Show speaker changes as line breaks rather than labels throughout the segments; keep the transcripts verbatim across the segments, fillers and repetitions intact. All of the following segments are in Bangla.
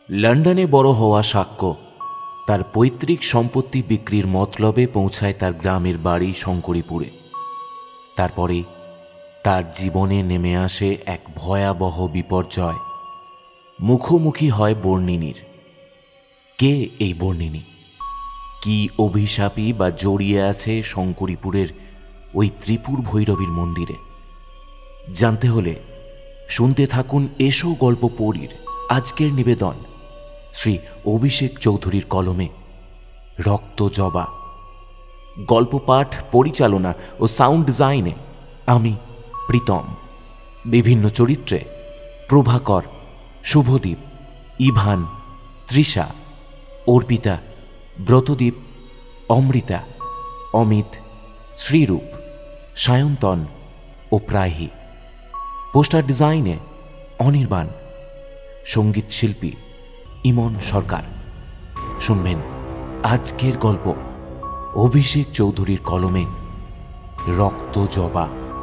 লন্ডনে বড় হওয়া সাক্ষ্য তার পৈতৃক সম্পত্তি বিক্রির মতলবে পৌঁছায় তার গ্রামের বাড়ি শঙ্করীপুরে। তারপরে তার জীবনে নেমে আসে এক ভয়াবহ বিপর্যয়। মুখোমুখি হয় বর্ণিনীর। কে এই বর্ণিনী? কি অভিশাপী বা জড়িয়ে আছে শঙ্করীপুরের ওই ত্রিপুর ভৈরবীর মন্দিরে? জানতে হলে শুনতে থাকুন এসো গল্প পড়ির আজকের নিবেদন শ্রী অভিষেক চৌধুরীর কলমে রক্ত জবা। গল্প পাঠ, পরিচালনা ও সাউন্ড ডিজাইনে আমি প্রীতম। বিভিন্ন চরিত্রে প্রভাকর, শুভদীপ, ইভান, তৃষা, অর্পিতা, ব্রতদীপ, অমৃতা, অমিত, শ্রীরূপ, সায়ন্তন ও প্রায়হী। পোস্টার ডিজাইনে অনির্বাণ। সঙ্গীত শিল্পী ইমন সরকার। শুনবেন আজকের গল্প অভিষেক চৌধুরীর কলমে রক্ত জবা।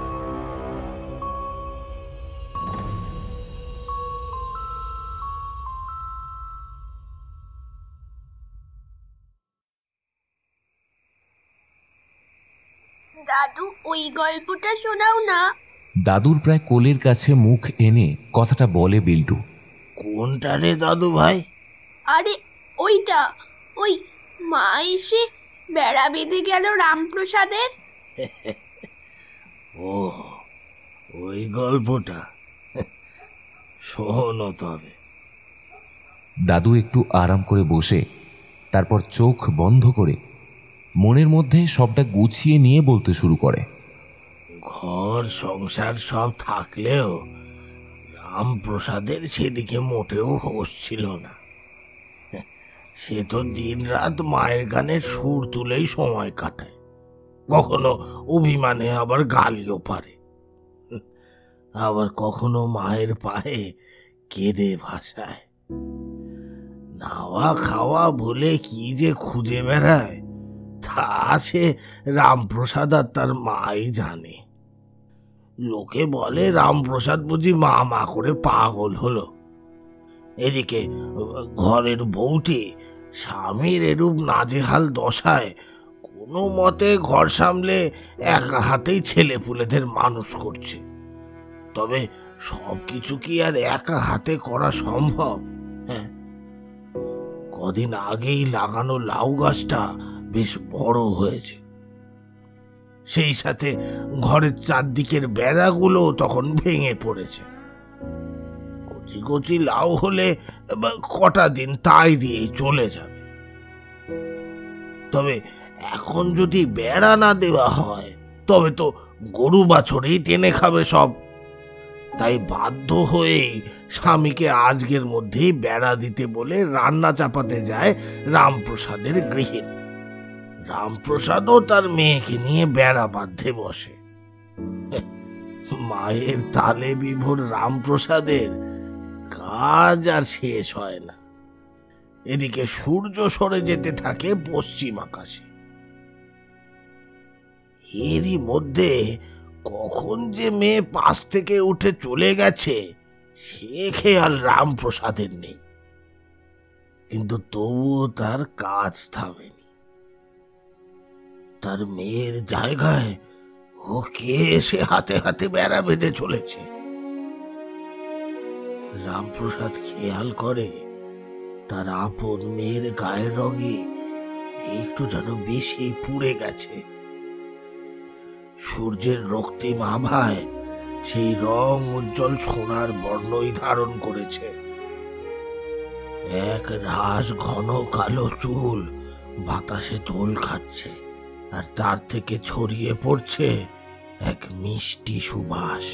দাদু, ওই গল্পটা শোনাও না।
দাদুর প্রায় কোলের কাছে মুখ এনে কথাটা বলে বিল্টু।
কোনটা রে দাদু ভাই?
আরে ওইটা, ওই মা এসে বেড়া বেঁধে গেল রামপ্রসাদের।
ও, ওই গল্পটা শোনো তবে।
দাদু একটু আরাম করে বসে তারপর চোখ বন্ধ করে মনের মধ্যে সবটা গুছিয়ে নিয়ে বলতে শুরু করে।
ঘর সংসার সব থাকলেও রামপ্রসাদের সেদিকে মোটেও হোশ ছিল না। সে তো দিন রাত মায়ের গানে সুর তুলেই সময় কাটায়, কখনো অভিমানে আবার গালিও পারে, আবার কখনো মায়ের পায়ে কেঁদে ভাসায়। নাওয়া খাওয়া বলে কি যে খুঁজে বেড়ায় তা সে রামপ্রসাদ আর তার মাই জানে। লোকে বলে রামপ্রসাদ বুঝি মা মা করে পাগল হলো। এদিকে ঘরের বউটি স্বামীর এরূপ নাজেহাল দশায় কোনো মতে ঘর সামলে একা হাতেই ছেলে পুলেদের মানুষ করছে। তবে সবকিছু কি আর একা হাতে করা সম্ভব? হ্যাঁ, কদিন আগেই লাগানো লাউ গাছটা বেশ বড় হয়েছে, সেই সাথে ঘরের চারদিকের বেড়াগুলো তখন ভেঙে পড়েছে। কচি কচি লাউ হলে কটা দিন তাই দিয়েই চলে যাবে, তবে এখন যদি বেড়া না দেওয়া হয় তবে তো গরু বাছরেই টেনে খাবে সব। তাই বাধ্য হয়েই স্বামীকে আজকের মধ্যেই বেড়া দিতে বলে রান্না চাপাতে যায় রামপ্রসাদের গৃহিণী। রামপ্রসাদও তার মেয়েকে নিয়ে বেড়া বাঁধতে বসে। মায়ের তালে বিভোর রামপ্রসাদের কাজ আর শেষ হয় না। এদিকে সূর্য সরে যেতে থাকে পশ্চিম আকাশে। এরই মধ্যে কখন যে মেয়ে পাশ থেকে উঠে চলে গেছে সে খেয়াল রামপ্রসাদের নেই, কিন্তু তবুও তার কাজ থামেনি। তার মেয়ের জায়গায় ও কে এসে হাতে হাতে বেড়া বেঁধে চলেছে। রামপ্রসাদ খেয়াল করে তার আপন মেয়ের গায়ের রঙে একটু যেন বেশি পুড়ে গেছে। সূর্যের রক্তিম আভায় সেই রং উজ্জ্বল সোনার বর্ণই ধারণ করেছে। এক রাশ ঘন কালো চুল বাতাসে দোল খাচ্ছে, আর তার থেকে ছড়িয়ে পড়ছে এক মিষ্টি সুবাস।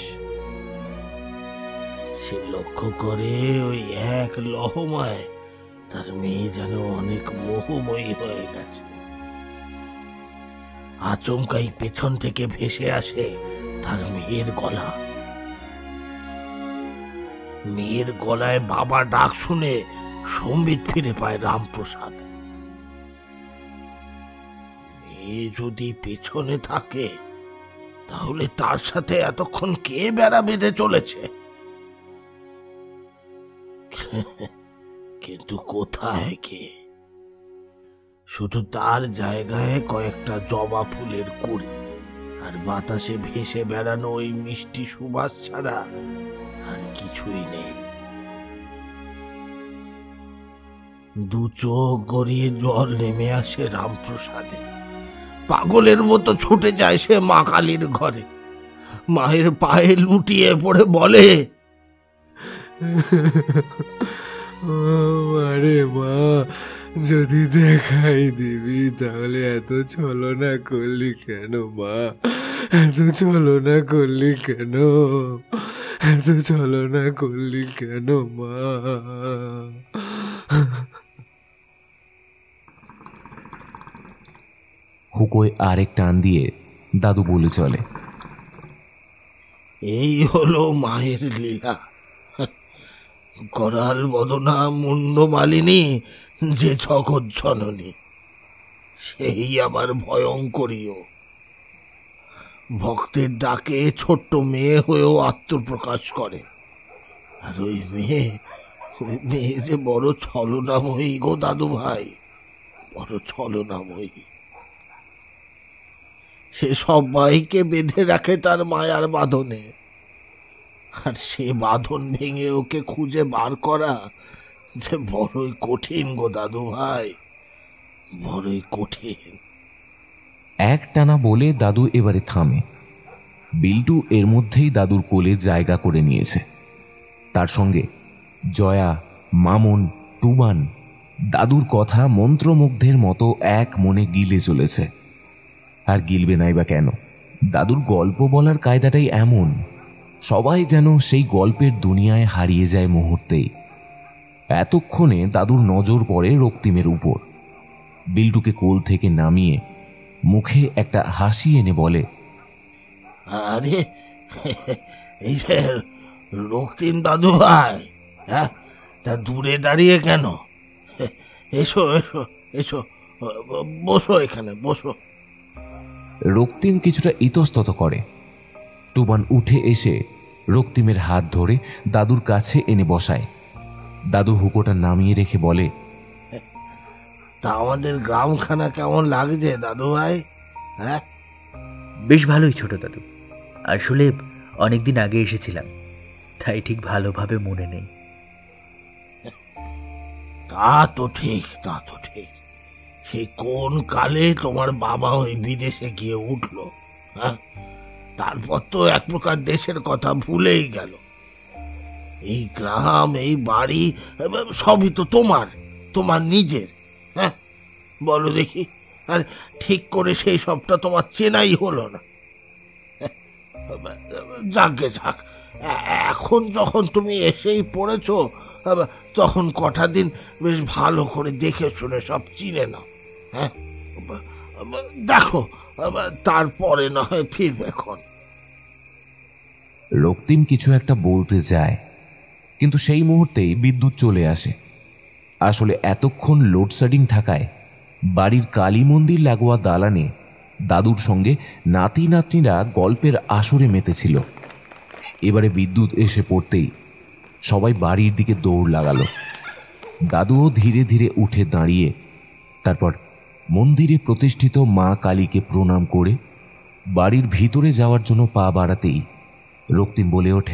সে লক্ষ্য করে ওই এক লহমায় তার মেয়ে যেন অনেক মোহময়ী হয়ে গেছে। আচমকাই পেছন থেকে ভেসে আসে তার মেয়ের গলা। মেয়ের গলায় বাবা ডাক শুনে সম্বিত ফিরে পায় রামপ্রসাদ। মেয়ে যদি পেছনে থাকে তাহলে তার সাথে এতক্ষণ কে বেড়া বেঁধে চলেছে? কিন্তু কোথায় কে? শুধু তার জায়গায় কয়েকটা জবা ফুলের কুড়ি আর বাতাসে ভেসে বেড়ানো ওই মিষ্টি সুবাস ছাড়া আর কিছুই নেই। দু চোখ গড়িয়ে জল নেমে আসে রামপ্রসাদে। পাগলের মতো ছুটে যায় সে মা কালীর ঘরে, মায়ের পায়ে লুটিয়ে পড়ে বলে,
আরে মা, যদি দেখাই দিবি তাহলে এত ছলনা করলি কেন মা? এত ছলনা করলি কেন? এত ছলনা করলি কেন মা?
হুকোয় আরেক টান দিয়ে দাদু বলে চলে,
এই হলো মায়ের লীলা। করাল বদনা মুন্ড মালিনী যে জগৎ জননী, সেই আবার ভয়ঙ্করীও। ভক্তের ডাকে ছোট্ট মেয়ে হয়েও আত্মপ্রকাশ করে। আর ওই মেয়ে ওই মেয়ে যে বড় ছলনাময়ী গো দাদু ভাই, বড় ছলনাময়ী। সে সবাইকে বেঁধে রাখে তার মায়ার বাঁধনে, আর সে বাঁধন ভেঙে ওকে খুঁজে বার করা যে বড়ই কঠিন গো দাদু ভাই, বড়ই কঠিন।
এক টানা বলে দাদু এবারে থামে। বিল্টু এর মধ্যেই দাদুর কোলে জায়গা করে নিয়েছে। তার সঙ্গে জয়া, মামন, টুবান দাদুর কথা মন্ত্রমুগ্ধের মতো এক মনে গিলে চলেছে। আর গিলবে নাই বা কেন? দাদুর গল্প বলার কায়দাটাই এমন, সবাই যেন সেই গল্পের দুনিয়ায় হারিয়ে যায় মুহূর্তেই। এতক্ষণে দাদুর নজর পড়ে রক্তিমের উপর। বিল্টুকে কোল থেকে নামিয়ে মুখে একটা হাসি এনে বলে,
আরে এই যে রক্তিম দাদু ভাই, হ্যাঁ, তা দূরে দাঁড়িয়ে কেন? এসো এসো এসো, বসো এখানে বসো।
রক্তিম কিছুটা ইতস্তত করে। টুবান উঠে এসে রক্তিমের হাত ধরে দাদুর কাছে এনে বসায়। দাদু হুকোটা নামিয়ে রেখে বলে,
তা আমাদের গ্রামখানা কেমন লাগছে দাদু ভাই? হ্যাঁ,
বেশ ভালোই ছোট দাদু। আসলে অনেকদিন আগে এসেছিলাম, তাই ঠিক ভালোভাবে মনে নেই।
তা তো ঠিক, তা তো ঠিক। সেই কোন কালে তোমার বাবা ওই বিদেশে গিয়ে উঠলো, হ্যাঁ, তারপর তো এক প্রকার দেশের কথা ভুলেই গেল। এই গ্রাম, এই বাড়ি সবই তো তোমার, তোমার নিজের। হ্যাঁ, বলো দেখি, আর ঠিক করে সেই সবটা তোমার চেনাই হলো না। যাকে যাক, এখন যখন তুমি এসেই পড়েছো, তখন কটা দিন বেশ ভালো করে দেখে শুনে সব চিনে নাও। হ্যাঁ, দেখো, তারপরে না হয় ফিরবে এখন।
রক্তিম কিছু একটা বলতে যায়, কিন্তু সেই মুহূর্তেই বিদ্যুৎ চলে আসে। আসলে এতক্ষণ লোডশেডিং থাকায় বাড়ির কালী মন্দির লাগোয়া দালানে দাদুর সঙ্গে নাতি নাতনিরা গল্পের আসরে মেতেছিল। এবারে বিদ্যুৎ এসে পড়তেই সবাই বাড়ির দিকে দৌড় লাগালো। দাদুও ধীরে ধীরে উঠে দাঁড়িয়ে তারপর মন্দিরে প্রতিষ্ঠিত মা কালীকে প্রণাম করে বাড়ির ভিতরে যাওয়ার জন্য পা বাড়াতেই রক্তিম বলে ওঠে,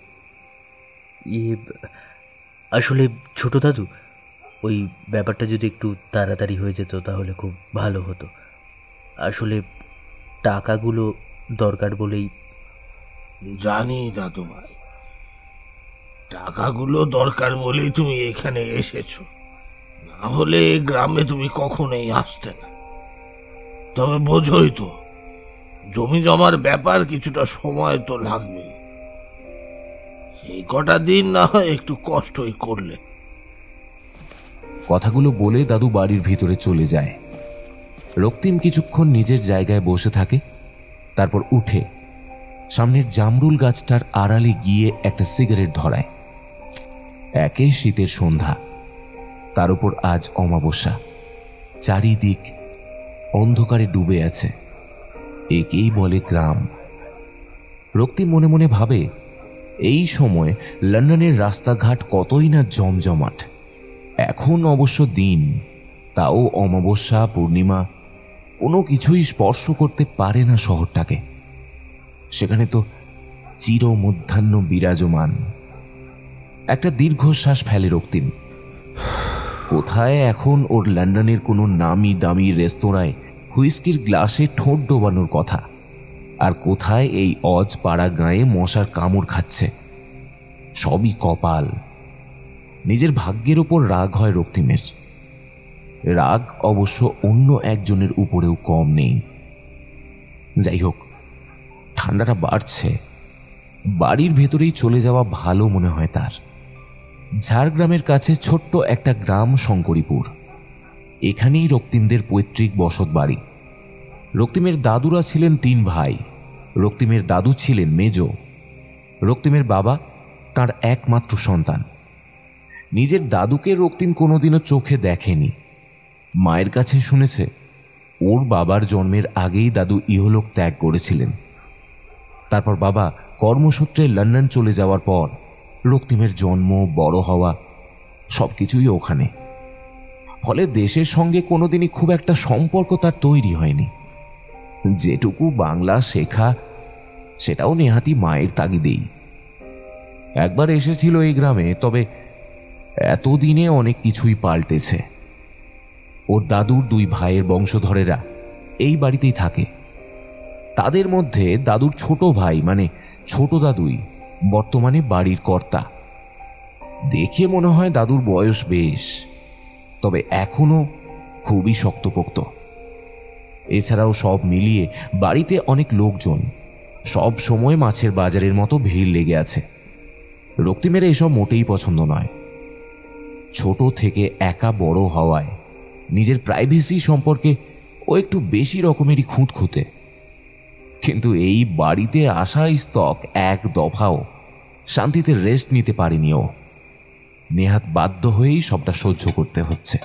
আসলে ছোট দাদু, ওই ব্যাপারটা যদি একটু তাড়াতাড়ি হয়ে যেত তাহলে খুব ভালো হতো। আসলে টাকাগুলো দরকার বলেই।
জানি দাদু ভাই, টাকাগুলো দরকার বলেই তুমি এখানে এসেছো, না হলে গ্রামে তুমি কখনোই আসতে না। তবে বোঝোই তো, জমি জমার ব্যাপার, কিছুটা সময় তো লাগবে। সেই কটা দিন না হয় একটু কষ্টই করলে।
কথাগুলো বলে দাদু বাড়ির ভিতরে চলে যায়। রক্তিম কিছুক্ষণ নিজের জায়গায় বসে থাকে, তারপর উঠে সামনের জামরুল গাছটার আড়ালে গিয়ে একটা সিগারেট ধরায়। একে শীতের সন্ধ্যা, তার উপর আজ অমাবস্যা, চারিদিক অন্ধকারে ডুবে আছে। একেই বলে গ্রাম। রক্তিম মনে মনে ভাবে, এই সময় লন্ডনের রাস্তাঘাট কতই না জমজমাট। এখন অবশ্য দিন, তাও অমাবস্যা পূর্ণিমা কোনো কিছুই স্পর্শ করতে পারে না শহরটাকে। সেখানে তো চির মধ্যাহ্ন বিরাজমান। একটা দীর্ঘশ্বাস ফেলে রক্তিম। কোথায় এখন ওর লন্ডনের কোনো নামি দামি রেস্তোরাঁয় হুইস্কির গ্লাসে ঠোঁট ডোবানোর কথা, আর কোথায় এই অজ পাড়া গায়ে মশার কামড় খাচ্ছে। সবই কপাল। নিজের ভাগ্যের ওপর রাগ হয় রক্তিমের। রাগ অবশ্য অন্য একজনের উপরেও কম নেই। যাই হোক, ঠান্ডাটা বাড়ছে। বাড়ির ভেতরেই চলে যাওয়া ভালো মনে হয় তার। ঝাড়গ্রামের কাছে ছোট্ট একটা গ্রাম শঙ্করীপুর। এখানেই রক্তিমদের পৈতৃক বসত বাড়ি। রক্তিমের দাদুরা ছিলেন তিন ভাই। রক্তিমের দাদু ছিলেন মেজ। রক্তিমের বাবা তার একমাত্র সন্তান। নিজের দাদুকে রক্তিম কোনোদিনও চোখে দেখেনি। মায়ের কাছে শুনেছে ওর বাবার জন্মের আগেই দাদু ইহলোক ত্যাগ করেছিলেন। তারপর বাবা কর্মসূত্রে লন্ডন চলে যাওয়ার পর রক্তিমের জন্ম, বড় হওয়া সবকিছুই ওখানে। ফলে দেশের সঙ্গে কোনোদিনই খুব একটা সম্পর্ক তার তৈরি হয়নি। যেটুকু বাংলা শেখা সেটাও নেহাতি মায়ের তাগিদেই। একবার এসেছিল এই গ্রামে, তবে এতদিনে অনেক কিছুই পাল্টেছে। ওর দাদুর দুই ভাইয়ের বংশধরেরা এই বাড়িতেই থাকে। তাদের মধ্যে দাদুর ছোট ভাই মানে ছোট দাদুই বর্তমানে বাড়ির কর্তা। দেখে মনে হয় দাদুর বয়স বেশ, তবে এখনো খুবই শক্তপোক্ত। এছাড়াও সব মিলিয়ে বাড়িতে অনেক লোকজন, সব সময় মাছের বাজারের মতো ভিড় লেগে আছে। রক্তিমের এসব মোটেই পছন্দ নয়। ছোট থেকে একা বড় হওয়ায় নিজের প্রাইভেসি সম্পর্কে ও একটু বেশি রকমেরই খুঁতখুঁতে। কিন্তু এই বাড়িতে আসা স্তক এক দফাও শান্তিতে রেস্ট নিতে পারেনি ও। নেহাত বাধ্য হয়েই সবটা সহ্য করতে হচ্ছে।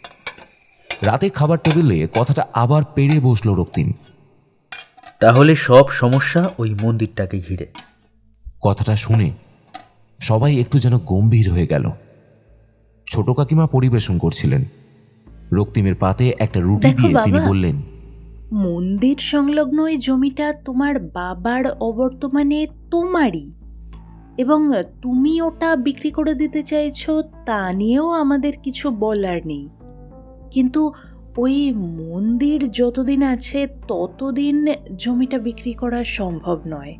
রাতে খাবার টেবিলে কথাটা আবার পেড়ে বসলো রক্তিম।
তাহলে সব সমস্যা ওই মন্দিরটাকে ঘিরে।
কথাটা শুনে সবাই একটু যেন গম্ভীর হয়ে গেল। ছোট কাকিমা পরিবেশন করছিলেন। রক্তিমের পাতে একটা রুটি দিয়ে তিনি বললেন,
মন্দির সংলগ্ন এই জমিটা তোমার বাবার অবর্তমানে তোমারই, এবং তুমি ওটা বিক্রি করে দিতে চাইছো তা নিয়েও আমাদের কিছু বলার নেই। কিন্তু ওই মন্দির যতদিন আছে ততদিন জমিটা বিক্রি করা সম্ভব নয়।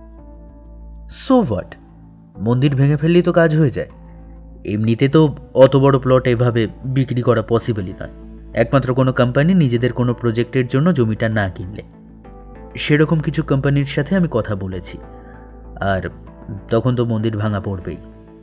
সো হোয়াট, মন্দির ভেঙে ফেললেই তো কাজ হয়ে যায়। এমনিতে তো অত বড় প্লট এভাবে বিক্রি করা পসিবলই নয়, একমাত্র কোনো কোম্পানি নিজেদের কোনো প্রজেক্টের জন্য জমিটা না কিনলে। সেরকম কিছু কোম্পানির সাথে আমি কথা বলেছি, আর তখন তো মন্দির ভাঙা পড়বেই।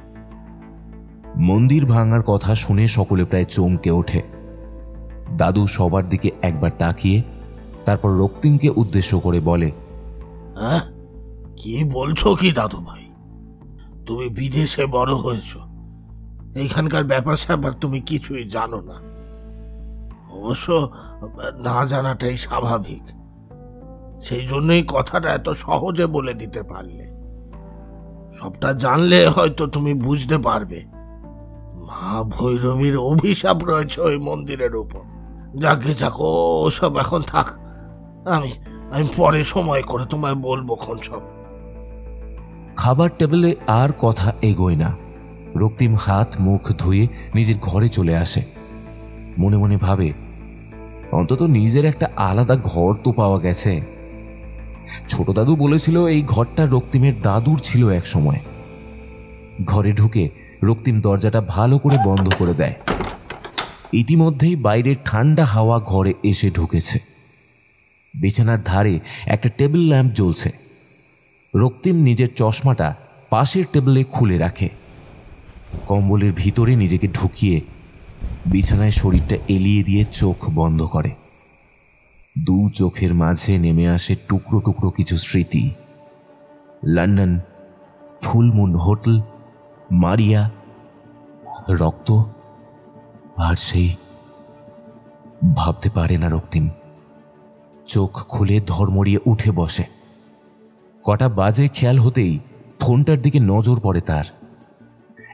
মন্দির ভাঙার কথা শুনে সকলে প্রায় চমকে ওঠে। দাদু সবার দিকে একবার তাকিয়ে তারপর রক্তিমকে উদ্দেশ্য করে বলে,
হ্যাঁ, কি বলছো কি দাদু ভাই? তুমি বিদেশে বড় হয়েছ, এইখানকার ব্যাপার স্যাপার তুমি কিছুই জানো না। অবশ্য না জানাটাই স্বাভাবিক, সেই জন্যই কথাটা এত সহজে বলে দিতে পারলে। সবটা জানলে হয়তো তুমি বুঝতে পারবে মা ভৈরবীর অভিশাপ রয়েছে ওই মন্দিরের উপর। যাকে যাকো ওসব এখন থাক, আমি আমি পরে সময় করে তোমায় বলবো কোন সব।
খাবার টেবিলে আর কথা এগোয় না। রক্তিম হাত মুখ ধুয়ে নিজের ঘরে চলে আসে। মনে মনে ভাবে, অন্তত নিজের একটা আলাদা ঘর তো পাওয়া গেছে। ছোট দাদু বলেছিল এই ঘরটা রক্তিমের দাদুর ছিল এক সময়। ঘরে ঢুকে রক্তিম দরজাটা ভালো করে বন্ধ করে দেয়। ইতিমধ্যেই বাইরের ঠান্ডা হাওয়া ঘরে এসে ঢুকেছে। বিছানার ধারে একটা টেবিল ল্যাম্প জ্বলছে। রক্তিম নিজের চশমাটা পাশের টেবিলে খুলে রাখে। কম্বলের ভিতরে নিজেকে ঢুকিয়ে বিছানায় শরীরটা এলিয়ে দিয়ে চোখ বন্ধ করে। দু চোখের মাঝে নেমে আসে টুকরো টুকরো কিছু স্মৃতি। লন্ডন, ফুলমুন হোটেল, মারিয়া, রক্ত, আর সেই ভাবতে পারে না রক্তিম। চোখ খুলে ধর্মড়িয়ে উঠে বসে। কটা বাজে খেয়াল হতেই ফোনটার দিকে নজর পড়ে তার।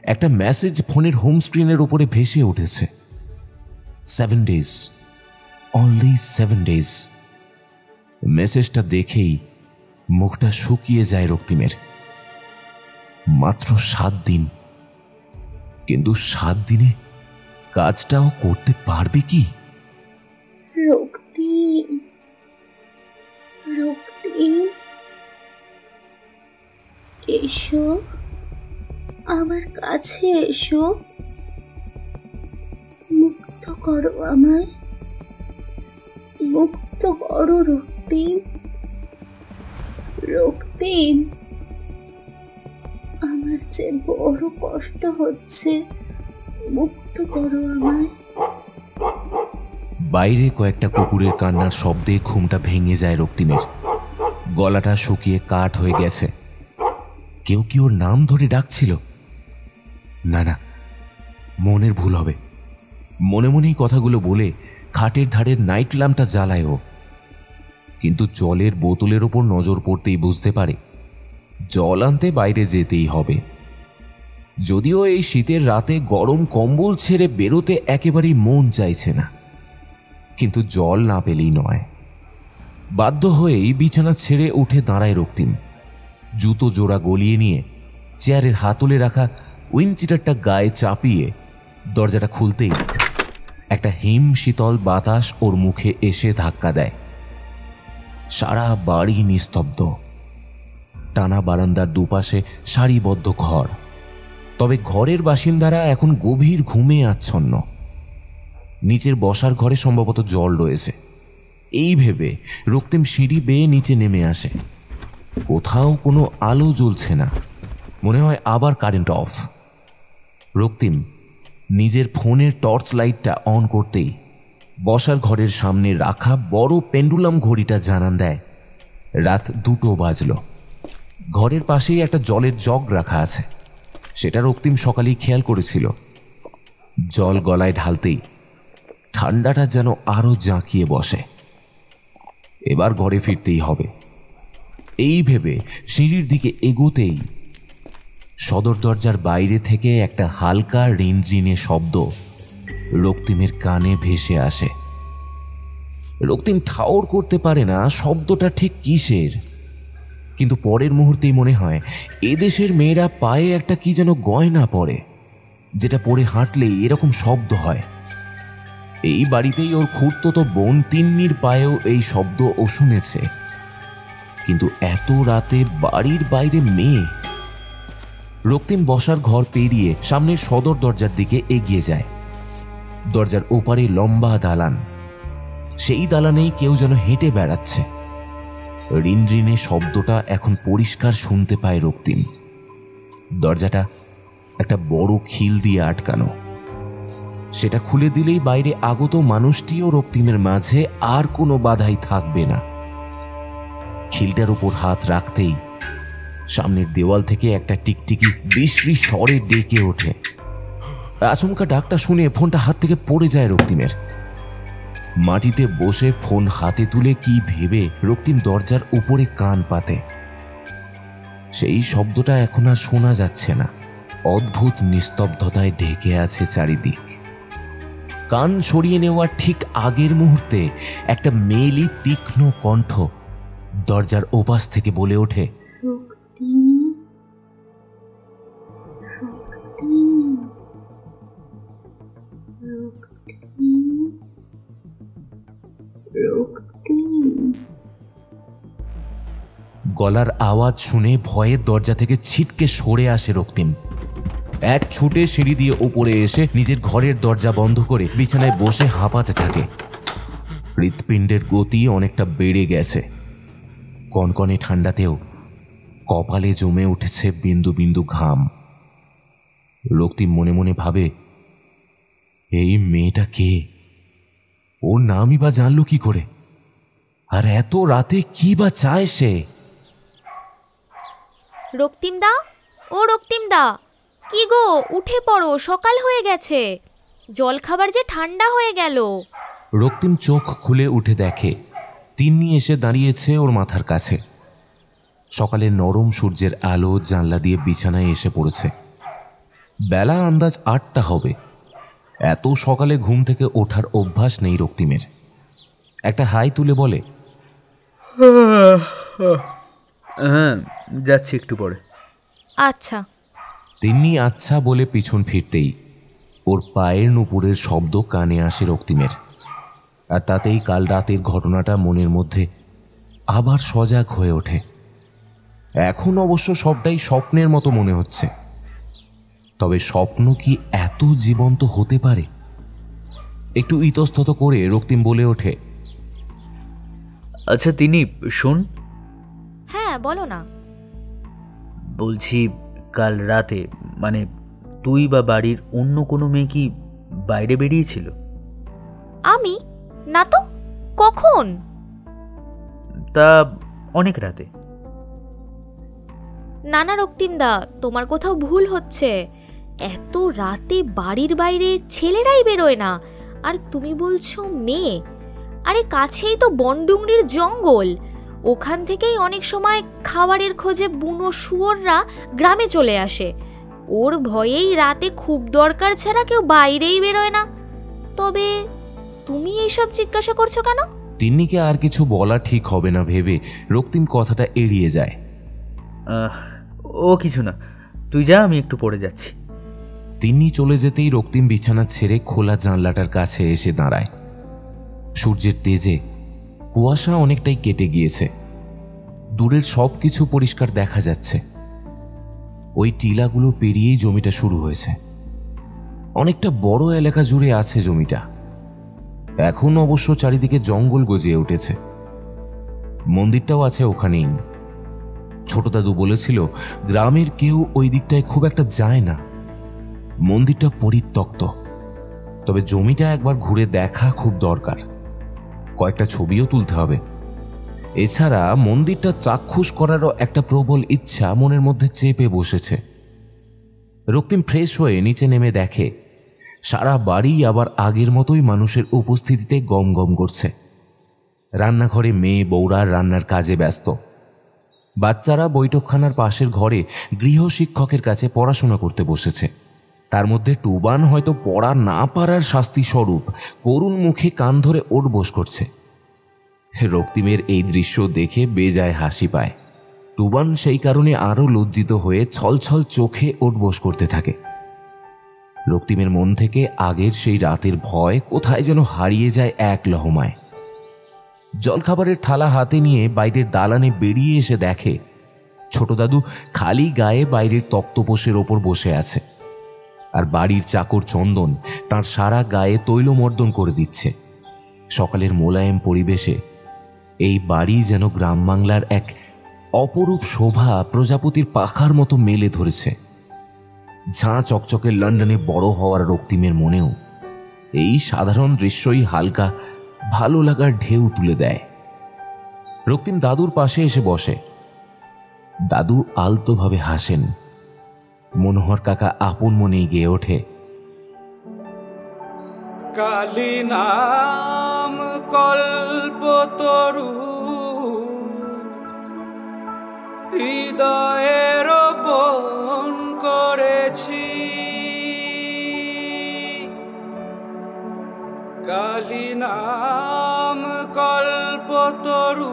একটা মেসেজ ফোনের হোম স্ক্রিনের উপরে ভেসে উঠেছে। Seven days, only seven days. মেসেজটা দেখেই মুখটা শুকিয়ে যায় রক্তিমের। মাত্র সাত দিন, কিন্তু সাত দিনে কাজটাও করতে পারবে কি?
রক্তিম, রক্তিম, এসো, আমার কাছে এসো, মুক্ত করো আমায়, মুক্ত করো রক্তিম, রক্তিম, আমার যে বড় কষ্ট হচ্ছে, মুক্ত করো আমায়।
বাইরে কয়েকটা কুকুরের কান্নার শব্দে ঘুমটা ভেঙে যায় রক্তিমের। গলাটা শুকিয়ে কাঠ হয়ে গেছে। কেউ কি ওর নাম ধরে ডাকছিল? না না, মনের ভুল হবে। মনে মনেই কথাগুলো বলে খাটের ধারের নাইট ল্যাম্পটা জ্বালায় ও। কিন্তু জলের বোতলের ওপর নজর পড়তেই বুঝতে পারে জল আনতে বাইরে যেতেই হবে। যদিও এই শীতের রাতে গরম কম্বল ছেড়ে বেরোতে একেবারেই মন চাইছে না, কিন্তু জল না পেলেই নয়। বাধ্য হয়েই বিছানা ছেড়ে উঠে দাঁড়ায় রক্তিম। জুতো জোড়া গলিয়ে নিয়ে চেয়ারের হাতলে রাখা উইন্ডচিটারটা গায়ে চাপিয়ে দরজাটা খুলতেই একটা হিম শীতল বাতাস ওর মুখে এসে ধাক্কা দেয়। সারা বাড়ি নিস্তব্ধ। টানা বারান্দার দুপাশে সারিবদ্ধ ঘর, তবে ঘরের বাসিন্দারা এখন গভীর ঘুমে আচ্ছন্ন। নিচের বসার ঘরে সম্ভবত জল রয়েছে। এই ভেবে রক্তিম সিঁড়ি বেয়ে নিচে নেমে আসে। কোথাও কোনো আলো জ্বলছে না, মনে হয় আবার কারেন্ট অফ। রক্তিম নিজের ফোনের টর্চ লাইটটা অন করতেই বসার ঘরের সামনে রাখা বড় পেন্ডুলাম ঘড়িটা জানান দেয় রাত দুটো বাজল। ঘরের পাশেই একটা জলের জগ রাখা আছে, সেটা রক্তিম সকালেই খেয়াল করেছিল। জল গলায় ঢালতেই ঠান্ডাটা যেন আরো জাঁকিয়ে বসে। এবার ঘরে ফিরতেই হবে। এই ভেবে সিঁড়ির দিকে এগোতেই সদর দরজার বাইরে থেকে একটা হালকা রিনরিনে শব্দ রক্তিমের কানে ভেসে আসে। রক্তিম ঠাউর করতে পারে না শব্দটা ঠিক কিসের, কিন্তু পরের মুহূর্তেই মনে হয় এদেশের মেয়েরা পায়ে একটা কি যেন গয়না পরে, যেটা পরে হাঁটলেই এরকম শব্দ হয়। এই বাড়িতেই ওর খুড়তো বোন তিন্নির পায়েও এই শব্দ ও শুনেছে, কিন্তু এত রাতে বাড়ির বাইরে মেয়ে। রক্তিম বসার ঘর পেরিয়ে সামনের সদর দরজার দিকে এগিয়ে যায়। দরজার ওপারে লম্বা দালান, সেই দালানেই কেউ যেন হেঁটে বেড়াচ্ছে। রিনরিনে শব্দটা এখন পরিষ্কার শুনতে পায় রক্তিম। দরজাটা একটা বড় খিল দিয়ে আটকানো। সেটা খুলে দিলেই বাইরে আগত মানুষটিও রক্তিমের মাঝে আর কোনো বাধাই থাকবে না। খিলটার উপর হাত রাখতেই সামনের দেওয়াল থেকে একটা টিকটিকি বিশ্রী স্বরে ডেকে ওঠে। আচমকা ডাকটা শুনে ফোনটা হাত থেকে পড়ে যায় রক্তিমের। মাটিতে বসে ফোন হাতে তুলে কি ভেবে রক্তিম দরজার উপরে কান পাতে। সেই শব্দটা এখন আর শোনা যাচ্ছে না। অদ্ভুত নিস্তব্ধতায় ঢেকে আছে চারিদিক। কান সরিয়ে নেওয়ার ঠিক আগের মুহূর্তে একটা মেয়েলি তীক্ষ্ণ কণ্ঠ দরজার ওপাশ থেকে বলে ওঠে,
রক্তিম, রক্তিম, রক্তিম, রক্তিম।
গলার আওয়াজ শুনে ভয়ে দরজা থেকে ছিটকে সরে আসে রক্তিম। এক ছুটে সিঁড়ি দিয়ে উপরে এসে নিজের ঘরের দরজা বন্ধ করে বিছানায় বসে হাঁপাতে থাকে। হৃৎপিণ্ডের গতি অনেকটা বেড়ে গেছে। কনকনে ঠান্ডাতেও কপালে জমে উঠেছে বিন্দু বিন্দু ঘাম। রক্তিম মনে মনে ভাবে, এই মেয়েটা কে? ওর নামই বা জানলো কি করে? আর এত রাতে কি বা চায় সে?
রক্তিম দা, ও রক্তিম দা, কি গো, উঠে পড়ো, সকাল হয়ে গেছে। জল খাবার যে ঠান্ডা হয়ে গেল।
রক্তিম চোখ খুলে উঠে দেখে তিন্নি এসে দাঁড়িয়েছে ওর মাথার কাছে। সকালের নরম সূর্যের আলো জানলা দিয়ে বিছানায় এসে পড়েছে। বেলা আন্দাজ আটটা হবে। এত সকালে ঘুম থেকে ওঠার অভ্যাস নেই রক্তিমের। একটা হাই তুলে বলে,
হ্যাঁ যাচ্ছি একটু পরে।
আচ্ছা।
তেমনি আচ্ছা বলে পিছন ফিরতেই ওর পায়ের নুপুরের শব্দ কানে আসে রক্তিমের। আর তাতেই কাল রাতের ঘটনাটা মনের মধ্যে আবার সজাগ হয়ে ওঠে। এখন অবশ্য সবটাই স্বপ্নের মতো মনে হচ্ছে, তবে স্বপ্ন কি এত জীবন্ত হতে পারে? একটু ইতস্তত করে রক্তিম বলে ওঠে,
আচ্ছা তিনি শোন।
হ্যাঁ বলো না।
বলছি কাল রাতে মানে তুই বা বাড়ির অন্য কোনো মেয়ে কি বাইরে বেরিয়েছিল?
আমি না তো। কখন?
তা অনেক রাতে।
না না রক্তিমদা, তোমার কোথাও ভুল হচ্ছে। এত রাতে বাড়ির বাইরে ছেলেরাই বেরোয় না, আর তুমি বলছো মেয়ে? আরে কাছেই তো বনডুংরির জঙ্গল, ওখান থেকেই অনেক সময় খাবারের খোঁজে বুনো শুয়োররা গ্রামে চলে আসে। ওর ভয়েই রাতে খুব দরকার ছাড়া কেউ বাইরেই বেরোয় না। তবে তুমি এইসব জিজ্ঞাসা করছো কেন?
তিন্নিকে আর কিছু বলা ঠিক হবে না ভেবে রক্তিম কথাটা এড়িয়ে যায়।
ও কিছু না, তুই যা, আমি একটু পড়ে যাচ্ছি।
তিন্নি চলে যেতেই রক্তিম বিছানা ছেড়ে খোলা জানলাটার কাছে এসে দাঁড়ায়। সূর্যের তেজে কুয়াশা অনেকটাই কেটে গিয়েছে, দূরের সব কিছু পরিষ্কার দেখা যাচ্ছে। ওই টিলাগুলো পেরিয়েই জমিটা শুরু হয়েছে। অনেকটা বড় এলাকা জুড়ে আছে জমিটা। এখন অবশ্য চারিদিকে জঙ্গল গজিয়ে উঠেছে। মন্দিরটাও আছে ওখানেই। ছোট দাদু বলেছিল গ্রামের কেউ ওই দিকটায় খুব একটা যায় না। মন্দিরটা পরিত্যক্ত, তবে জমিটা একবার ঘুরে দেখা খুব দরকার। কয়েকটা ছবিও তুলতে হবে। এছাড়া মন্দিরটা চাক্ষুষ করারও একটা প্রবল ইচ্ছা মনের মধ্যে চেপে বসেছে। রক্তিম ফ্রেশ হয়ে নিচে নেমে দেখে সারা বাড়ি আবার আগের মতোই মানুষের উপস্থিতিতে গম গম করছে। রান্নাঘরে মেয়ে বউরা রান্নার কাজে ব্যস্ত। বাচ্চারা বৈঠকখানার পাশের ঘরে গৃহশিক্ষকের কাছে পড়াশোনা করতে বসেছে। তার মধ্যে টুবান হয়তো পড়া না পারার শাস্তি স্বরূপ করুণ মুখে কান ধরে ওঠবোস করছে। রক্তিমের এই দৃশ্য দেখে বেজায় হাসি পায়। টুবান সেই কারণে আরো লজ্জিত হয়ে ছলছল চোখে ওঠবোস করতে থাকে। রক্তিমের মন থেকে আগের সেই রাতের ভয় কোথায় যেন হারিয়ে যায় এক লহমায়। জলখাবারের থালা হাতে নিয়ে বাইরের দালানে বেরিয়ে এসে দেখে ছোট দাদু খালি গায়ে বাইরের তক্তপোষের ওপর বসে আছে, আর বাড়ির চাকর চন্দন তার সারা গায়ে তৈলমর্দন করে দিচ্ছে। সকালের মোলায়েম পরিবেশে এই বাড়ি যেন গ্রাম বাংলার এক অপরূপ শোভা প্রজাপতির পাখার মতো মেলে ধরেছে। ঝাঁ চকচকে লন্ডনে বড় হওয়ার রক্তিমের মনেও এই সাধারণ দৃশ্যই হালকা ভালো লাগার ঢেউ তুলে দেয়। রক্তিম দাদুর পাশে এসে বসে। দাদু আলতোভাবে হাসেন। মনোহর কাকা আপন মনেই গেয়ে ওঠে,
কালী নাম কল্পতরু হৃদয়ের বন করেছি, কালী নাম কল্পতরু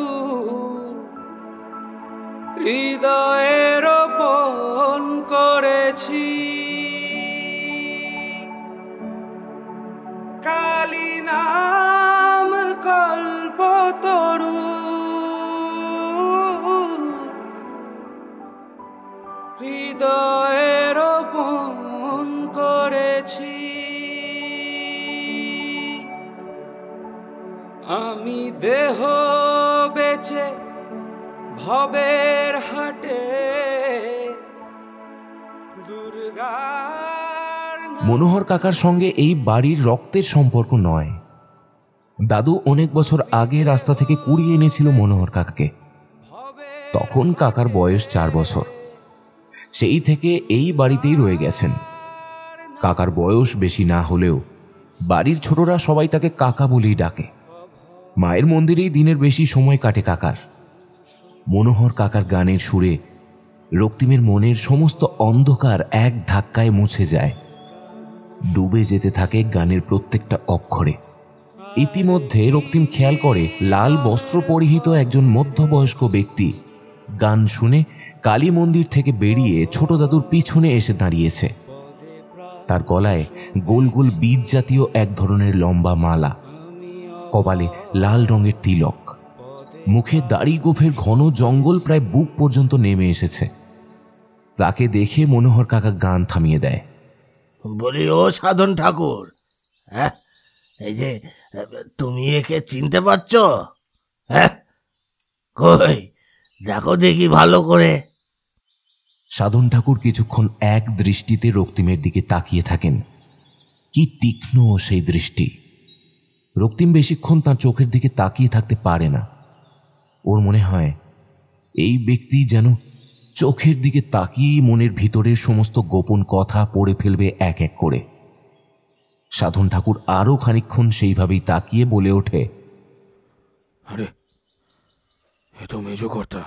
হৃদয়ের বন করেছি, কালী নাম কল্পতরু হৃদয়ের বন করেছি। আমি দেহ বেচে ভবের হাটে দুর্গার।
মনোহর কাকার সঙ্গে এই বাড়ির রক্তের সম্পর্ক নয়। দাদু অনেক বছর আগে রাস্তা থেকে কুড়িয়ে এনেছিল মনোহর কাকাকে। তখন কাকার বয়স চার বছর। সেই থেকে এই বাড়িতেই রয়ে গেছেন। কাকার বয়স বেশি না হলেও বাড়ির ছোটরা সবাই তাকে কাকা বলেই ডাকে। মায়ের মন্দিরেই দিনের বেশি সময় কাটে কাকার। মনোহর কাকার গানের সুরে রক্তিমের মনের সমস্ত অন্ধকার এক ধাক্কায় মুছে যায়, ডুবে যেতে থাকে গানের প্রত্যেকটা অক্ষরে। ইতিমধ্যে রক্তিম খেয়াল করে লাল বস্ত্র পরিহিত একজন মধ্যবয়স্ক ব্যক্তি গান শুনে কালী মন্দির থেকে বেরিয়ে ছোট দাদুর পিছনে এসে দাঁড়িয়েছে। তার গলায় গোল গোল বীজ জাতীয় এক ধরনের লম্বা মালা, কপালে লাল রঙের তিলক, মুখে দাড়ি গোফের ঘন জঙ্গল প্রায় বুক পর্যন্ত নেমে এসেছে। তাকে দেখে মনোহর কাকা গান থামিয়ে দেয়।
বলি, ও সাধন ঠাকুর, হ্যাঁ, এই যে তুমি একে চিনতে পারছো? হ্যাঁ, কই দেখো দেখি ভালো করে।
সাধন ঠাকুর কিছুক্ষণ এক দৃষ্টিতে রক্তিমের দিকে তাকিয়ে থাকেন। কি তীক্ষ্ণ সেই দৃষ্টি! রক্তিম বেশিক্ষণ তার চোখের দিকে তাকিয়ে থাকতে পারে না। ওর মনে হয় এই ব্যক্তি যেন চোখের দিকে তাকিয়েই মনের ভিতরের সমস্ত গোপন কথা পড়ে ফেলবে এক এক করে। সাধন ঠাকুর আরো খানিকক্ষণ সেইভাবেই তাকিয়ে বলে ওঠে,
আরে, এ তো মেজো কর্তা।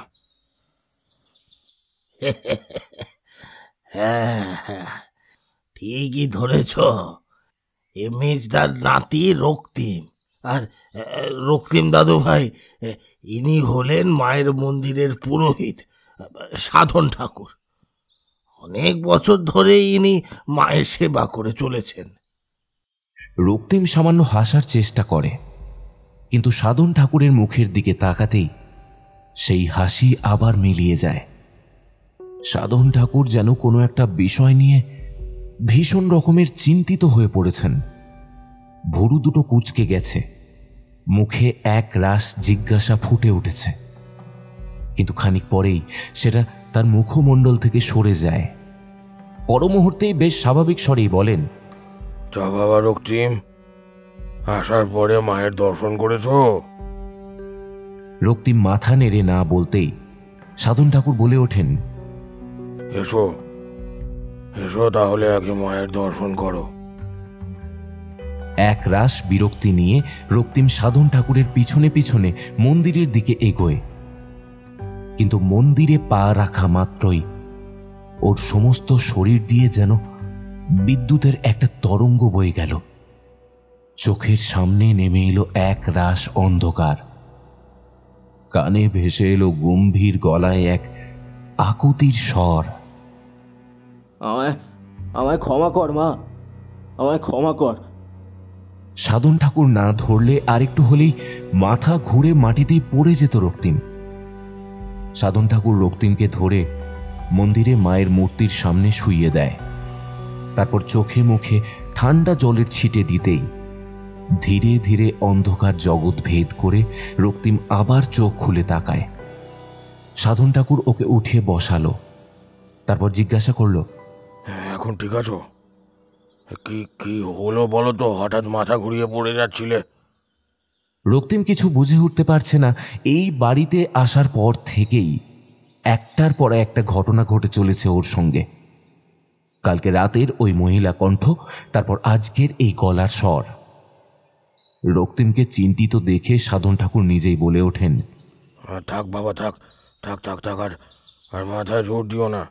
হ্যাঁ হ্যাঁ, ঠিকই ধরেছ, এ মেজদার নাতি রক্তিম। আর রক্তিম দাদু ভাই, ইনি হলেন মায়ের মন্দিরের পুরোহিত সাধন ঠাকুর। অনেক বছর ধরে ইনি মায়ের সেবা করে চলেছেন।
রক্তিম সামান্য হাসার চেষ্টা করে, কিন্তু সাধন ঠাকুরের মুখের দিকে তাকাতেই সেই হাসি আবার মিলিয়ে যায়। সাধন ঠাকুর যেন কোনো একটা বিষয় নিয়ে ভীষণ রকমের চিন্তিত হয়ে পড়েছেন। ভুরু দুটো কুঁচকে গেছে, মুখে এক রাস জিজ্ঞাসা ফুটে উঠেছে, কিন্তু খানিক পরেই সেটা তার মুখমণ্ডল থেকে সরে যায়। পর মুহূর্তেই বেশ স্বাভাবিক স্বরেই বলেন,
তা বাবা রক্তিম, আসার পরে মায়ের দর্শন করেছ?
রক্তিম মাথা নেড়ে না বলতেই সাধন ঠাকুর বলে ওঠেন,
এসো এসো, তাহলে আগে মায়ের দর্শন করো।
এক রাস বিরক্তি নিয়ে রক্তিম সাধন ঠাকুরের পিছনে পিছনে মন্দিরের দিকে এগোয়। কিন্তু মন্দিরে পা রাখা মাত্রই ওর সমস্ত শরীর দিয়ে যেন বিদ্যুতের একটা তরঙ্গ বয়ে গেল। চোখের সামনে নেমে এলো এক রাস অন্ধকার, কানে ভেসে এলো গম্ভীর গলায় এক আকুতির স্বর,
আমায় আমায় ক্ষমা কর মা, আমায় ক্ষমা কর।
সাধন ঠাকুর না ধরলে আরেকটু হলেই মাথা ঘুরে মাটিতেই পড়ে যেত রক্তিম। সাধন ঠাকুর রক্তিমকে ধরে মন্দিরে মায়ের মূর্তির সামনে শুইয়ে দেয়। তারপর চোখে মুখে ঠান্ডা জলের ছিটে দিতেই ধীরে ধীরে অন্ধকার জগৎ ভেদ করে রক্তিম আবার চোখ খুলে তাকায়। সাধন ঠাকুর ওকে উঠিয়ে বসালো, তারপর জিজ্ঞাসা করলো,
এখন ঠিক আছো? কি কি হলো বলো তো, হঠাৎ মাথা ঘুরিয়ে পড়ে যাচ্ছিলে?
রক্তিম কিছু বুঝে উঠতে পারছে না। এই বাড়িতে আসার পর থেকেই একটার পর একটা ঘটনা ঘটে চলেছে ওর সঙ্গে। কালকে রাতের ওই মহিলা কণ্ঠ, তারপর আজকের এই গলার স্বর। রক্তিমকে চিন্তিত দেখে সাধন ঠাকুর নিজেই বলে ওঠেন,
থাক বাবা, থাক থাক থাক থাক আর আর মাথায় জোর দিও না।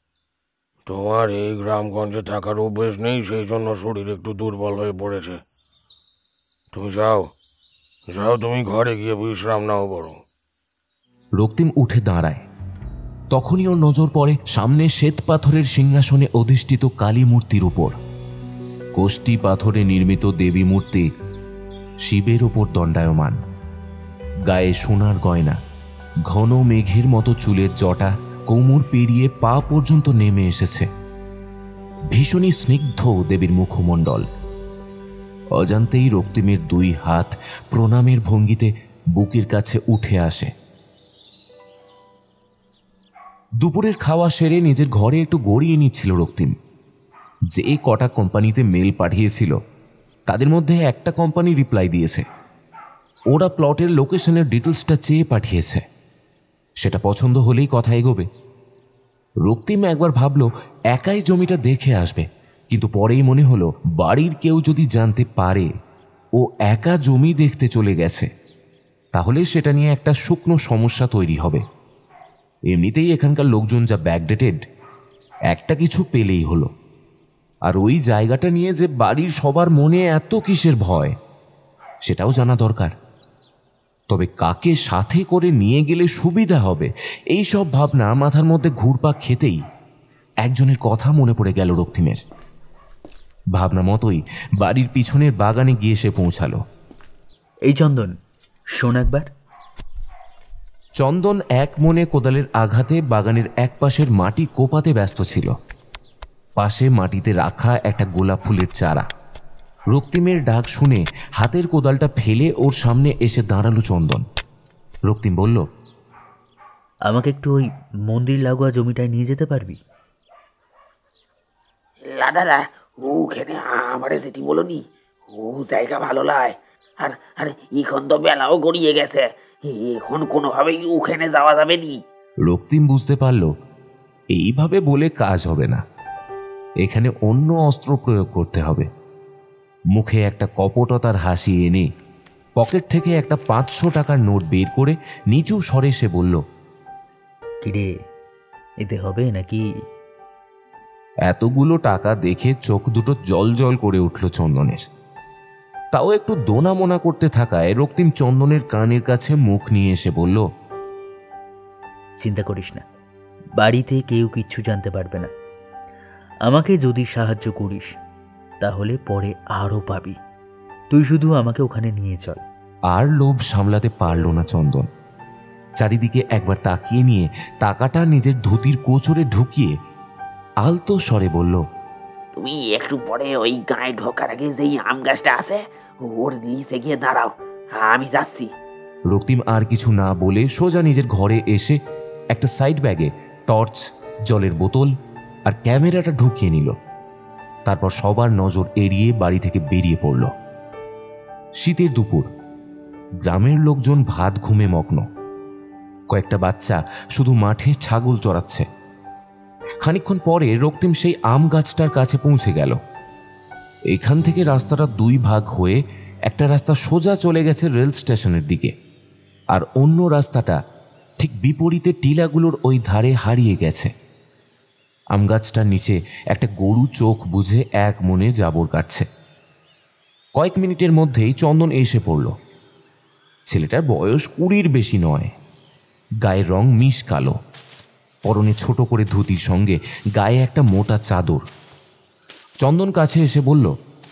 তোমার এই গ্রামগঞ্জে থাকার অভ্যেস নেই, সেই জন্য শরীর একটু দুর্বল হয়ে পড়েছে। তুমি যাও যাও, তুমি ঘরে গিয়ে বিশ্রাম নাও বরং।
রক্তিম উঠে দাঁড়ায়। তখনই ওর নজর পড়ে সামনে শ্বেত পাথরের সিংহাসনে অধিষ্ঠিত কালী মূর্তির উপর। কোষ্টি পাথরে নির্মিত দেবী মূর্তি শিবের ওপর দণ্ডায়মান, গায়ে সোনার গয়না, ঘন মেঘের মতো চুলের জটা কোমর পেরিয়ে পা পর্যন্ত নেমে এসেছে। ভীষণই স্নিগ্ধ দেবীর মুখমণ্ডল। অজান্তেই রক্তিমের দুই হাত প্রণামের ভঙ্গিতে বুকের কাছে উঠে আসে। দুপুরের খাওয়া সেরে নিজের ঘরে একটু গড়িয়ে নিচ্ছিল রক্তিম। যে কটা কোম্পানিতে মেল পাঠিয়েছিল তাদের মধ্যে একটা কোম্পানি রিপ্লাই দিয়েছে। ওরা প্লটের লোকেশনের ডিটেলসটা চেয়ে পাঠিয়েছে। সেটা পছন্দ হলেই কথা এগোবে। রক্তিম একবার ভাবল একাই জমিটা দেখে আসবে, কিন্তু পরেই মনে হলো বাড়ির কেউ যদি জানতে পারে ও একা জমি দেখতে চলে গেছে, তাহলে সেটা নিয়ে একটা শুকনো সমস্যা তৈরি হবে। এমনিতেই এখানকার লোকজন যা ব্যাকডেটেড, একটা কিছু পেলেই হলো। আর ওই জায়গাটা নিয়ে যে বাড়ির সবার মনে এত কিসের ভয়, সেটাও জানা দরকার। তবে কাকে সাথে করে নিয়ে গেলে সুবিধা হবে, এই সব ভাবনা মাথার মধ্যে ঘুরপাক খেতেই একজনের কথা মনে পড়ে গেল রক্তিমের। ভাবনা মতোই বাড়ির পিছনের বাগানে গিয়ে সে পৌঁছালো।
এই চন্দন, শোন একবার।
চন্দন এক মনে কোদালের আঘাতে বাগানের এক পাশের মাটি কোপাতে ব্যস্ত ছিল। পাশে মাটিতে রাখা একটা গোলাপ ফুলের চারা। রক্তিমের ডাক শুনে হাতের কোদালটা ফেলে ওর সামনে এসে দাঁড়ালো চন্দন। রক্তিম বলল,
আমাকে একটু ওই মন্দির লাগোয়া জমিটায় নিয়ে যেতে পারবি?
দাদা, ওখানে আমারে যেটি বলনি, ও জায়গা ভালো লাগে। আর আর এখন তো বেলাও গড়িয়ে গেছে, এখন কোনোভাবেই ওখানে যাওয়া যাবে নি।
রক্তিম বুঝতে পারল এইভাবে বলে কাজ হবে না, এখানে অন্য অস্ত্র প্রয়োগ করতে হবে। মুখে একটা কপটতার হাসি এনে পকেট থেকে একটা পাঁচশো টাকার নোট বের করে নিচু স্বরে সে বলল,
কিরে, এতে হবে নাকি?
এতগুলো টাকা দেখে চোখ দুটো জল জল করে উঠল চন্দনের। তাও একটু দোনা মোনা করতে থাকায় রক্তিম চন্দনের কানের কাছে মুখ নিয়ে এসে বলল,
চিন্তা করিস না, বাড়িতে কেউ কিচ্ছু জানতে পারবে না। আমাকে যদি সাহায্য করিস তাহলে পরে আরও পাবি। তুই শুধু আমাকে ওখানে নিয়ে চল।
আর লোভ সামলাতে পারল না চন্দন। চারিদিকে একবার তাকিয়ে নিয়ে টাকাটা নিজের ধুতির কোচরে ঢুকিয়ে আলতো স্বরে বলল,
তুমি একটু পরে ওই গায়ে ঢোকার আগে যেই আম গাছটা আছে ওর নিচে গিয়ে দাঁড়াও, আমি যাচ্ছি।
রক্তিম আর কিছু না বলে সোজা নিজের ঘরে এসে একটা সাইড ব্যাগে টর্চ, জলের বোতল আর ক্যামেরাটা ঢুকিয়ে নিল। তারপর সবার নজর এড়িয়ে বাড়ি থেকে বেরিয়ে পড়ল। শীতের দুপুর, গ্রামের লোকজন ভাত ঘুমে মগ্ন। কয়েকটা বাচ্চা শুধু মাঠে ছাগল চড়াচ্ছে। খানিকক্ষণ পরে রক্তিম সেই আম গাছটার কাছে পৌঁছে গেল। এখান থেকে রাস্তাটা দুই ভাগ হয়ে একটা রাস্তা সোজা চলে গেছে রেল স্টেশনের দিকে, আর অন্য রাস্তাটা ঠিক বিপরীতে টিলাগুলোর ওই ধারে হারিয়ে গেছে। আম গাছটার নিচে একটা গরু চোখ বুঝে এক মনে জাবর কাটছে। কয়েক মিনিটের মধ্যেই চন্দন এসে পড়ল। ছেলেটার বয়স কুড়ির বেশি নয়, গায়ের রং মিশ কালো, পরনে ছোট করে ধুতির সঙ্গে গায়ে একটা মোটা চাদর। চন্দন কাছে এসে বলল,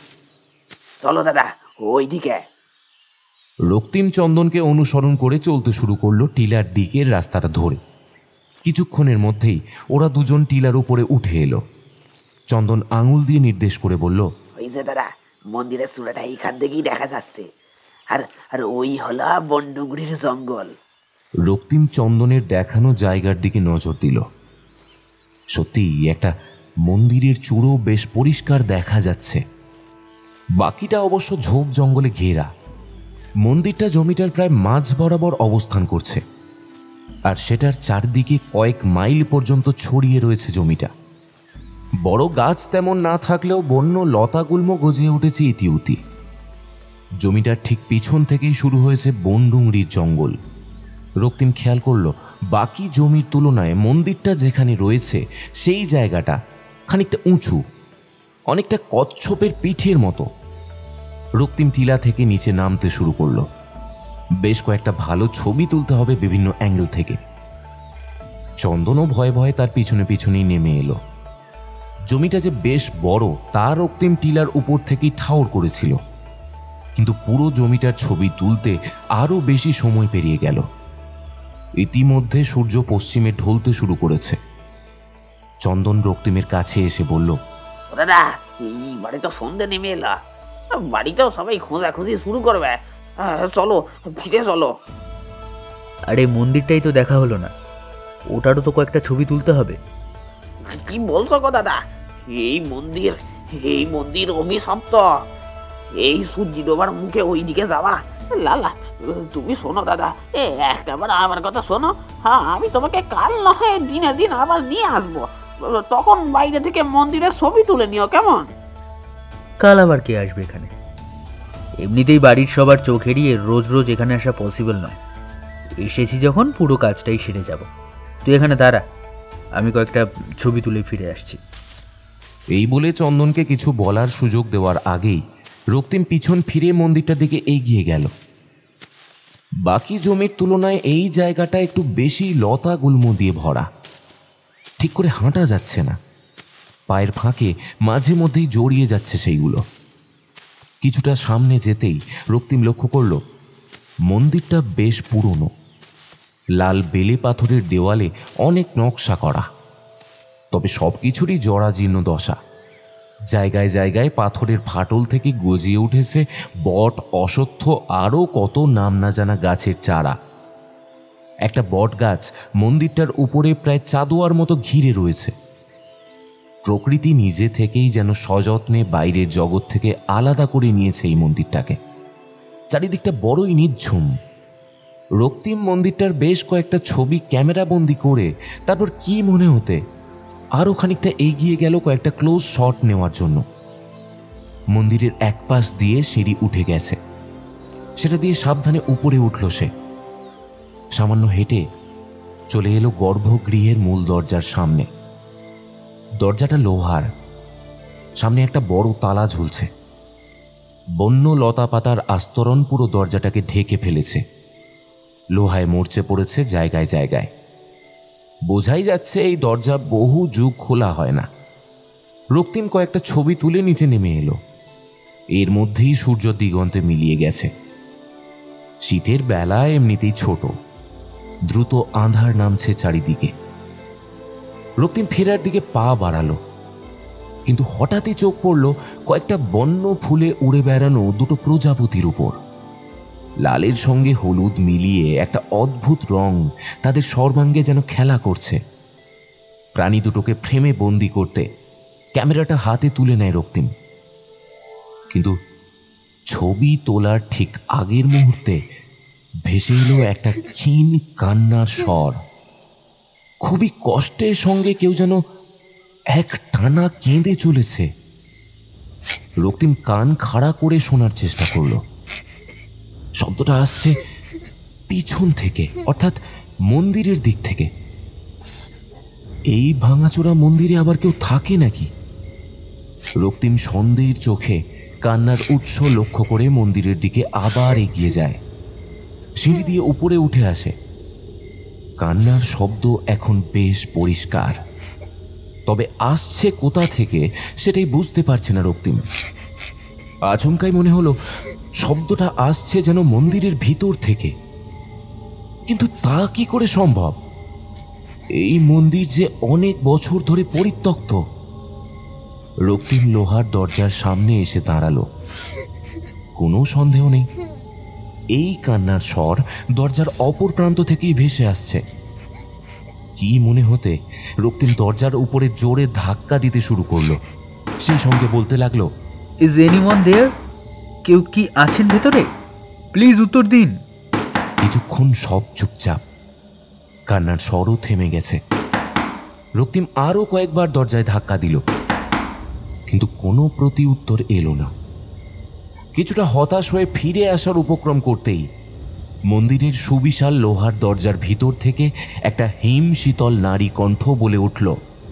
চলো দাদা, ওইদিকে।
রক্তিম চন্দনকে অনুসরণ করে চলতে শুরু করলো টিলার দিকের রাস্তাটা ধরে। কিছুক্ষণের মধ্যেই ওরা দুজন টিলার উপরে উঠে এলো। চন্দন আঙুল দিয়ে নির্দেশ করে বলল,
ওই যে দাদা, মন্দিরের চূড়াটা এইখান থেকেই দেখা যাচ্ছে, আর আর ওই হলো বনডুঙ্গরির জঙ্গল।
রক্তিম চন্দনের দেখানো জায়গার দিকে নজর দিল। সত্যি একটা মন্দিরের চূড়ো বেশ পরিষ্কার দেখা যাচ্ছে। বাকিটা অবশ্য ঝোপ জঙ্গলে ঘেরা। মন্দিরটা জমিটার প্রায় মাঝ বরাবর অবস্থান করছে, আর সেটার চারদিকে কয়েক মাইল পর্যন্ত ছড়িয়ে রয়েছে জমিটা। বড় গাছ তেমন না থাকলেও বন্য লতাগুল্ম গজিয়ে উঠেছে ইতিউতি। জমিটার ঠিক পিছন থেকেই শুরু হয়েছে বনডুংরির জঙ্গল। রক্তিম খেয়াল করল বাকি জমির তুলনায় মন্দিরটা যেখানে রয়েছে সেই জায়গাটা খানিকটা উঁচু, অনেকটা কচ্ছপের পিঠের মতো। রক্তিম টিলা থেকে নিচে নামতে শুরু করল। বেশ কয়েকটা ভালো ছবি তুলতে হবে বিভিন্ন অ্যাঙ্গেল থেকে। চন্দনও ভয়ে ভয়ে তার পিছনে পিছনেই নেমে এলো। জমিটা যে বেশ বড় তা রক্তিম টিলার উপর থেকেই ঠাউর করেছিল, কিন্তু পুরো জমিটার ছবি তুলতে আরো বেশি সময় পেরিয়ে গেল। ইতিমধ্যে সূর্য পশ্চিমে ঢলতে শুরু করেছে। চন্দন রক্তিমের কাছে এসে বলল,
দাদা, এই বাড়ি তো সন্ধ্যে নেমে এলা, বাড়িতেও সবাই খোঁজাখুঁজি শুরু করবে, চলো ফিরে চলো।
আরে মন্দিরটাই তো দেখা হলো না, ওটারও তো কয়েকটা ছবি তুলতে হবে।
কি বলছো গো দাদা, এই মন্দির এই মন্দির অভিশপ্ত। এই সূর্য ডোবার মুখে ওই দিকে যাওয়া। লালা, তুমি শোনো দাদা, এ একটাবার আমার কথা শোনো। হ্যাঁ, আমি তোমাকে কাল না হয় দিনে দিন আবার নিয়ে আসবো, তখন বাইরে থেকে মন্দিরের ছবি তুলে নিও, কেমন?
কাল আবার কে আসবে এখানে? এমনিতেই বাড়ির সবার চোখ এড়িয়ে রোজ রোজ এখানে আসা পসিবল নয়। এসেছি যখন পুরো কাজটাই সেরে যাব। তুই এখানে দাঁড়া, আমি কয়েকটা ছবি তুলে ফিরে আসছি।
এই বলে চন্দনকে কিছু বলার সুযোগ দেওয়ার আগেই রক্তিম পিছন ফিরে মন্দিরটার দিকে এগিয়ে গেল। বাকি জমির তুলনায় এই জায়গাটা একটু বেশি লতা গুল্ম দিয়ে ভরা। ঠিক করে হাঁটা যাচ্ছে না, পায়ের ফাঁকে মাঝে মধ্যেই জড়িয়ে যাচ্ছে সেইগুলো। কিছুটা সামনে যেতেই রক্তিম লক্ষ্য করল মন্দিরটা বেশ পুরনো। লাল বেলে পাথরের দেওয়ালে অনেক নকশা করা, তবে সব কিছুরই জরাজীর্ণ দশা। জায়গায় জায়গায় পাথরের ফাটল থেকে গজিয়ে উঠেছে বট, অশ্বত্থ, আরও কত নাম না জানা গাছের চারা। একটা বট গাছ মন্দিরটার উপরে প্রায় চাদোয়ার মতো ঘিরে রয়েছে। প্রকৃতি নিজে থেকেই যেন সযত্নে বাইরের জগৎ থেকে আলাদা করে নিয়েছে এই মন্দিরটাকে। চারিদিকটা বড়ই নিঝুম। রক্তিম মন্দিরটার বেশ কয়েকটা ছবি ক্যামেরাবন্দি করে তারপর কি মনে হতে আরও খানিকটা এগিয়ে গেল কয়েকটা ক্লোজ শট নেওয়ার জন্য। মন্দিরের এক পাশ দিয়ে সিঁড়ি উঠে গেছে, সেটা দিয়ে সাবধানে উপরে উঠল সে। সামান্য হেঁটে চলে এলো গর্ভগৃহের মূল দরজার সামনে। দরজাটা লোহার, সামনে একটা বড় তালা ঝুলছে। বন্য লতা পাতার আস্তরণ পুরো দরজাটাকে ঢেকে ফেলেছে। লোহায় মরচে পড়েছে জায়গায় জায়গায়। বোঝাই যাচ্ছে এই দরজা বহু যুগ খোলা হয় না। রক্তিম কয়েকটা ছবি তুলে নিচে নেমে এলো। এর মধ্যেই সূর্য দিগন্তে মিলিয়ে গেছে। শীতের বেলা এমনিতেই ছোট, দ্রুত আঁধার নামছে চারিদিকে। রক্তিম ফেরার দিকে পা বাড়ালো, কিন্তু হঠাৎই চোখ পড়ল কয়েকটা বন্য ফুলে উড়ে বেড়ানো দুটো প্রজাপতির উপর। লালের সঙ্গে হলুদ মিলিয়ে একটা অদ্ভুত রং তাদের সর্বাঙ্গে যেন খেলা করছে। প্রাণী দুটোকে ফ্রেমে বন্দি করতে ক্যামেরাটা হাতে তুলে নেয় রক্তিম। কিন্তু ছবি তোলার ঠিক আগের মুহূর্তে ভেসে এলো একটা ক্ষীণ কান্নার স্বর। খুবই কষ্টের সঙ্গে কেউ যেন এক টানা কেঁদে চলেছে। রক্তিম কান খাড়া করে শোনার চেষ্টা করল। শব্দটা আসছে পিছন থেকে, অর্থাৎ মন্দিরের দিক থেকে। এই ভাঙাচোরা মন্দিরে আবার কেউ থাকে নাকি? রক্তিম সন্দেহের চোখে কান্নার উৎস লক্ষ্য করে মন্দিরের দিকে আবার এগিয়ে যায়। সিঁড়ি দিয়ে উপরে উঠে আসে। কান্নার শব্দ এখন বেশ পরিষ্কার, তবে আসছে কোথা থেকে সেটাই বুঝতে পারছে না রক্তিম। আচমকাই মনে হলো শব্দটা আসছে যেন মন্দিরের ভিতর থেকে। কিন্তু তা কি করে সম্ভব? এই মন্দির যে অনেক বছর ধরে পরিত্যক্ত। রক্তিম লোহার দরজার সামনে এসে দাঁড়ালো। কোনো সন্দেহ নেই, এই কান্নার স্বর দরজার অপর প্রান্ত থেকেই ভেসে আসছে। কি মনে হতে রক্তিম দরজার উপরে জোরে ধাক্কা দিতে শুরু করলো। সেই সঙ্গে বলতে লাগলো,
ইজ এনিওয়ান দেয়ার? কেউ কি আছেন ভেতরে? প্লিজ উত্তর দিন।
কিছুক্ষণ সব চুপচাপ। কান্নার স্বরও থেমে গেছে। রক্তিম আরো কয়েকবার দরজায় ধাক্কা দিল, কিন্তু কোনো প্রতি উত্তর এলো না। কিছুটা হতাশ হয়ে ফিরে আসার উপক্রম করতেই মন্দিরের সুবিশাল লোহার দরজার ভিতর থেকে একটা হিম শীতল নারী কণ্ঠ বলে উঠল,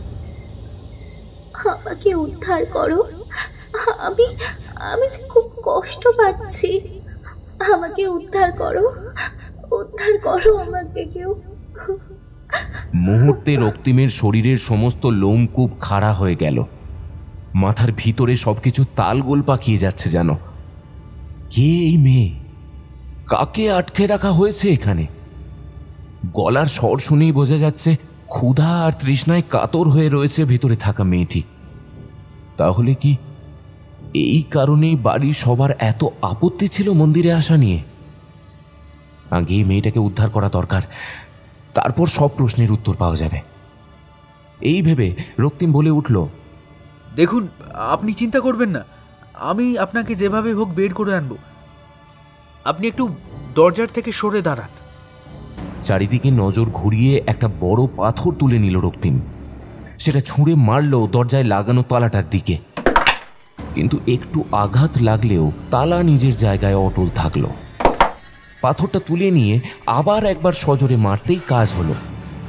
আমাকে উদ্ধার করো, আমি আমি যে খুব কষ্ট পাচ্ছি, আমাকে উদ্ধার করো, উদ্ধার করো আমাকে কেউ।
মুহূর্তে রক্তিমের শরীরের সমস্ত লোমকূপ খাড়া হয়ে গেল। মাথার ভিতরে সবকিছু তালগোল পাকিয়ে যাচ্ছে যেন। কে এই মেয়ে? কাকে আটকে রাখা হয়েছে এখানে? গলার স্বর শুনেই বোঝা যাচ্ছে ক্ষুধা আর তৃষ্ণায় কাতর হয়ে রয়েছে ভেতরে থাকা মেয়েটি। তাহলে কি এই কারণেই বাড়ির সবার এত আপত্তি ছিল মন্দিরে আসা নিয়ে? আগে এই মেয়েটাকে উদ্ধার করা দরকার, তারপর সব প্রশ্নের উত্তর পাওয়া যাবে। এই ভেবে রক্তিম বলে উঠল,
দেখুন, আপনি চিন্তা করবেন না, আমি আপনাকে যেভাবে হোক বের করে আনবো। আপনি একটু দরজার থেকে সরে দাঁড়ান।
চারিদিকে নজর ঘুরিয়ে একটা বড় পাথর তুলে নিল রক্তিম। সেটা ছুঁড়ে মারল দরজায় লাগানো তালাটার দিকে, কিন্তু একটু আঘাত লাগলেও তালা নিজের জায়গায় অটল থাকলো। পাথরটা তুলে নিয়ে আবার একবার সজোরে মারতেই কাজ হলো।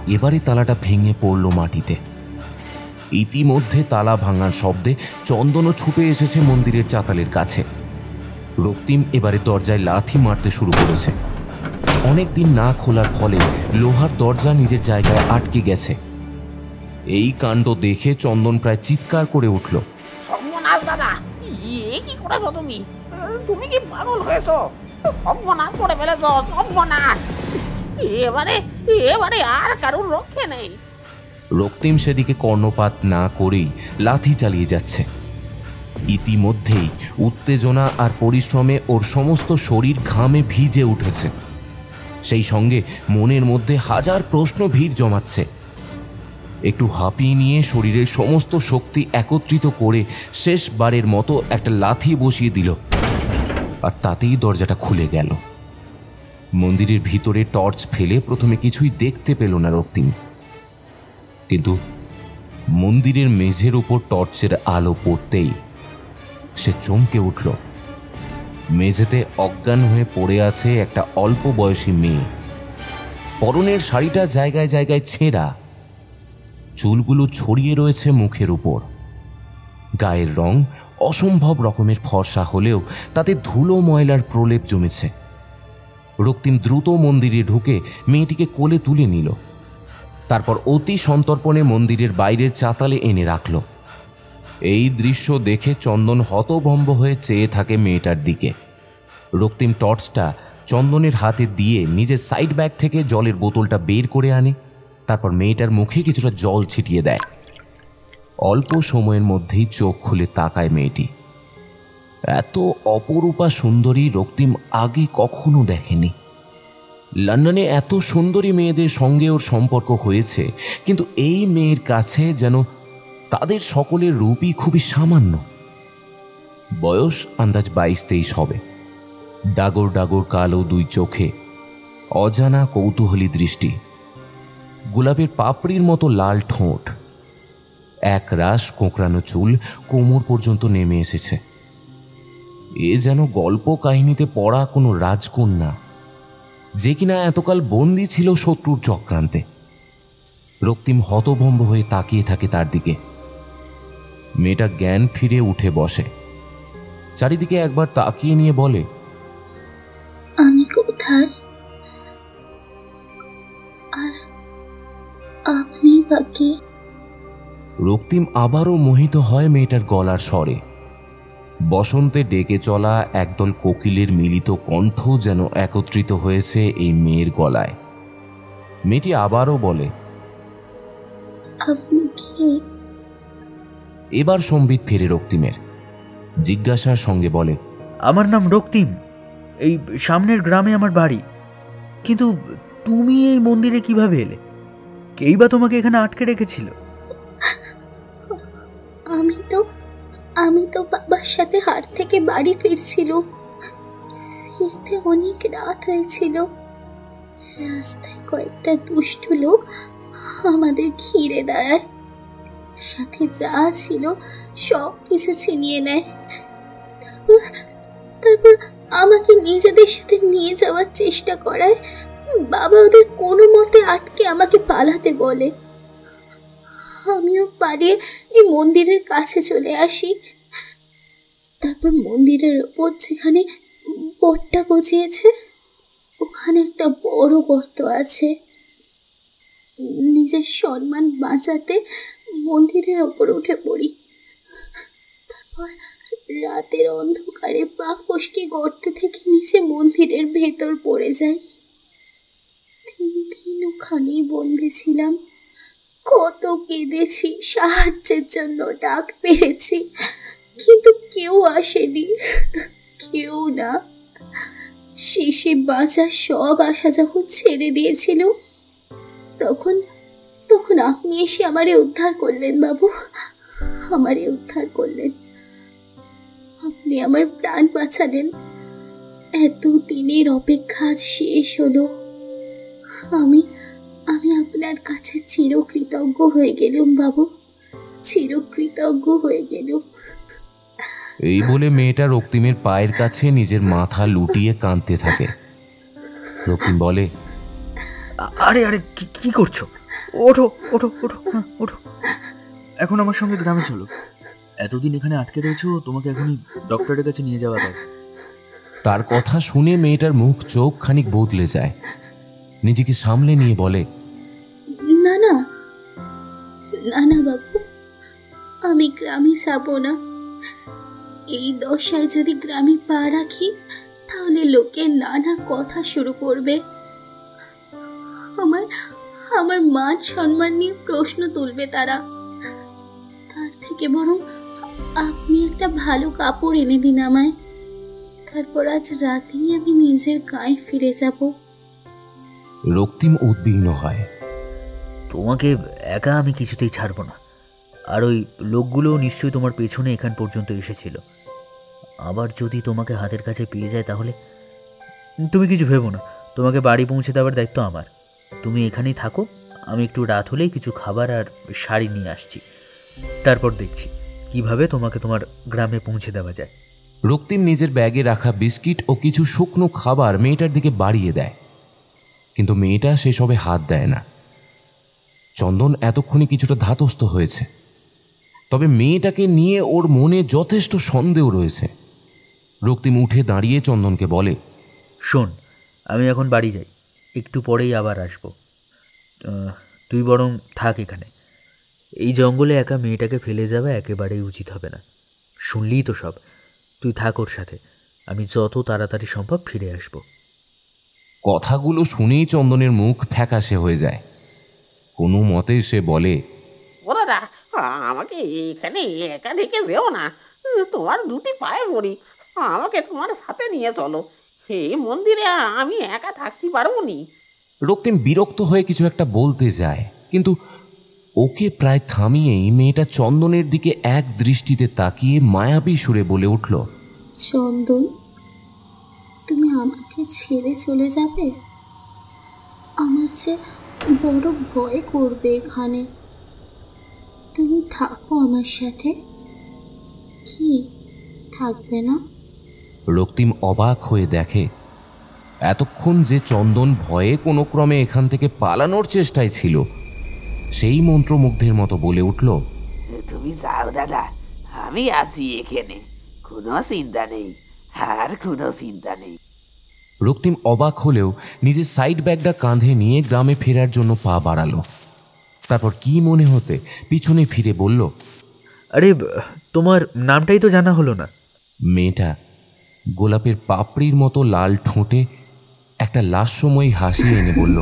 এবারে তালাটা ভেঙে পড়ল মাটিতে। ইতিমধ্যে তালা ভাঙার শব্দে চন্দনও ছুটে এসেছে মন্দিরের চাতালের কাছে। রক্তিম এবারে দরজায় লাথি মারতে শুরু করেছে। অনেকদিন না খোলার ফলে লোহার দরজা নিজের জায়গায় আটকে গেছে। এই কাণ্ড দেখে চন্দন প্রায় চিৎকার করে উঠল।
সর্বনাশ দাদা, এ কি করেছো তুমি? তুমি কি পাগল হয়েছো? সর্বনাশ করে ফেলেছো, সর্বনাশ! এবারে এবারে আর কারোর রক্ষে নেই।
রক্তিম সেদিকে কর্ণপাত না করেই লাথি চালিয়ে যাচ্ছে। ইতিমধ্যেই উত্তেজনা আর পরিশ্রমে ওর সমস্ত শরীর ঘামে ভিজে উঠেছে। সেই সঙ্গে মনের মধ্যে হাজার প্রশ্ন ভিড় জমাচ্ছে। একটু হাঁপিয়ে নিয়ে শরীরের সমস্ত শক্তি একত্রিত করে শেষবারের মতো একটা লাথি বসিয়ে দিল, আর তাতেই দরজাটা খুলে গেল। মন্দিরের ভিতরে টর্চ ফেলে প্রথমে কিছুই দেখতে পেল না রক্তিম, কিন্তু মন্দিরের মেঝের উপর টর্চের আলো পড়তেই সে চমকে উঠল। মেঝেতে অজ্ঞান হয়ে পড়ে আছে একটা অল্প বয়সী মেয়ে। পরনের শাড়িটা জায়গায় জায়গায় ছেঁড়া, চুলগুলো ছড়িয়ে রয়েছে মুখের উপর। গায়ের রং অসম্ভব রকমের ফর্সা হলেও তাতে ধুলো ময়লার প্রলেপ জমেছে। রক্তিম দ্রুত মন্দিরে ঢুকে মেয়েটিকে কোলে তুলে নিল, তারপর অতি সন্তর্পণে মন্দিরের বাইরের চাতালে এনে রাখল। এই দৃশ্য দেখে চন্দন হতভম্ব হয়ে চেয়ে থাকে মেয়েটার দিকে। রক্তিম টর্চটা চন্দনের হাতে দিয়ে নিজের সাইড ব্যাগ থেকে জলের বোতলটা বের করে আনে, তারপর মেয়েটার মুখে কিছুটা জল ছিটিয়ে দেয়। অল্প সময়ের মধ্যেই চোখ খুলে তাকায় মেয়েটি। এত অপরূপা সুন্দরী রক্তিম আগে কখনো দেখেনি। লন্ডনে এত সুন্দরী মেয়েদের সঙ্গে ওর সম্পর্ক হয়েছে, কিন্তু এই মেয়ের কাছে যেন তাদের সকলের রূপই খুবই সামান্য। বয়স আন্দাজ বাইশ তেইশ হবে। ডাগর ডাগর কালো দুই চোখে অজানা কৌতূহলী দৃষ্টি, গোলাপের পাপড়ির মতো লাল ঠোঁট, এক রাশ কোঁকড়ানো চুল কোমর পর্যন্ত নেমে এসেছে। এ যেন গল্প কাহিনীতে পড়া কোনো রাজকন্যা, যে কিনা এতকাল বন্দী ছিল শত্রুর চক্রান্তে। রক্তিম হতভম্ব হয়ে তাকিয়ে থাকে তার দিকে। মেয়েটা জ্ঞান ফিরে উঠে বসে, চারিদিকে একবার তাকিয়ে নিয়ে বলে,
আমি কোথায়? আর আপনি বা কে?
রক্তিম আবারও মোহিত হয় মেয়েটার গলার স্বরে। বসন্তে ডেকে চলা একদল কোকিলের মিলিত কণ্ঠ যেন একত্রিত হয়েছে এই মেয়ের গলায়। মেয়েটি আবারও বলে,
আপনি কে?
এবার সম্বিত ফেরে রক্তিমের। জিজ্ঞাসার সঙ্গে বলে,
আমার নাম রক্তিম, এই সামনের গ্রামে আমার বাড়ি। কিন্তু তুমি এই মন্দিরে কিভাবে এলে? কেই বা তোমাকে এখানে আটকে রেখেছিল?
আমি তো আমি তো বাবার সাথে হাট থেকে বাড়ি ফিরছিল। ফিরতে অনেক রাত হয়েছিল। রাস্তায় কয়েকটা দুষ্টু লোক আমাদের ঘিরে দাঁড়ায়, সাথে যা ছিল সব কিছু ছিনিয়ে নেয়। তারপর তারপর আমাকে নিজেদের সাথে নিয়ে যাওয়ার চেষ্টা করায়। বাবা ওদের কোনো মতে আটকে আমাকে পালাতে বলে। আমিও পালিয়ে এই মন্দিরের কাছে চলে আসি। তারপর মন্দিরের ওপর যেখানে বোর্ডটা গজিয়েছে, ওখানে একটা বড় গর্ত আছে। নিজের সম্মান বাঁচাতে মন্দিরের ওপর উঠে পড়ি। তারপর রাতের অন্ধকারে পা ফসকে গর্ত থেকে নিচে মন্দিরের ভেতর পড়ে যাই। তিন দিন ওখানেই বন্দি ছিলাম। কত কেঁদেছি, সাহায্যের জন্য ডাক পেরেছি, কিন্তু কেউ আসেনি, কেউ না। শেষে বাঁচার সব আশা যখন ছেড়ে দিয়েছিল, তখন তখন আপনি এসে আমারে উদ্ধার করলেন বাবু, আমারে উদ্ধার করলেন। আপনি আমার প্রাণ বাঁচালেন। এত দিনের অপেক্ষা শেষ হলো। আমি আমি আপনার কাছে চিরকৃতজ্ঞ হয়ে গেলুম বাবু, চিরকৃতজ্ঞ হয়ে গেলুম।
এই বলে মেয়েটা রক্তিমের পায়ের কাছে নিজের মাথা লুটিয়ে কাঁদতে থাকে। রক্তিম বলে,
আরে আরে কি কি করছো? ওঠো ওঠো ওঠো, হ্যাঁ ওঠো। এখন আমার সঙ্গে গ্রামে চলো। এতদিন এখানে আটকে রয়েছো, তোমাকে এখনই ডক্টরের কাছে নিয়ে যাওয়া দরকার।
তার কথা শুনে মেয়েটার মুখ চোখ খানিক বদলে যায়। নিজেকে সামলে নিয়ে বলে,
না না না না বাবু, আমি গ্রামে যাব না। এই দশায় যদি গ্রামে পা রাখি তাহলে লোকে নানা কথা শুরু করবে। আমার আমার মান সম্মান নিয়ে প্রশ্ন তুলবে তারা। তার থেকে বরং আপনি একটা ভালো কাপড় এনে দিন আমায়, তারপর আজ রাতেই আমি নিজের গায়ে ফিরে যাব।
রক্তিম উদ্বিগ্ন হয়।
তোমাকে একা আমি কিছুতেই ছাড়বো না। আর ওই লোকগুলো নিশ্চয়ই তোমার পেছনে এখান পর্যন্ত এসেছিল। আবার যদি তোমাকে হাতের কাছে পেয়ে যায় তাহলে? তুমি কিছু ভেবো না, তোমাকে বাড়ি পৌঁছে দেওয়ার দায়িত্ব আমার। তুমি এখানেই থাকো, আমি একটু রাত হলেই কিছু খাবার আর শাড়ি নিয়ে আসছি। তারপর দেখছি কিভাবে তোমাকে তোমার গ্রামে পৌঁছে দেওয়া যায়।
রক্তিম নিজের ব্যাগে রাখা বিস্কিট ও কিছু শুকনো খাবার মেয়েটার দিকে বাড়িয়ে দেয়, কিন্তু মেয়েটা সেসবে হাত দেয় না। চন্দন এতক্ষণে কিছুটা ধাতস্থ হয়েছে, তবে মেয়েটাকে নিয়ে ওর মনে যথেষ্ট সন্দেহ রয়েছে। রক্তিম উঠে দাঁড়িয়ে চন্দনকে বলে,
শোন, আমি এখন বাড়ি যাই, একটু পরেই আবার আসবো। তুই বরং থাক এখানে। এই জঙ্গলে একা মেয়েটাকে ফেলে যাওয়া একেবারেই উচিত হবে না। শুনলি তো সব, তুই থাক ওর সাথে, আমি যত তাড়াতাড়ি সম্ভব ফিরে আসবো।
কথাগুলো শুনেই চন্দনের মুখ ফ্যাকাশে হয়ে যায়। কোনো মতে সে বলে,
ও দাদা, আমাকে এখানে একা রেখে যেও না, তোমার দুটি পায়ে পড়ি, আমাকে তোমার সাথে নিয়ে চলো। এই মন্দিরে আমি একা থাকতে পারবো নি।
রক্তিম বিরক্ত হয়ে কিছু একটা বলতে যায়, কিন্তু ওকে প্রায় থামিয়েই মেয়েটা চন্দনের দিকে এক দৃষ্টিতে তাকিয়ে মায়াবী সুরে বলে উঠল,
চন্দন, তুমি আমাকে ছেড়ে চলে যাবে? আমার যে বড় ভয় করবে এখানে। তুমি থাকো আমার সাথে, কি থাকবে না?
রক্তিম অবাক হয়ে দেখে এতক্ষণ যে চন্দন ভয়ে কোনো ক্রমে এখান থেকে পালানোর চেষ্টায় ছিল, সেই মন্ত্রমুগ্ধের মতো বলে উঠল,
তুমি যাও দাদা, আমি আছি এখানে, কোনো চিন্তা নেই, আর কোনো চিন্তা নেই।
রক্তিম অবাক হলেও নিজের সাইড ব্যাগটা কাঁধে নিয়ে গ্রামে ফেরার জন্য পা বাড়ালো। তারপর কি মনে হতে পিছনে ফিরে বলল,
আরে তোমার নামটাই তো জানা হলো না।
মেয়েটা গোলাপের পাপড়ির মতো লাল ঠোঁটে একটা লাস্যময়ী হাসি এনে বলল,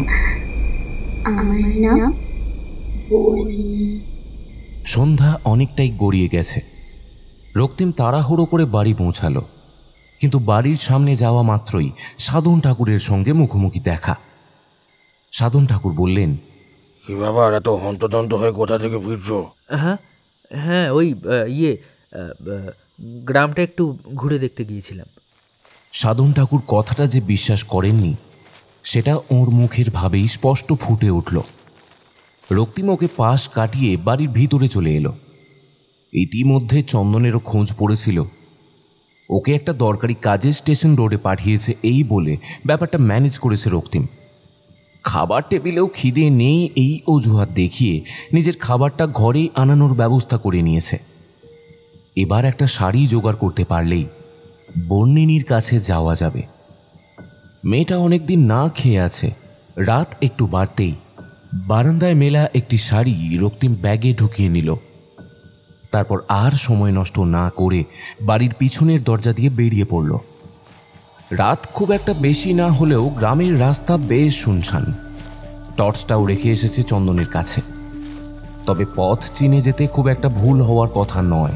আমার নাম বনি।
সন্ধ্যা অনেকটাই গড়িয়ে গেছে। রক্তিম তাড়াহুড়ো করে বাড়ি পৌঁছালো, কিন্তু বাড়ির সামনে যাওয়া মাত্রই সাধন ঠাকুরের সঙ্গে মুখোমুখি দেখা। সাধন ঠাকুর বললেন,
কি ব্যাপার, এত হন্তদন্ত হয়ে কোথা থেকে ফিরছো?
হ্যাঁ হ্যাঁ ওই ইয়ে গ্রামটা একটু ঘুরে দেখতে গিয়েছিলাম।
সাধন ঠাকুর কথাটা যে বিশ্বাস করেননি সেটা ওর মুখের ভাবেই স্পষ্ট ফুটে উঠল। রক্তিম ওকে পাশ কাটিয়ে বাড়ির ভিতরে চলে এলো। ইতিমধ্যে চন্দনেরও খোঁজ পড়েছিল। ওকে একটা দরকারি কাজে স্টেশন রোডে পাঠিয়েছে এই বলে ব্যাপারটা ম্যানেজ করেছে রক্তিম। খাবার টেবিলেও খিদে নেই এই অজুহাত দেখিয়ে নিজের খাবারটা ঘরেই আনানোর ব্যবস্থা করে নিয়েছে। এবার একটা শাড়ি জোগাড় করতে পারলেই বর্ণিনীর কাছে যাওয়া যাবে। মেয়েটা অনেকদিন না খেয়ে আছে। রাত একটু বাড়তেই বারান্দায় মেলা একটি শাড়ি রক্তিম ব্যাগে ঢুকিয়ে নিল। তারপর আর সময় নষ্ট না করে বাড়ির পিছনের দরজা দিয়ে বেরিয়ে পড়ল। রাত খুব একটা বেশি না হলেও গ্রামের রাস্তা বেশ শুনশান। টর্চটাও রেখে এসেছে চন্দনের কাছে, তবে পথ চিনে যেতে খুব একটা ভুল হওয়ার কথা নয়।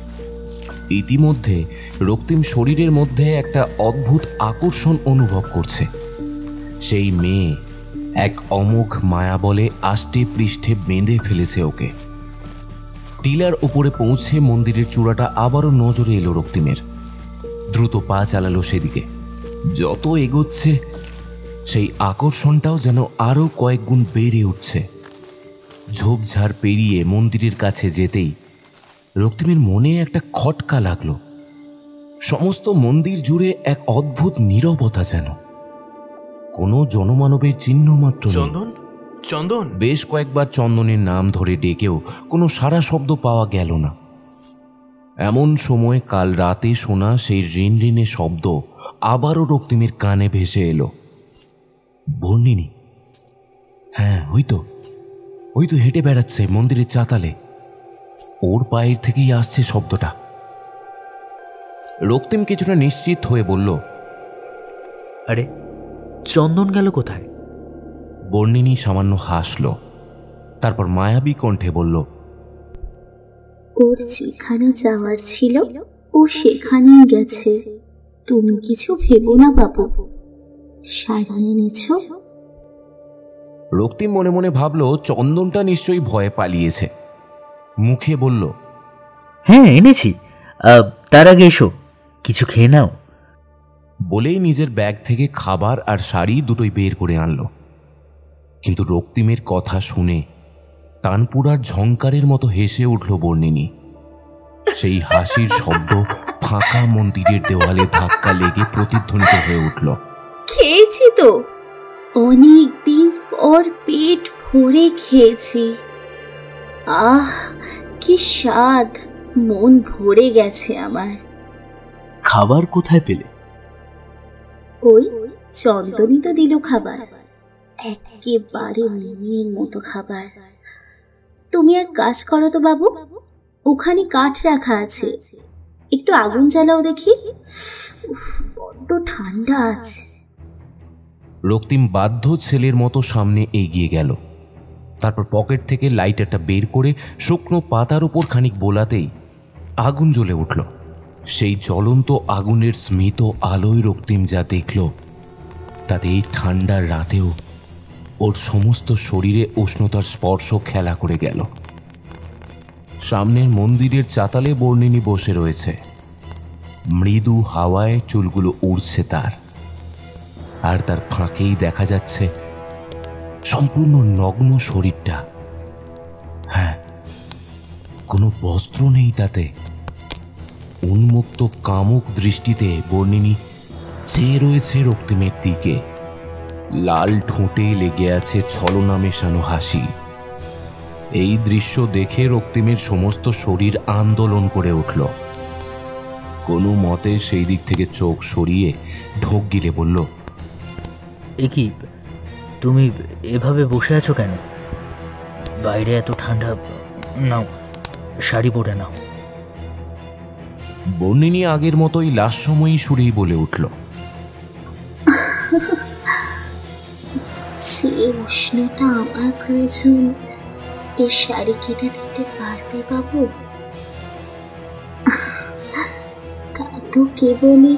ইতিমধ্যে রক্তিম শরীরের মধ্যে একটা অদ্ভুত আকর্ষণ অনুভব করছে। সেই মেয়ে এক অমোঘ মায়া বলে আষ্টে পৃষ্ঠে বেঁধে ফেলেছে ওকে। টিলার উপরে পৌঁছে মন্দিরের চূড়াটা আবারও নজরে এলো রক্তিমের। দ্রুত পা চালালো সেদিকে। যত এগোচ্ছে সেই আকর্ষণটাও যেন আরও কয়েক গুণ বেড়ে উঠছে। ঝোপঝাড় পেরিয়ে মন্দিরের কাছে যেতেই রক্তিমের মনে একটা খটকা লাগলো। সমস্ত মন্দির জুড়ে এক অদ্ভুত নীরবতা যেন। কোনো জনমানবের চিহ্ন মাত্র নেই।
চন্দন চন্দন
বেশ কয়েকবার চন্দনের নাম ধরে ডেকেও কোনো সাড়া শব্দ পাওয়া গেল না। এমন সময় কাল রাতে শোনা সেই রিনরিনে শব্দ আবারও রক্তিমের কানে ভেসে এলো। বর্ণিনী, হ্যাঁ ওই তো ওই তো হেঁটে বেড়াচ্ছে মন্দিরের চাতালে, ওর পায়ের থেকেই আসছে শব্দটা। রক্তিম কিছুটা নিশ্চিত হয়ে বলল,
আরে চন্দন গেল কোথায়?
বর্ণিনী সামান্য হাসল, তারপর মায়াবী কণ্ঠে বলল,
ওর যেখানে যাওয়ার ছিল ও সেখানেই গেছে। তুমি কিছু ভেবো না বাবু, শাড়ি এনেছ?
রক্তিম মনে মনে ভাবল চন্দনটা নিশ্চয়ই ভয়ে পালিয়েছে। মুখে বলল,
হ্যাঁ এনেছি, তার আগে এসো কিছু খেয়ে নাও।
বলেই নিজের ব্যাগ থেকে খাবার আর শাড়ি দুটোই বের করে আনল। কিন্তু রক্তিমের কথা শুনে তানপুরার ঝংকারের মতো হেসে উঠল বর্ণিনী। সেই হাসির শব্দ ফাঁকা মন্দিরের দেওয়ালে ধাক্কা লেগে প্রতিধ্বনিত হয়ে উঠল।
খেয়েছি তো, অনেক দিন পর পেট ভরে খেয়েছি। আহ কি স্বাদ, মন ভরে গেছে আমার।
খাবার কোথায় পেলে?
ওই চন্দনই তো দিল খাবার, একেবারে মেয়ের মতো খাবার। তুমি এক কাজ করো তো বাবু, ওখানে কাঠ রাখা আছে, একটু আগুন জ্বালাও দেখি, বড্ড ঠান্ডা আছে।
রক্তিম বাধ্য ছেলের মতো সামনে এগিয়ে গেল। তারপর পকেট থেকে লাইটারটা বের করে শুকনো পাতার উপর খানিক বোলাতেই আগুন জ্বলে উঠল। সেই জ্বলন্ত আগুনের স্মিত আলোয় রক্তিম যা দেখল তাতে এই ঠান্ডার রাতেও ওর সমস্ত শরীরে উষ্ণতার স্পর্শ খেলা করে গেল। সামনের মন্দিরের চাতালে বর্ণিনী বসে রয়েছে, মৃদু হাওয়ায় চুলগুলো উড়ছে তার, আর তার ফাঁকেই দেখা যাচ্ছে সম্পূর্ণ নগ্ন শরীরটা। হ্যাঁ, কোনো বস্ত্র নেই তাতে। উন্মুক্ত কামুক দৃষ্টিতে বর্ণিনী চেয়ে রয়েছে রক্তিমের দিকে। লাল ঠোঁটে লেগে আছে ছলনা মেশানো হাসি। এই দৃশ্য দেখে রক্তিমের সমস্ত শরীর আন্দোলন করে উঠল। কোনো মতে সেই দিক থেকে চোখ সরিয়ে ঢোক গিলে বলল,
এ কি, তুমি এভাবে বসে আছো কেন? বাইরে এত ঠান্ডা, নাও শাড়ি পরে নাও।
বর্ণিনী আগের মতোই লাস্যময়ী সুরেই বলে উঠল,
যে উষ্ণতা আমার প্রয়োজন এই শাড়ি কেটে দিতে পারবে বাবু? কাঁদো কেবলই।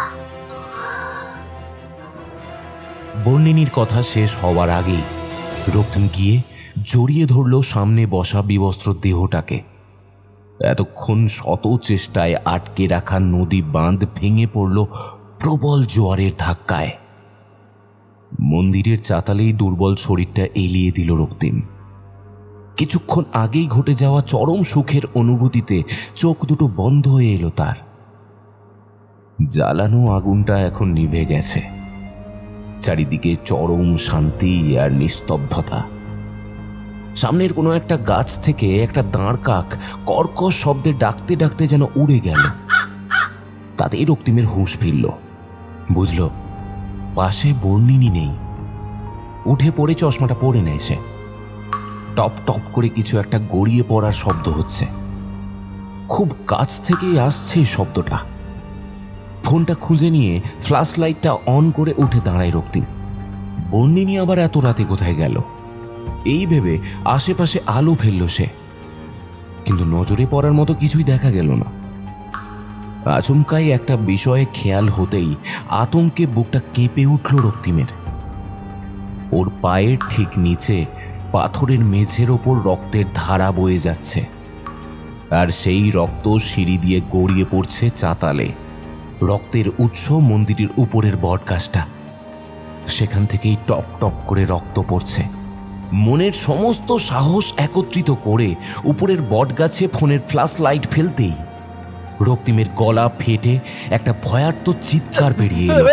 বর্ণিনীর কথা শেষ হওয়ার আগেই রক্তিম গিয়ে জড়িয়ে ধরল সামনে বসা বিবস্ত্র দেহটাকে। এতক্ষণ শত চেষ্টায় আটকে রাখা নদী বাঁধ ভেঙে পড়ল প্রবল জোয়ারের ধাক্কায়। মন্দিরের চাতালেই দুর্বল শরীরটা এলিয়ে দিল রক্তিম। কিছুক্ষণ আগেই ঘটে যাওয়া চরম সুখের অনুভূতিতে চোখ দুটো বন্ধ হয়ে এলো তার। জ্বালানো আগুনটা এখন নিভে গেছে। চারিদিকে চরম শান্তি আর নিস্তব্ধতা। সামনের কোনো একটা গাছ থেকে একটা দাঁড় কাক কর্কশ শব্দে ডাকতে ডাকতে যেন উড়ে গেল। তাতেই রক্তিমের হুঁশ ফিরল। বুঝল পাশে বর্ণিনী নেই। উঠে পড়ে চশমাটা পরে নেয় সে। টপ টপ করে কিছু একটা গড়িয়ে পড়ার শব্দ হচ্ছে। খুব কাছ থেকেই আসছে শব্দটা। ফোনটা খুঁজে নিয়ে ফ্ল্যাশ লাইটটা অন করে উঠে দাঁড়ায় রক্তিম। বর্ণিনী আবার এত রাতে কোথায় গেল এই ভেবে আশেপাশে আলো ফেলল সে, কিন্তু নজরে পড়ার মতো কিছুই দেখা গেল না। আচমকাই একটা বিষয়ে খেয়াল হতেই আতঙ্কে বুকটা কেঁপে উঠল রক্তিমের। ওর পায়ের ঠিক নিচে পাথরের মেঝের ওপর রক্তের ধারা বয়ে যাচ্ছে, আর সেই রক্ত সিঁড়ি দিয়ে গড়িয়ে পড়ছে চাতালে। রক্তের উৎস মন্দিরের উপরের বটগাছটা, সেখান থেকেই টপ টপ করে রক্ত পড়ছে। মনের সমস্ত সাহস একত্রিত করে উপরের বটগাছে ফোনের ফ্ল্যাশ লাইট ফেলতেই রক্তিমের গলা ফেটে একটা ভয়ার্ত চিৎকার বেরিয়ে এলো।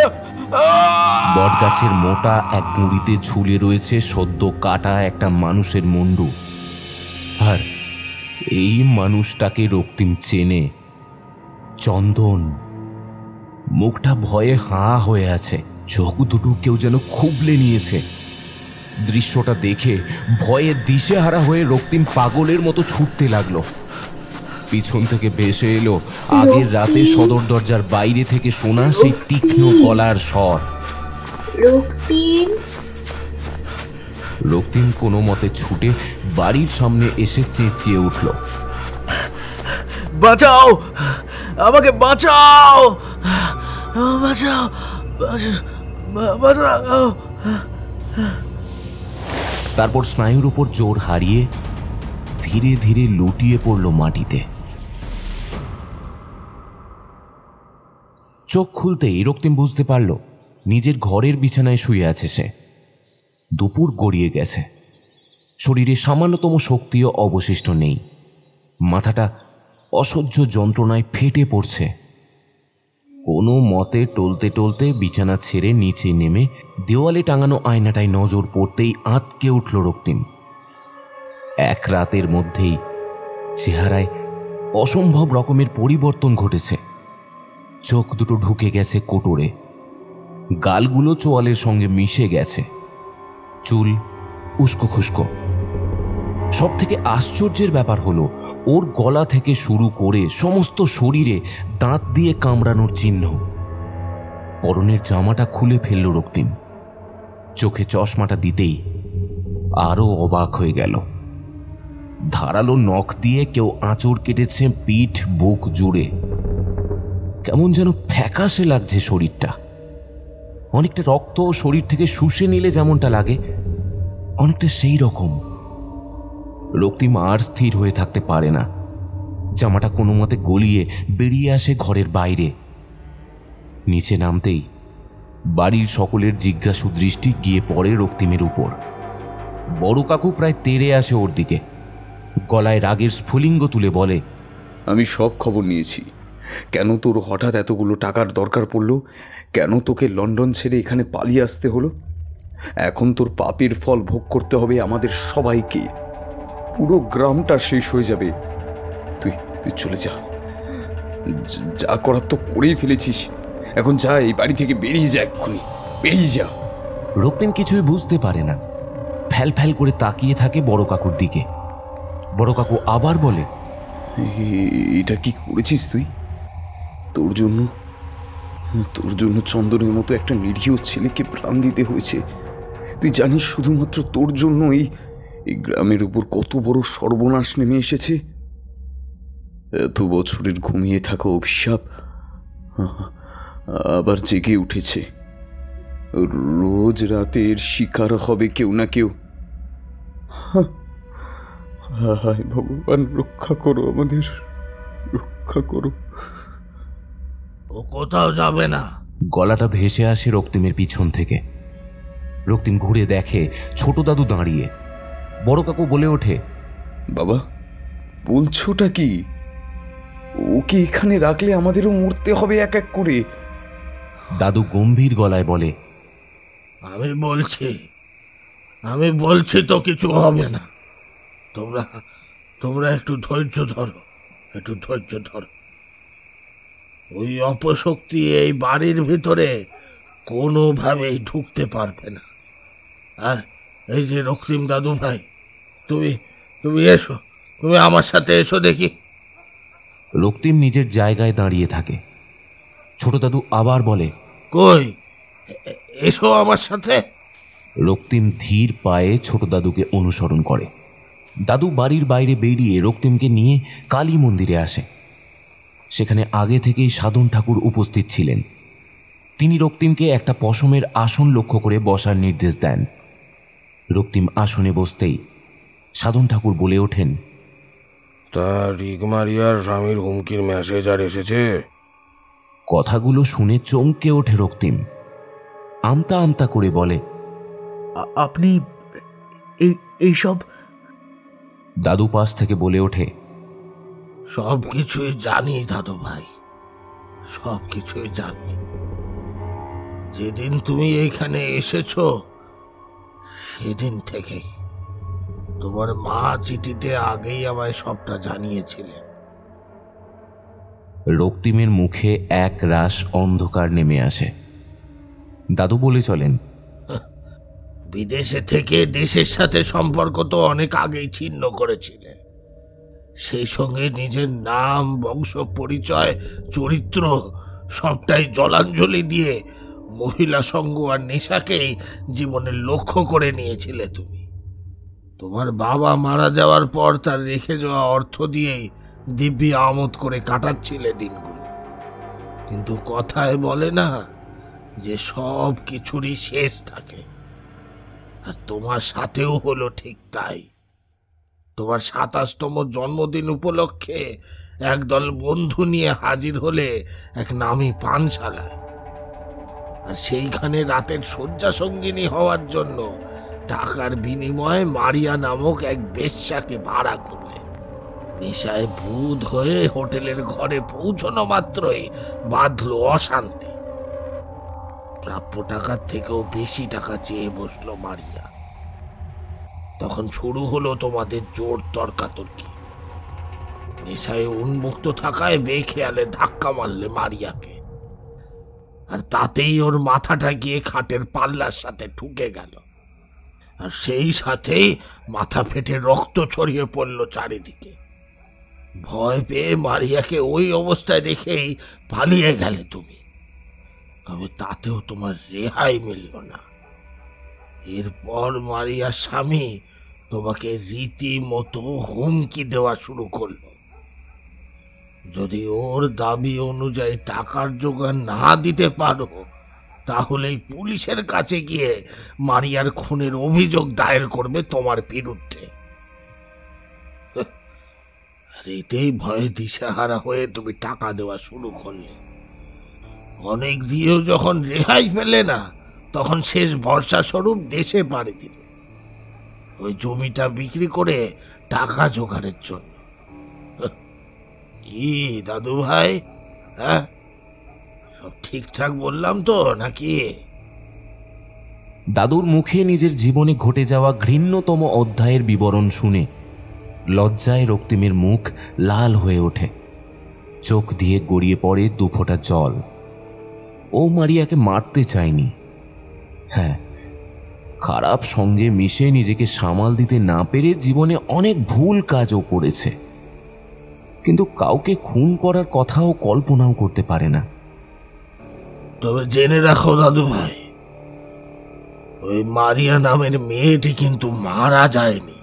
বটগাছের মোটা এক গুঁড়িতে ঝুলে রয়েছে সদ্য কাটা একটা মানুষের মুন্ডু। আর এই মানুষটাকে রক্তিম চেনে, চন্দন। মুখটা ভয়ে হাঁ হয়ে আছে, চোখ দুটো কেউ যেন খুবলে নিয়েছে। দৃশ্যটা দেখে ভয়ে দিশেহারা হয়ে রক্তিম পাগলের মতো ছুটতে লাগলো। পিছন থেকে ভেসে এলো আগের রাতে সদর দরজার বাইরে থেকে শোনা সেই তীক্ষ্ণ গলার স্বর।
রক্তিম
রক্তিম কোনো মতে ছুটে বাড়ির সামনে এসে চেঁচিয়ে উঠল,
বাঁচাও, আমাকে বাঁচাও, বাঁচাও, বাঁচাও।
তারপর স্নায়ুর উপর জোর হারিয়ে ধীরে ধীরে লুটিয়ে পড়ল মাটিতে। চোখ খুলতেই রক্তিম বুঝতে পারল নিজের ঘরের বিছানায় শুয়ে আছে সে। দুপুর গড়িয়ে গেছে, শরীরে সামান্যতম শক্তিও অবশিষ্ট নেই। মাথাটা অসহ্য যন্ত্রণায় ফেটে পড়ছে। কোনো মতে টলতে টলতে বিছানা ছেড়ে নিচে নেমে দেওয়ালে টাঙানো আয়নাটায় নজর পড়তেই আঁতকে উঠল রক্তিম। এক রাতের মধ্যেই চেহারায় অসম্ভব রকমের পরিবর্তন ঘটেছে। চোখ দুটো ঢুকে গেছে কোটরে, গালগুলো চোয়ালের সঙ্গে মিশে গেছে, চুল উস্কো খুস্কো। সব থেকে আশ্চর্যের ব্যাপার হলো ওর গলা থেকে শুরু করে সমস্ত শরীরে দাঁত দিয়ে কামড়ানোর চিহ্ন। পরনের জামাটা খুলে ফেলল রক্তিম। চোখে চশমাটা দিতেই আরো অবাক হয়ে গেল। ধারালো নখ দিয়ে কেউ আঁচড় কেটেছে পিঠ বুক জুড়ে। কেমন যেন ফ্যাকাশে লাগছে শরীরটা। অনেকটা রক্ত শরীর থেকে শুষে নিলে যেমনটা লাগে, অনেকটা সেই রকম। রক্তিম আর স্থির হয়ে থাকতে পারে না। জামাটা কোনো মতে গলিয়ে বেরিয়ে আসে ঘরের বাইরে। নিচে নামতেই বাড়ির সকলের জিজ্ঞাসু দৃষ্টি গিয়ে পড়ে রক্তিমের উপর। বড় কাকু প্রায় তেড়ে আসে ওর দিকে, গলায় রাগের স্ফুলিঙ্গ তুলে বলে,
আমি সব খবর নিয়েছি। কেন তোর হঠাৎ এতগুলো টাকার দরকার পড়লো? কেন তোকে লন্ডন ছেড়ে এখানে পালিয়ে আসতে হলো? এখন তোর পাপের ফল ভোগ করতে হবে আমাদের সবাইকে। পুরো গ্রামটা শেষ হয়ে যাবে। তুই তুই চলে যা, যা করার তো করেই ফেলেছিস। এখন যা, এই বাড়ি থেকে বেরিয়ে যা, এক্ষুনি বেরিয়ে যা।
রক্তিম কিছুই বুঝতে পারে না, ফ্যাল ফ্যাল করে তাকিয়ে থাকে বড় কাকুর দিকে। বড় কাকু আবার বলে,
এটা কি করেছিস তুই? তোর জন্য তোর জন্য চন্দনের মতো একটা নিরীহ ছেলেকে প্রাণ দিতে হয়েছে। তুই জানিস শুধুমাত্র তোর জন্য এই এই গ্রামের উপর কত বড় সর্বনাশ নেমে এসেছে? এত বছরের ঘুমিয়ে থাকা অভিশাপ আবার জেগে উঠেছে। রোজ রাতের শিকার হবে কেউ না কেউ। হায় ভগবান, রক্ষা করো আমাদের, রক্ষা করো।
ও কোথাও যাবে না।
গলাটা ভেসে আসে রক্তিমের পিছন থেকে। রক্তিম ঘুরে দেখে ছোট দাদু দাঁড়িয়ে। বড় কাকু বলে ওঠে,
বাবা বলছোটা কি? ওকে এখানে রাখলে আমাদেরও মরতে হবে এক এক করে।
দাদু গম্ভীর গলায় বলে,
আমি বলছি আমি বলছি তো কিছু হবে না। তোমরা তোমরা একটু ধৈর্য ধরো, একটু ধৈর্য ধরো। ওই অপশক্তি এই বাড়ির ভিতরে কোনোভাবেই ঢুকতে পারবে না। আর এই যে রক্তিম দাদু ভাই, তুমি তুমি এসো, তুমি আমার সাথে এসো দেখি।
রক্তিম নিজের জায়গায় দাঁড়িয়ে থাকে। ছোট দাদু আবার বলে,
কই, এসো আমার সাথে।
রক্তিম ধীর পায়ে ছোট দাদুকে অনুসরণ করে। দাদু বাড়ির বাইরে বেরিয়ে রক্তিমকে নিয়ে কালী মন্দিরে আসে। সেখানে আগে থেকেই সাধন ঠাকুর উপস্থিত ছিলেন। তিনি রক্তিমকে একটা পশমের আসন লক্ষ্য করে বসার নির্দেশ দেন। রক্তিম আসনে বসতেই সাধন ঠাকুর বলে ওঠেন,
তা রিগমারিয়ার স্বামীর হুমকির মেসেজ আর এসেছে?
কথাগুলো শুনে চমকে ওঠে রক্তিম। আমতা আমতা করে বলে,
আপনি এইসব?
দাদু পাশ থেকে বলে ওঠে,
সব কিছুই জানি দাদু ভাই, সব কিছুই জানি। যেদিন তুমি এইখানে এসেছো সেদিন থেকেই তোমার মা চিঠিতে আগেই আমায় সবটা জানিয়েছিলেন।
রক্তিমের মুখে এক রাশ অন্ধকার নেমে আসে। দাদু বলে চলেন,
বিদেশে থেকে দেশের সাথে সম্পর্ক তো অনেক আগেই ছিন্ন করেছিলে, সেই সঙ্গে নিজের নাম, বংশ পরিচয়, চরিত্র সবটাই জলাঞ্জলি দিয়ে মহিলা সঙ্গ আর নেশাকেই জীবনের লক্ষ্য করে নিয়েছিলে তুমি। তোমার বাবা মারা যাওয়ার পর তার রেখে যাওয়া অর্থ দিয়েই দিব্যি আমোদ করে কাটাচ্ছিলে দিনগুলো। কিন্তু কথায় বলে না যে সব কিছুরই শেষ থাকে, আর তোমার সাথেও হলো ঠিক তাই। তোমার সাতাশতম জন্মদিন উপলক্ষে একদল বন্ধু নিয়ে হাজির হলে এক নামি পানশালায়, আর সেইখানে রাতের শয্যা সঙ্গিনী হওয়ার জন্য টাকার বিনিময়ে মারিয়া নামক এক বেশ্যাকে ভাড়া করলে। নেশায় ভূত হয়ে হোটেলের ঘরে পৌঁছানো মাত্রই বাঁধলো অশান্তি। প্রাপ্য টাকার থেকেও বেশি টাকা চেয়ে বসলো মারিয়া। তখন শুরু হলো তোমাদের জোর তর্কাতর্কি। নেশায় উন্মুক্ত থাকায় বেখেয়ালে ধাক্কা মারলে মারিয়াকে, আর তাতেই ওর মাথাটা গিয়ে খাটের পাল্লার সাথে ঠুকে গেল, আর সেই সাথেই মাথা ফেটে রক্ত ছড়িয়ে পড়লো চারিদিকে। ভয় পেয়ে মারিয়াকে ওই অবস্থায় রেখেই পালিয়ে গেলে তুমি। তবে তাতেও তোমার রেহাই মিলল না। এরপর মারিয়ার স্বামী তোমাকে রীতিমতো হুমকি দেওয়া শুরু করলো। যদি ওর দাবি অনুযায়ী টাকার জোগান না দিতে পারো, তাহলেই পুলিশের কাছে গিয়ে মারিয়ার খুনের অভিযোগ দায়ের করবে তোমার বিরুদ্ধে। আর এতেই ভয়ে দিশেহারা হয়ে তুমি টাকা দেওয়া শুরু করলে। অনেক দিয়েও যখন রেহাই পেলে না, তখন শেষ ভরসা স্বরূপ দেশে পাড়ি দিল, ওই জমিটা বিক্রি করে টাকা জোগাড়ের জন্য। কি দাদু ভাই, হ্যাঁ সব ঠিকঠাক বললাম তো নাকি?
দাদুর মুখে নিজের জীবনে ঘটে যাওয়া ঘৃণ্যতম অধ্যায়ের বিবরণ শুনে লজ্জায় রক্তিমের মুখ লাল হয়ে ওঠে, চোখ দিয়ে গড়িয়ে পড়ে দুফোঁটা জল। ও মারিয়াকে মারতে চায়নি। হ্যাঁ, খারাপ সঙ্গে মিশে নিজেকে সামাল দিতে না পেরে জীবনে অনেক ভুল কাজও করেছে, কিন্তু কাউকে খুন করার কথাও কল্পনাও করতে পারে না।
তবে জেনে রাখো দাদু ভাই, ওই মারিয়া নামের মেয়েটি কিন্তু মারা যায়নি।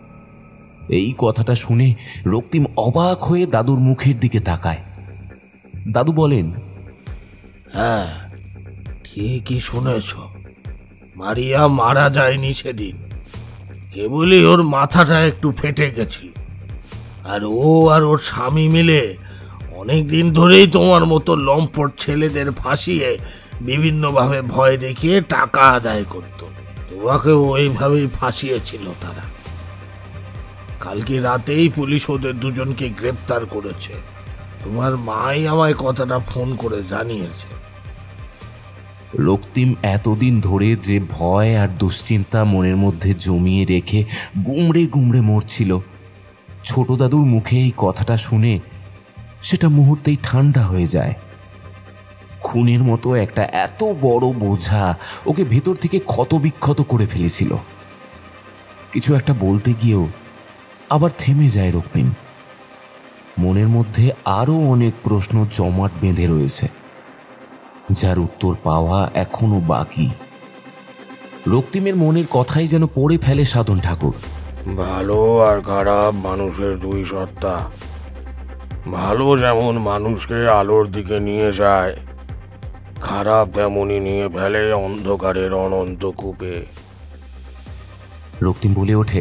এই কথাটা শুনে রক্তিম অবাক হয়ে দাদুর মুখের দিকে তাকায়। দাদু বলেন,
হ্যাঁ ঠিকই শুনেছ, মারিয়া মারা যায়নি সেদিন, কেবলই ওর মাথাটা একটু ফেটে গেছিল। আর ও আর ওর স্বামী মিলে অনেক দিন ধরেই তোমার মতো লম্পট ছেলেদের ফাঁসিয়ে বিভিন্নভাবে ভয় দেখিয়ে টাকা আদায় করত। তোমাকেও ওইভাবেই ফাঁসিয়েছিল তারা। কালকে রাতেই পুলিশ ওদের দুজনকে গ্রেপ্তার করেছে। তোমার মাই আমায় কথাটা ফোন করে জানিয়েছে।
রক্তিম এতদিন ধরে যে ভয় আর দুশ্চিন্তা মনের মধ্যে জমিয়ে রেখে গুমড়ে গুমড়ে মরছিল, ছোট দাদুর মুখে এই কথাটা শুনে সেটা মুহূর্তেই ঠান্ডা হয়ে যায়। খুনের মতো একটা এত বড় বোঝা ওকে ভেতর থেকে ক্ষতবিক্ষত করে ফেলেছিল। কিছু একটা বলতে গিয়েও আবার থেমে যায় রক্তিম। মনের মধ্যে আরো অনেক প্রশ্ন জমাট বেঁধে রয়েছে, যার উত্তর পাওয়া এখনো বাকি। রক্তিমের মনের কথাই যেন পড়ে ফেলে সাধন ঠাকুর।
ভালো আর খারাপ মানুষের দুই সত্তা। ভালো যেমন মানুষকে আলোর দিকে নিয়ে যায়, খারাপ তেমনই নিয়ে ফেলে অন্ধকারের অনন্ত কূপে।
রক্তিম বলে ওঠে,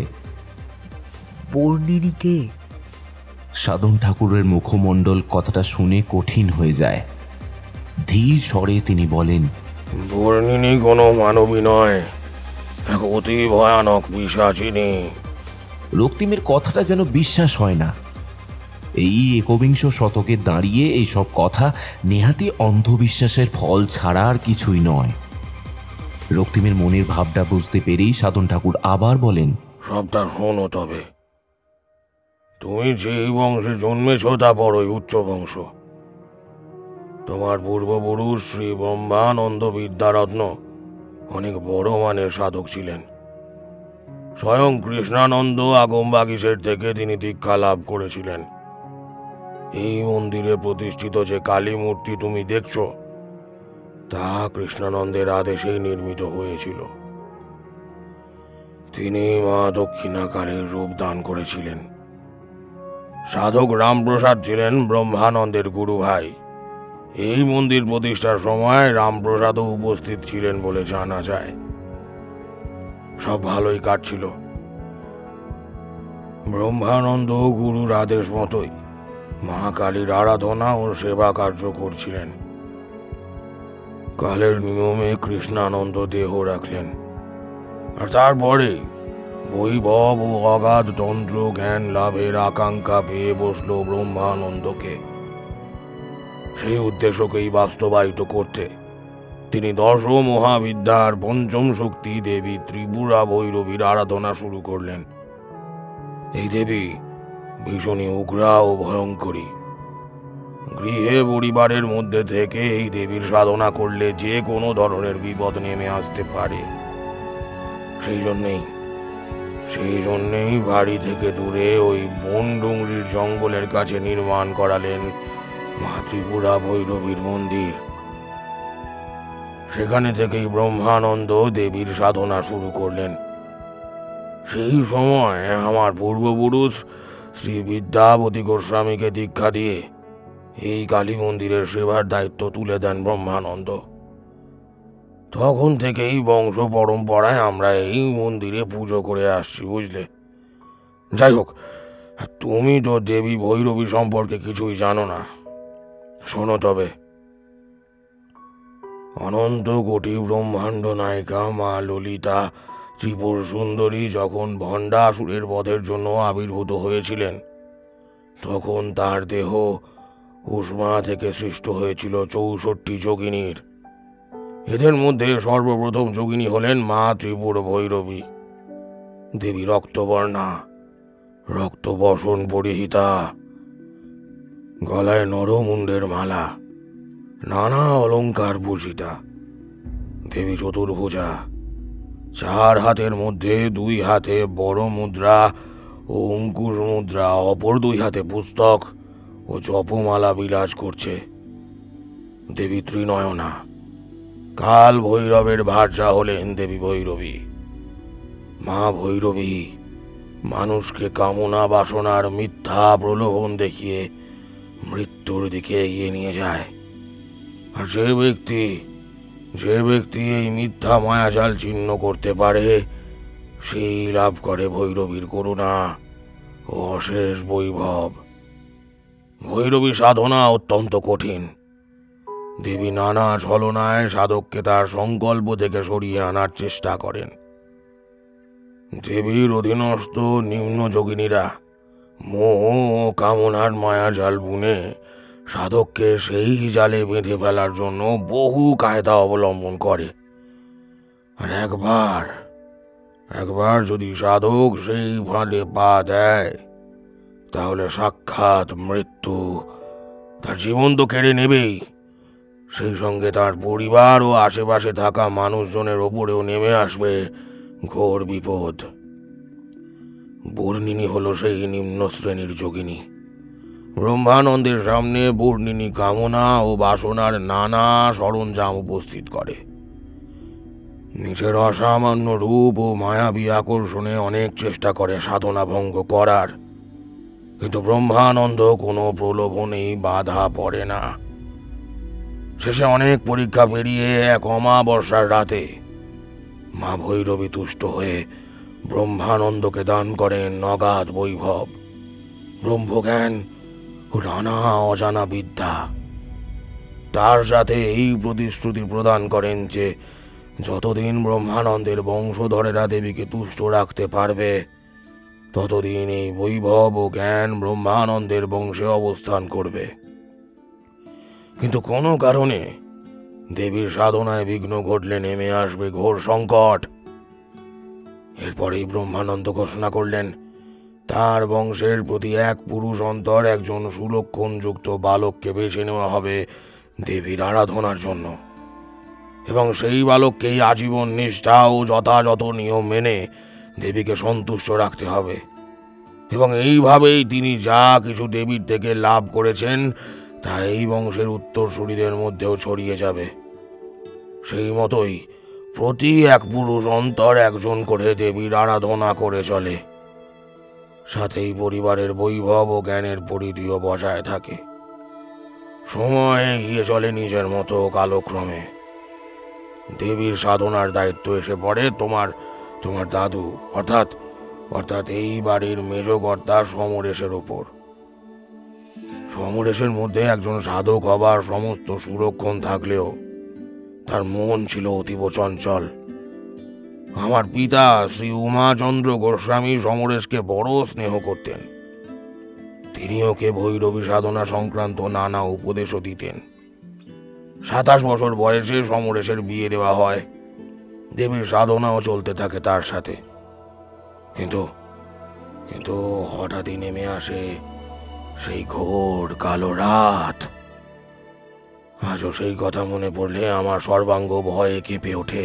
বর্ণিনীকে?
সাধন ঠাকুরের মুখমণ্ডল কথাটা শুনে কঠিন হয়ে যায়। ধীর স্বরে তিনি বলেন,
বর্ণিনী কোনো মানবী নয়, এক অতি ভয়ানক পিশাচিনী।
রক্তিমের কথাটা যেন বিশ্বাস হয় না। এই একবিংশ শতকে দাঁড়িয়ে এইসব কথা নেহাতি অন্ধবিশ্বাসের ফল ছাড়া আর কিছুই নয়। রক্তিমের মনের ভাবটা বুঝতে পেরেই সাধন ঠাকুর আবার বলেন,
সবটা শোনো তবে। তুমি যেই বংশে জন্মেছ তা বড়ই উচ্চ বংশ। তোমার পূর্বপুরুষ শ্রী ব্রহ্মানন্দ বিদ্যারত্ন অনেক বড় মানের সাধক ছিলেন। স্বয়ং কৃষ্ণানন্দ আগমবাগীশের থেকে তিনি দীক্ষা লাভ করেছিলেন। এই মন্দিরে প্রতিষ্ঠিত যে কালী মূর্তি তুমি দেখছ তা কৃষ্ণানন্দের আদেশেই নির্মিত হয়েছিল। তিনি মা দক্ষিণা কালীর রূপ দান করেছিলেন। সাধক রামপ্রসাদ ছিলেন ব্রহ্মানন্দের গুরু ভাই। এই মন্দির প্রতিষ্ঠার সময় রামপ্রসাদও উপস্থিত ছিলেন বলে জানা যায়। সব ভালোই কাটছিল। ব্রহ্মানন্দ গুরুর আদেশ মতোই মা কালীর আরাধনা ও সেবা কার্য করছিলেন। কালের নিয়মে কৃষ্ণানন্দ দেহ রাখলেন, আর তারপরে বৈভব ও অগাধ তন্ত্র জ্ঞান লাভের আকাঙ্ক্ষা পেয়ে বসল ব্রহ্মানন্দকে। সেই উদ্দেশ্যকেই বাস্তবায়িত করতে তিনি দশ মহাবিদ্যার পঞ্চম শক্তি দেবী ত্রিপুরা ভৈরবীর আরাধনা শুরু করলেন। এই দেবী ভীষণই উগ্রা ও ভয়ঙ্করী। গৃহে পরিবারের মধ্যে থেকে এই দেবীর সাধনা করলে যে কোনো ধরনের বিপদ নেমে আসতে পারে। সেই জন্যেই সেই জন্যেই বাড়ি থেকে দূরে ওই বনডুংরির জঙ্গলের কাছে নির্মাণ করালেন মা ত্রিপুরা ভৈরবীর মন্দির। সেখানে থেকেই ব্রহ্মানন্দ দেবীর সাধনা শুরু করলেন। সেই সময় আমার পূর্বপুরুষ শ্রী বিদ্যাপতি গোস্বামীকে দীক্ষা দিয়ে এই কালী মন্দিরের সেবার দায়িত্ব তুলে দেন ব্রহ্মানন্দ। তখন থেকেই বংশ পরম্পরায় আমরা এই মন্দিরে পুজো করে আসছি, বুঝলে। যাই হোক, তুমি তো দেবী ভৈরবী সম্পর্কে কিছুই জানো না। শোনো তবে। অনন্ত কোটি ব্রহ্মাণ্ড নায়িকা মা ললিতা ত্রিপুর সুন্দরী যখন ভণ্ডাসুরের বধের জন্য আবির্ভূত হয়েছিলেন, তখন তার দেহ উষ্মা থেকে সৃষ্ট হয়েছিল চৌষট্টি যোগিনীর। এদের মধ্যে সর্বপ্রথম যোগিনী হলেন মা ত্রিপুর ভৈরবী। দেবী রক্তবর্ণা, রক্তবসন পরিহিতা, গলায় নরমুণ্ডের মালা, নানা অলঙ্কার ভূষিতা। দেবী চতুর্ভুজা, চার হাতের মধ্যে দুই হাতে বড় মুদ্রা ও অঙ্কুশ মুদ্রা, অপর দুই হাতে পুস্তক ও জপমালা বিলাস করছে। দেবী ত্রিনয়না, কাল ভৈরবের ভার্যা হলেন দেবী ভৈরবী। মা ভৈরবী মানুষকে কামনা বাসনার মিথ্যা প্রলোভন দেখিয়ে মৃত্যুর দিকে এগিয়ে নিয়ে যায়। আর যে ব্যক্তি যে ব্যক্তি এই মিথ্যা মায়াজাল ছিন্ন করতে পারে, সেই লাভ করে ভৈরবীর করুণা ও অশেষ বৈভব। ভৈরবী সাধনা অত্যন্ত কঠিন। দেবী নানা ছলনায় সাধককে তার সংকল্প থেকে সরিয়ে আনার চেষ্টা করেন। দেবীর অধীনস্থ নিম্ন যোগিনীরা মোহ ও কামনার মায়াজাল বুনে সাধককে সেই জালে বেঁধে ফেলার জন্য বহু কায়দা অবলম্বন করে। আর একবার একবার যদি সাধক সেই ফাঁদে পা দেয়, তাহলে সাক্ষাৎ মৃত্যু তার জীবন তো কেড়ে নেবেই, সেই সঙ্গে তার পরিবার ও আশেপাশে থাকা মানুষজনের ওপরেও নেমে আসবে ঘোর বিপদ। বর্ণিনী হল সেই নিম্ন শ্রেণীর যোগিনী। ব্রহ্মানন্দের সামনে বর্ণিনী কামনা ও বাসনার নানা সরঞ্জাম উপস্থিত করে। নিজের অসামান্য রূপ ও মায়াবী আকর্ষণে অনেক চেষ্টা করে সাধনা ভঙ্গ করার, কিন্তু ব্রহ্মানন্দ কোনো প্রলোভনেই বাধা পড়ে না। শেষে অনেক পরীক্ষা পেরিয়ে এক অমাবস্যার রাতে মা ভৈরবী তুষ্ট হয়ে ব্রহ্মানন্দকে দান করেন অগাধ বৈভব, ব্রহ্মজ্ঞান ও নানা অজানা বিদ্যা। তার সাথে এই প্রতিশ্রুতি প্রদান করেন যে যতদিন ব্রহ্মানন্দের বংশধরেরা দেবীকে তুষ্ট রাখতে পারবে, ততদিন এই বৈভব ও জ্ঞান ব্রহ্মানন্দের বংশে অবস্থান করবে। কিন্তু কোনো কারণে দেবীর সাধনায় বিঘ্ন ঘটলে নেমে আসবে ঘোর সংকট। এরপরেই ব্রহ্মানন্দ ঘোষণা করলেন, তার বংশের প্রতি এক পুরুষ অন্তর একজন সুলক্ষণযুক্ত বালককে বেছে নেওয়া হবে দেবীর আরাধনার জন্য, এবং সেই বালককেই আজীবন নিষ্ঠা ও যথাযথ নিয়ম মেনে দেবীকে সন্তুষ্ট রাখতে হবে। এবং এইভাবেই তিনি যা কিছু দেবীর থেকে লাভ করেছেন তা এই বংশের উত্তরসূরিদের মধ্যেও ছড়িয়ে যাবে। সেই মতোই প্রতি এক পুরুষ অন্তর একজন করে দেবীর আরাধনা করে চলে, সাথেই পরিবারের বৈভব ও জ্ঞানের পরিধিও বজায় থাকে। সময় এগিয়ে চলে নিজের মতো কালক্রমে। দেবীর সাধনার দায়িত্ব এসে পড়ে তোমার তোমার দাদু অর্থাৎ অর্থাৎ এই বাড়ির মেজকর্তা সমরেশের ওপর। সমরেশের মধ্যে একজন সাধক হবার সমস্ত সুরক্ষণ থাকলেও তার মন ছিল অতীব চঞ্চল। আমার পিতা শ্রী উমাচন্দ্র গোস্বামী সমরেশকে বড় স্নেহ করতেন। তিনি ওকে ভৈরবী সাধনা সংক্রান্ত নানা উপদেশও দিতেন। সাতাশ বছর বয়সে সমরেশের বিয়ে দেওয়া হয়। দেবীর সাধনাও চলতে থাকে তার সাথে। কিন্তু কিন্তু হঠাৎই নেমে আসে সেই ঘোর কালো রাত। আজও সেই কথা মনে পড়লে আমার সর্বাঙ্গ ভয়ে কেঁপে ওঠে।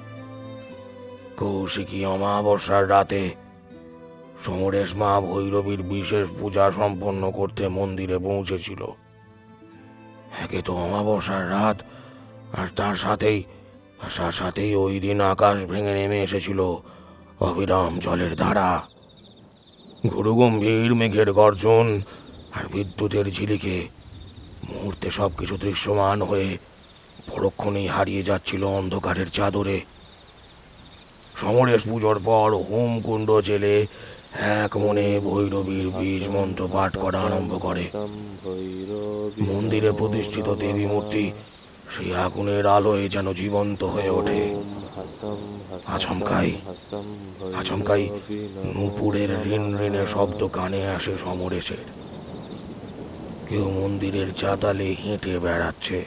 কৌশিকী অমাবস্যার রাতে সমরেশ মা ভৈরবীর বিশেষ পূজা সম্পন্ন করতে মন্দিরে পৌঁছেছিল। একে তো অমাবস্যার রাত, আর তার সাথেই তার সাথেই ওই দিন আকাশ ভেঙে নেমে এসেছিল অবিরাম জলের ধারা। গুরুগম্ভীর মেঘের গর্জন আর বিদ্যুতের ঝিলিকে মুহূর্তে সবকিছু দৃশ্যমান হয়ে পরক্ষণেই হারিয়ে যাচ্ছিল অন্ধকারের চাদরে। সমরেশ পুজোর পর হোম কুণ্ড জেলে এক মনে ভৈরবীর বীজ মন্ত্র পাঠ করা আরম্ভ করে। মন্দিরে প্রতিষ্ঠিত দেবী মূর্তি সেই আগুনের আলোয় যেন জীবন্ত হয়ে ওঠে। আচমকাই আচমকাই নূপুরের ঋণ ঋণে শব্দ কানে আসে সমরেশের। কেউ মন্দিরের চাতালে হেঁটে বেড়াচ্ছে।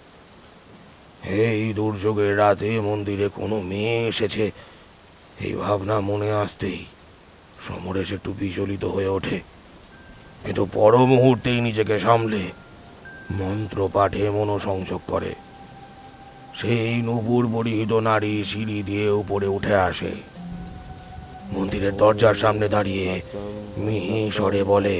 এই দুর্যোগের রাতে মন্দিরে কোনো মেয়ে এসেছে, এই ভাবনা মনে আসতেই সমরেশ একটু বিচলিত হয়ে ওঠে। কিন্তু পর মুহূর্তেই নিজেকে সামলে মন্ত্র পাঠে মনোসংযোগ করে। সেই নূপুর পরিহিত নারী সিঁড়ি দিয়ে উপরে উঠে আসে। মন্দিরের দরজার সামনে দাঁড়িয়ে মিহি স্বরে বলে,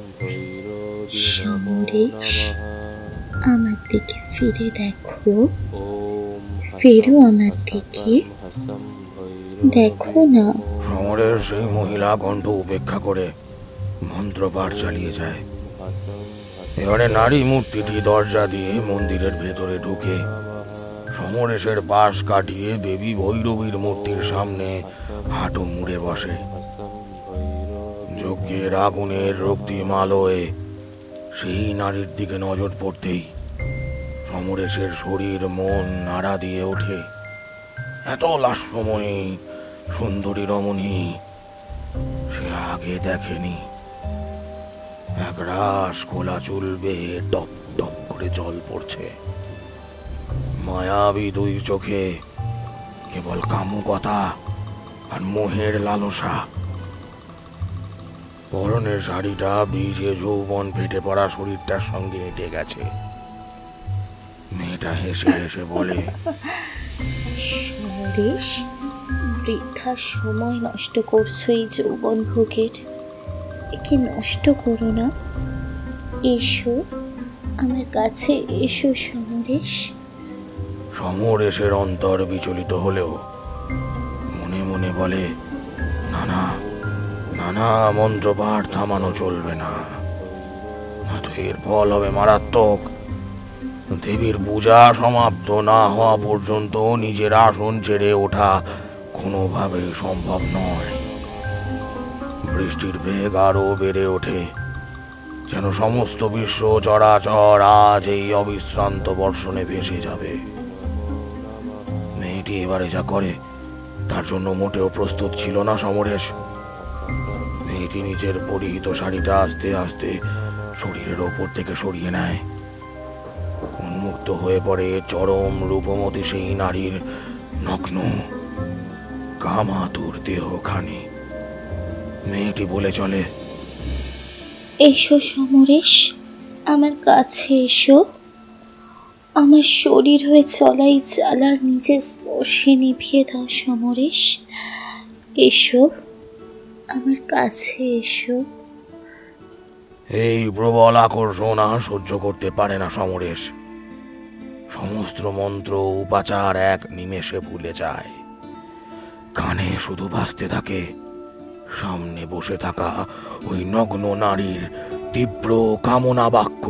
সমরেশ, আমার দিকে ফিরে দেখো, ফেরো আমার দিকে, দেখো না।
সমরেশ সেই মহিলা কণ্ঠ উপেক্ষা করে মন্ত্রপাঠ চালিয়ে যায়। এবারে নারী মূর্তিটি দরজা দিয়ে মন্দিরের ভেতরে ঢুকে সমরেশের পাশ কাটিয়ে দেবী ভৈরবীর মূর্তির সামনে হাঁটু মুড়ে বসে। যজ্ঞের আগুনের রক্তিম আলোয় সেই নারীর দিকে নজর পড়তেই সমরেশের শরীর মন নাড়া দিয়ে ওঠে। এত লাস্যময়ী সুন্দরী রমণী সে আগে দেখেনি। এক রাস খোলা চুল বেয়ে টপ টপ করে জল পড়ছে। মায়াবী দুই চোখে কেবল কামুকতা আর মোহের লালসা। পরনের শাড়িটা ভিজে যৌবন ফেটে পড়া শরীরটার সঙ্গে এঁটে গেছে। মেয়েটা হেসে হেসে বলে,
সমরেশ, বৃথা সময় নষ্ট করছো এই যৌবন ভোগের। একে নষ্ট করো না। এসো আমার কাছে, এসো সমরেশ।
সমরেশের অন্তর বিচলিত হলেও মনে মনে বলে, না না না না, মন্ত্রপাঠ থামানো চলবে না, নয়তো এর ফল হবে মারাত্মক। দেবীর পূজা সমাপ্ত না হওয়া পর্যন্ত নিজের আসন ছেড়ে ওঠা কোনোভাবেই সম্ভব নয়। বৃষ্টির বেগ আরো বেড়ে ওঠে, যেন সমস্ত বিশ্ব চরাচর আজ এই অবিশ্রান্ত বর্ষণে ভেসে যাবে। মেয়েটি এবারে যা করে তার জন্য মোটেও প্রস্তুত ছিল না সমরেশ। মেয়েটি নিজের পরিহিত শাড়িটা আস্তে আস্তে শরীরের ওপর থেকে সরিয়ে নেয়। উন্মুক্ত হয়ে পড়ে চরম রূপমতী সেই নারীর নগ্ন কামাতুর দেহখানি। মেয়েটি বলে চলে,
এসো সমরেশ, আমার কাছে এসো। আমার শরীর হয়ে চলাই জ্বালা নিজের স্পর্শে নিভিয়ে দাও সমরেশ। এসো, আমার কাছে এসো।
এই প্রবল আকর্ষণ আর সহ্য করতে পারে না সমরেশ। সমস্ত মন্ত্র উপাচার এক নিমেষে ভুলে যায়। কানে শুধু বাজতে থাকে সামনে বসে থাকা ওই নগ্ন নারীর তীব্র কামনা বাক্য।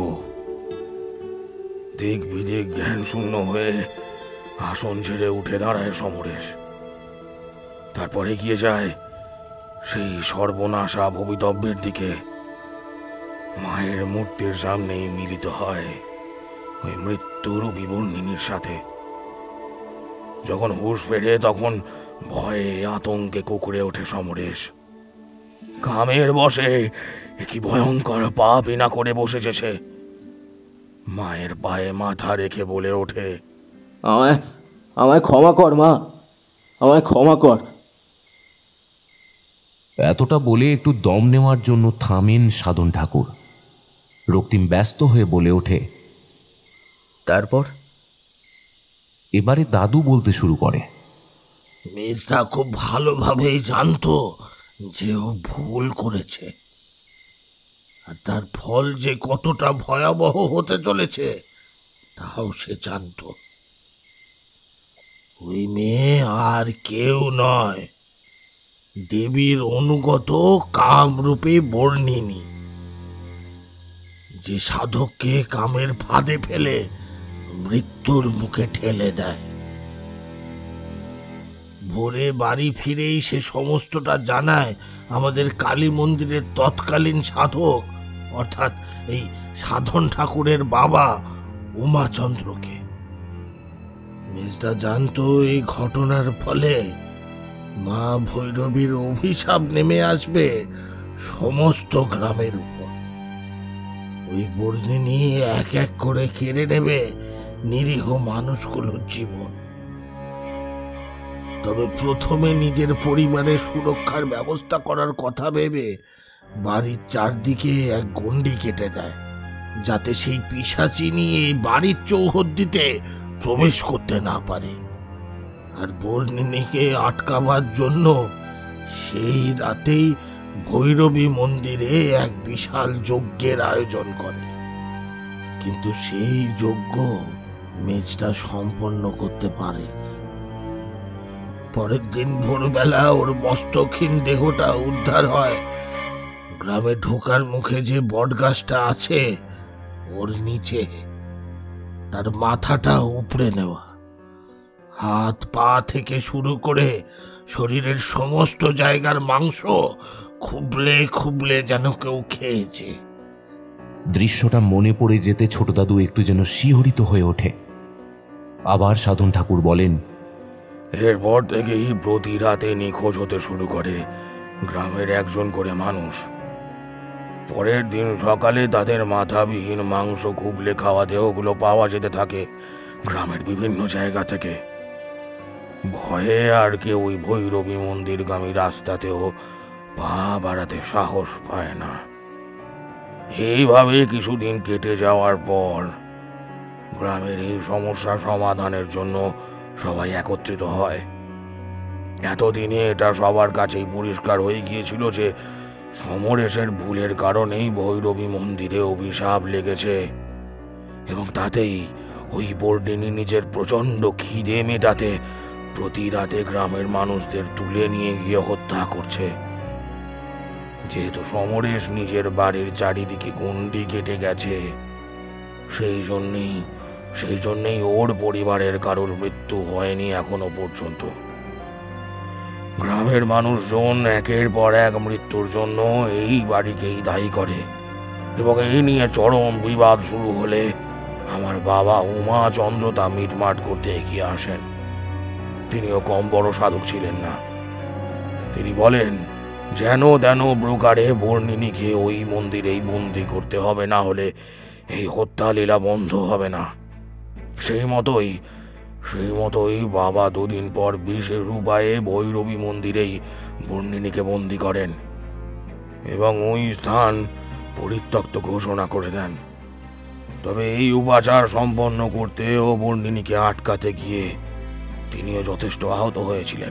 দিক বিদিক জ্ঞান শূন্য হয়ে আসন ছেড়ে উঠে দাঁড়ায় সমরেশ। তারপরে গিয়ে যায় সেই সর্বনাশা ভবিতব্যের দিকে। মায়ের মূর্তির সামনেই মিলিত হয় ওই মৃত্যুর বিবর্ণিনীর সাথে। যখন হুঁশ ফেরে তখন ভয়ে আতঙ্কে কুঁকড়ে ওঠে সমরেশ। কামের বসে কি ভয়ঙ্কর পাপই না করে বসেছে। মায়ের পায়ে মাথা রেখে বলে ওঠে,
আমায় আমায় ক্ষমা কর মা, আমায় ক্ষমা কর।
এতটা বলে একটু দম নেওয়ার জন্য থামেন সাধন ঠাকুর। রক্তিম ব্যস্ত হয়ে বলে ওঠে,
তারপর
এবারে দাদু বলতে শুরু করে,
মেজদা খুব ভালোভাবেই জানতো যে ও ভুল করেছে, আর তার ফল যে কতটা ভয়াবহ হতে চলেছে তাও সে জানত। ওই মেয়ে আর কেউ নয়, দেবীর অনুগত কামরূপে বর্ণিনী, যে সাধককে কামের ফাঁদে ফেলে মৃত্যুর মুখে ঠেলে দেয়। ভোরে বাড়ি ফিরেই সে সমস্তটা জানায় আমাদের কালী মন্দিরের তৎকালীন সাধক অর্থাৎ এই সাধন ঠাকুরের বাবা উমাচন্দ্রকে। মেজদা জানতো এই ঘটনার ফলে মা ভৈরবীর অভিশাপ নেমে আসবে সমস্ত গ্রামের উপর। ওই বর্ণিনী এক এক করে কেড়ে নেবে নিরীহ মানুষগুলোর জীবন। তবে প্রথমে নিজের পরিবারের সুরক্ষার ব্যবস্থা করার কথা ভেবে বাড়ির চারদিকে এক গণ্ডি কেটে দেয়, যাতে সেই পিশাচিনী এই বাড়ির চৌহদ্দিতে প্রবেশ করতে না পারে। আর বর্ণিনীকে আটকাবার জন্য সেই রাতেই ভৈরবী মন্দিরে এক বিশাল যজ্ঞের আয়োজন করে। কিন্তু সেই যজ্ঞ মেজদা সম্পন্ন করতে পারে। পরের দিন ভোরবেলা ওর মস্তকহীন দেহটা উদ্ধার হয়। গ্রামে ঢোকার মুখে যে বটগাছটা আছে ওর নিচে তার মাথাটা উপড়ে নেওয়া, হাত পা থেকে শুরু করে শরীরের সমস্ত জায়গার মাংস খুবলে খুবলে যেন কেউ খেয়েছে।
দৃশ্যটা মনে পড়ে যেতে ছোট দাদু একটু যেন শিহরিত হয়ে ওঠে। আবার সাধন ঠাকুর বলেন,
এরপর থেকেই প্রতি রাতে নিখোঁজ হতে শুরু করে গ্রামের একজন করে মানুষ। পরের দিন সকালে তাদের মাথাবিহীন মাংস খুবলে খাওয়া দেহগুলো পাওয়া যেতে থাকে গ্রামের বিভিন্ন জায়গা থেকে। ভয়ে আর কেউ ওই ভৈরবী মন্দিরগামী রাস্তাতেও পা বাড়াতে সাহস পায় না। এইভাবে কিছুদিন কেটে যাওয়ার পর গ্রামের এই সমস্যা সমাধানের জন্য সবাই একত্রিত হয়। এতদিনে এটা সবার কাছেই পরিষ্কার হয়ে গিয়েছিল যে সমরেশের ভুলের কারণেই ভৈরবী মন্দিরে অভিশাপ লেগেছে, এবং তাতেই ওই বর্ণিনী নিজের প্রচণ্ড খিদে মেটাতে প্রতি রাতে গ্রামের মানুষদের তুলে নিয়ে গিয়ে হত্যা করছে। যেহেতু সমরেশ নিজের বাড়ির চারিদিকে গণ্ডি কেটে গেছে, সেই জন্যেই সেই জন্যেই ওর পরিবারের কারোর মৃত্যু হয়নি এখনো পর্যন্ত। গ্রামের মানুষজন একের পর এক মৃত্যুর জন্য এই বাড়িকেই দায়ী করে, এবং এই নিয়ে চরম বিবাদ শুরু হলে আমার বাবা উমাচন্দ্র তা মিটমাট করতে এগিয়ে আসেন। তিনিও কম বড় সাধক ছিলেন না। তিনি বলেন, যেন তেন প্রকারে বর্ণিনীকে ওই মন্দিরেই বন্দি করতে হবে, না হলে এই হত্যা লীলা বন্ধ হবে না। সেই মতোই সেই মতোই বাবা দুদিন পর বিশেষ উপায়ে ভৈরবী মন্দিরেই বর্ণিনীকে বন্দি করেন এবং ওই স্থান পরিত্যক্ত ঘোষণা করে দেন। তবে এই উপাচার সম্পন্ন করতে ও বর্ণিনীকে আটকাতে গিয়ে তিনিও যথেষ্ট আহত হয়েছিলেন।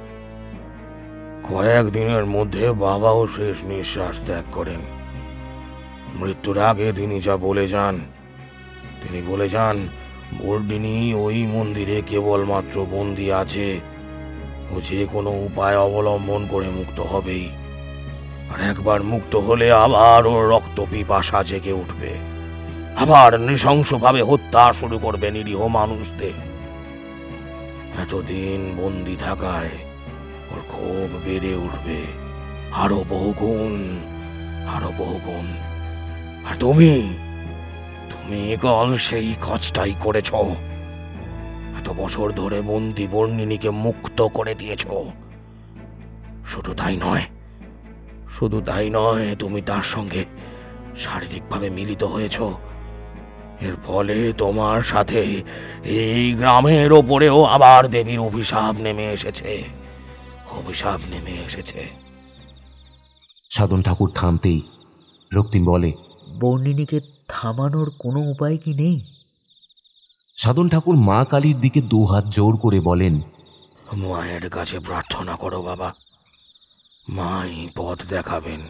কয়েক দিনের মধ্যে বাবাও শেষ নিঃশ্বাস ত্যাগ করেন। মৃত্যুর আগে তিনি যা বলে যান, তিনি বলে যান বর্ণিনী ওই মন্দিরে কেবলমাত্র বন্দী আছে, ও যে কোনো উপায় অবলম্বন করে মুক্ত হবেই। আর একবার মুক্ত হলে আবার ওর রক্ত পিপাসা জেগে উঠবে, আবার নৃশংসভাবে হত্যা শুরু করবে নিরীহ মানুষদের। এতদিন বন্দী থাকায় ওর ক্ষোভ বেড়ে উঠবে আরো বহুগুণ, আরো বহুগুণ। আর তুমি তুমি কাল সেই কাজটাই করেছ। এত বছর ধরে বন্দী বর্ণিনীকে মুক্ত করে দিয়েছ। শুধু তাই নয় শুধু তাই নয় তুমি তার সঙ্গে শারীরিকভাবে মিলিত হয়েছ। এর ফলে তোমার সাথে এই গ্রামের ওপরেও আবার দেবীর অভিশাপ নেমে এসেছে, অভিশাপ নেমে এসেছে।
সাধন ঠাকুর থামতেই রক্তিম বলে,
বর্ণিনীকে থামানোর কোনো উপায় কি নেই?
সাধন ঠাকুর মা কালীর দিকে দু হাত জোর করে বলেন,
মায়ের কাছে প্রার্থনা করো বাবা, মাই পথ দেখাবেন।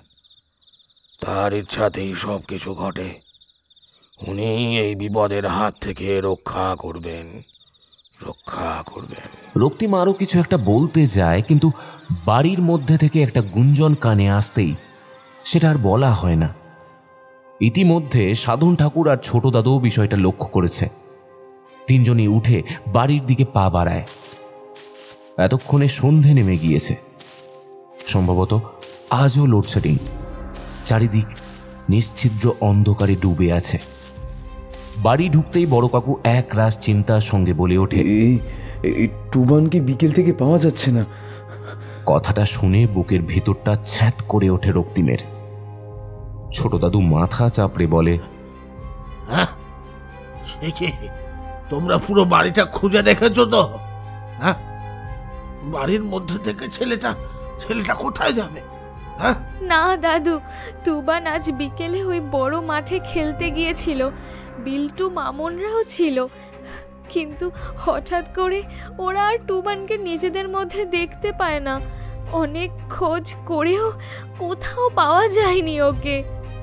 তার ইচ্ছাতেই সব কিছু ঘটে। উনি এই বিপদের হাত থেকে রক্ষা করবেন, রক্ষা করবেন।
রক্তিম আরো কিছু একটা বলতে যায়, কিন্তু বাড়ির মধ্যে থেকে একটা গুঞ্জন কানে আসতেই সেটা আর বলা হয় না। ইতিমধ্যে সাধন ঠাকুর আর ছোট দাদু বিষয়টা লক্ষ্য করেছে। তিনজনই উঠে বাড়ির দিকে পা বাড়ায়। এতক্ষণে সন্ধে নেমে গিয়েছে। সম্ভবত আজও লোডশেডিং। চারিদিক নিশ্ছিদ্র অন্ধকারে ডুবে আছে। বাড়ি ঢুকতেই বড় কাকু এক রাশ চিন্তার সঙ্গে বলে ওঠে,
এই টুবানকে বিকেল থেকে পাওয়া যাচ্ছে না।
কথাটা শুনে বুকের ভিতরটা ছ্যাঁত করে ওঠে রক্তিমের। ছোট দাদু মাথা চাপড়ে বলে,
হ্যাঁ, তোমরা পুরো বাড়িটা খুঁজে দেখেছো তো? হ্যাঁ, বাড়ির মধ্যে থেকে ছেলেটা ছেলেটা কোথায় যাবে? হ্যাঁ
না দাদু, টুবান আজ বিকেলে ওই বড় মাঠে খেলতে গিয়েছিল। বিল্টু মামনরাও ছিল, কিন্তু হঠাৎ করে ওরা আর টুবানকে নিজেদের মধ্যে দেখতে পায় না। অনেক খোঁজ করেও কোথাও পাওয়া যায়নি ওকে।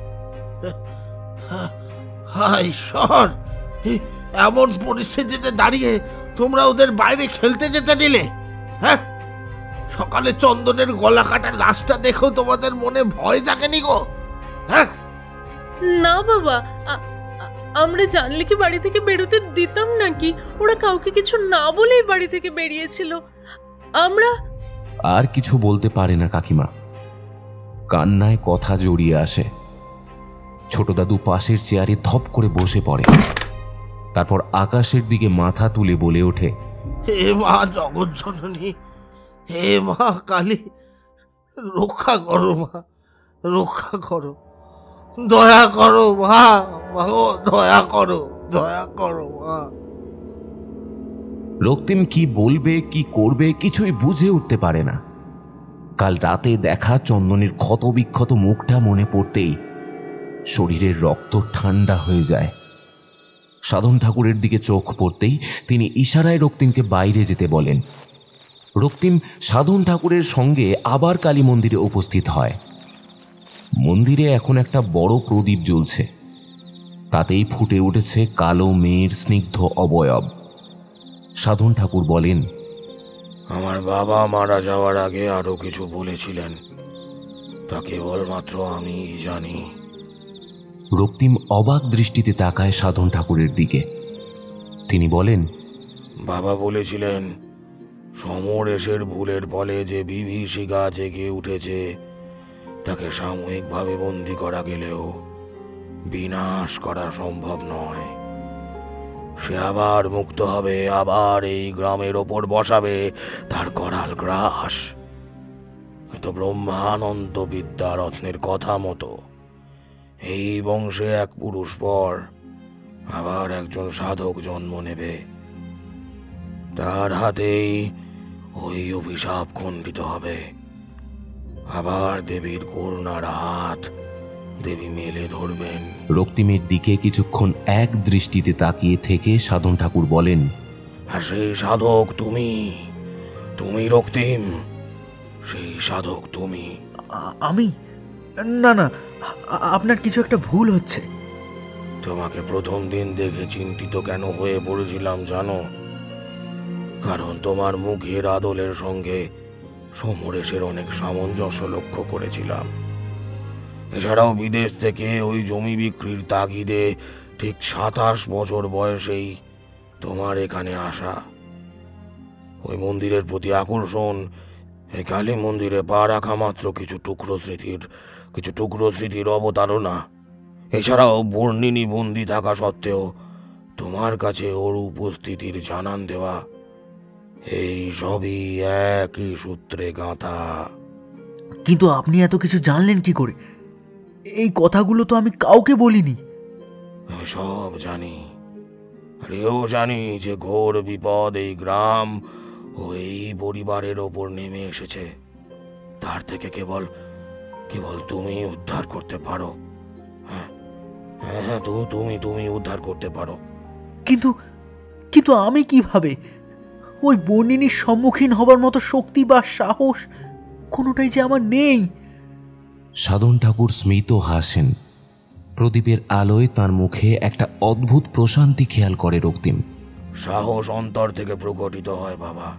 হায় ঈশ্বর, এমন পরিস্থিতিতে দাঁড়িয়ে তোমরা ওদের বাইরে খেলতে যেতে দিলে? হ্যাঁ, সকালে চন্দনের গলা কাটা লাশটা দেখো তোমাদের মনে ভয় জাগেনি গো? হ্যাঁ
না বাবা, আমরা জানলে কি বাড়ি থেকে বেরোতে দিতাম নাকি? ওরা কাউকে কিছু না বলেই বাড়ি থেকে বেরিয়েছিল। আমরা
আর কিছু বলতে পারে না কাকিমা। কান্নায় কথা জড়িয়ে আসে। ছোট দাদু পাশের চেয়ারে ধপ করে বসে পড়ে। তারপর আকাশের দিকে মাথা তুলে বলে ওঠে,
হে মা জগৎ জননী, হে মা কালী, রক্ষা করো মা, রক্ষা করো, দয়া করো মা, দয়া করো, দয়া করো মা।
রক্তিম কি বলবে কি করবে কিছুই বুঝে উঠতে পারে না। কাল রাতে দেখা চন্দনের ক্ষত বিক্ষত মুখটা মনে পড়তেই শরীরের রক্ত ঠান্ডা হয়ে যায়। সাধন ঠাকুরের দিকে চোখ পড়তেই তিনি ইশারায় রক্তিমকে বাইরে যেতে বলেন। রক্তিম সাধন ঠাকুরের সঙ্গে আবার কালী মন্দিরে উপস্থিত হয়। মন্দিরে এখন একটা বড় প্রদীপ জ্বলছে। তাতেই ফুটে উঠেছে কালো মেয়ের স্নিগ্ধ অবয়ব। সাধন ঠাকুর বলেন,
আমার বাবা মারা যাওয়ার আগে আরো কিছু বলেছিলেন, তা কেবলমাত্র আমি জানি।
রক্তিম অবাক দৃষ্টিতে তাকায় সাধন ঠাকুরের দিকে। তিনি বলেন,
বাবা বলেছিলেন সমরেশের ভুলের ফলে যে বিভীষিকা জেগে উঠেছে তাকে সাময়িকভাবে বন্দী করা গেলেও বিনাশ করা সম্ভব নয়। সে আবার মুক্ত হবে, আবার এই গ্রামের ওপর বসাবে তার করাল গ্রাস। কিন্তু ব্রহ্মানন্দ বিদ্যারত্নের কথা মতো এই বংশে এক পুরুষ পর আবার একজন সাধক জন্ম নেবে। তার হাতেই ওই অভিশাপ খণ্ডিত হবে। আবার দেবীর করুণার হাত দেবী মেলে ধরবেন।
রক্তিমের দিকে কিছুক্ষণ এক দৃষ্টিতে তাকিয়ে থেকে সাধন ঠাকুর বলেন,
আর সেই সাধক তুমি, তুমি রক্তিম, সেই সাধক তুমি।
আমি? না না, আপনার কিছু একটা ভুল হচ্ছে।
তোমাকে প্রথম দিন দেখে চিন্তিত কেন হয়ে পড়েছিলাম জানো? কারণ তোমার মুখের আদলের সঙ্গে সমরেশের অনেক সামঞ্জস্য লক্ষ্য করেছিলাম। এছাড়াও বিদেশ থেকে ওই জমি বিক্রির তাগিদে ঠিক সাতাশ বছর বয়সেই তোমার এখানে আসা। ওই মন্দিরের প্রতি আকর্ষণ, এই কালী মন্দিরে পা রাখা মাত্র কিছু টুকরো স্মৃতির কিছু টুকরো স্মৃতির অবতারণা। এছাড়াও বর্ণিনী বন্দি থাকা সত্ত্বেও তোমার কাছে ওর উপস্থিতির জানান দেওয়া, এই সবই একই সূত্রে গাঁথা।
কিন্তু আপনি এত কিছু জানলেন কি করে? এই কথাগুলো তো আমি কাউকে বলিনি।
আমি সব জানি, আর এও জানি যে ঘোর বিপদ এই গ্রাম ও এই পরিবারের ওপর নেমে এসেছে। তার থেকে কেবল কেবল তুমি উদ্ধার করতে পারো। হ্যাঁ হ্যাঁ তুমি তুমি উদ্ধার করতে পারো।
কিন্তু কিন্তু আমি কিভাবে? ওই বর্ণিনীর সম্মুখীন হবার মতো শক্তি বা সাহস কোনোটাই যে আমার নেই।
সাধন ঠাকুর স্মিত হাসেন। প্রদীপের আলোয় তার মুখে একটা অদ্ভুত প্রশান্তি খেয়াল করে রক্তিম।
সাহস অন্তর থেকে প্রকটিত হয় বাবা।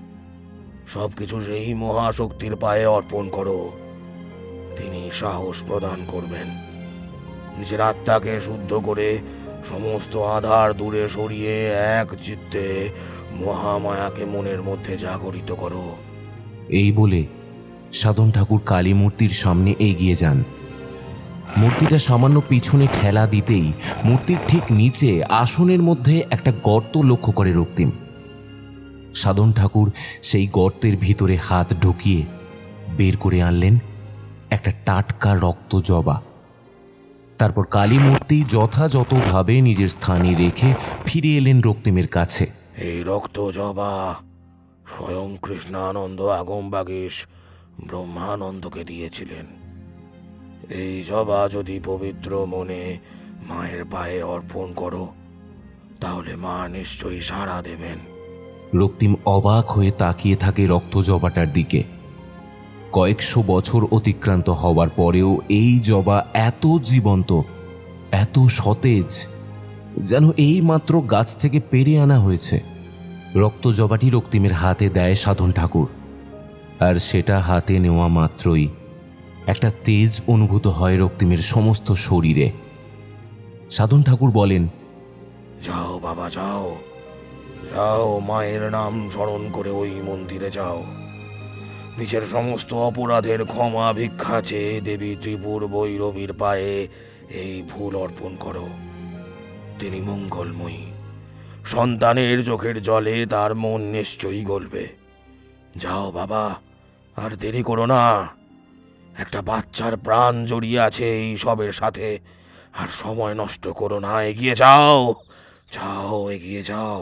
সবকিছু সেই মহাশক্তির পায়ে অর্পণ করো, তিনি সাহস প্রদান করবেন। নিজের আত্মাকে শুদ্ধ করে সমস্ত আধার দূরে সরিয়ে এক চিত্তে মহামায়াকে মনের মধ্যে জাগরিত করো।
এই বলে সাধন ঠাকুর কালী মূর্তির সামনে এগিয়ে যান। মূর্তিটা সামান্য পিছনে ঠেলা দিতেই মূর্তির ঠিক নিচে আসনের মধ্যে একটা গর্ত লক্ষ্য করে রক্তিম। সাধন ঠাকুর সেই গর্তের ভিতরে হাত ঢুকিয়ে বের করে আনলেন একটা টাটকা রক্ত জবা। তারপর কালী মূর্তি যথাযথভাবে নিজের স্থানে রেখে ফিরে এলেন রক্তিমের কাছে।
এই রক্ত জবা স্বয়ং কৃষ্ণানন্দ আগমবাগীশ ব্রহ্মানন্দকে দিয়েছিলেন। এই জবা যদি পবিত্র মনে মায়ের পায়ে অর্পণ করো, তাহলে মা নিশ্চয়ই সাড়া দেবেন।
রক্তিম অবাক হয়ে তাকিয়ে থাকে রক্ত জবাটার দিকে। কয়েকশো বছর অতিক্রান্ত হওয়ার পরেও এই জবা এত জীবন্ত, এত সতেজ, যেন এই মাত্র গাছ থেকে পেরে আনা হয়েছে। রক্ত জবাটি রক্তিমের হাতে দেয় সাধন ঠাকুর, আর সেটা হাতে নেওয়া মাত্রই একটা তেজ অনুভূত হয় রক্তিমের সমস্ত শরীরে। সাধন ঠাকুর বলেন,
যাও বাবা যাও, যাও মায়ের নাম স্মরণ করে ওই মন্দিরে যাও। নিজের সমস্ত অপরাধের ক্ষমা ভিক্ষা চেয়ে দেবী ত্রিপুর ভৈরবীর পায়ে এই ফুল অর্পণ করো। তিনি মঙ্গলময়ী। সন্তানের চোখের জলে তার মন নিশ্চয়ই গলবে। যাও বাবা, আর দেরি করো না। একটা বাচ্চার প্রাণ জড়িয়ে আছে এই সবের সাথে, আর সময় নষ্ট করো না। এগিয়ে যাও, যাও এগিয়ে যাও।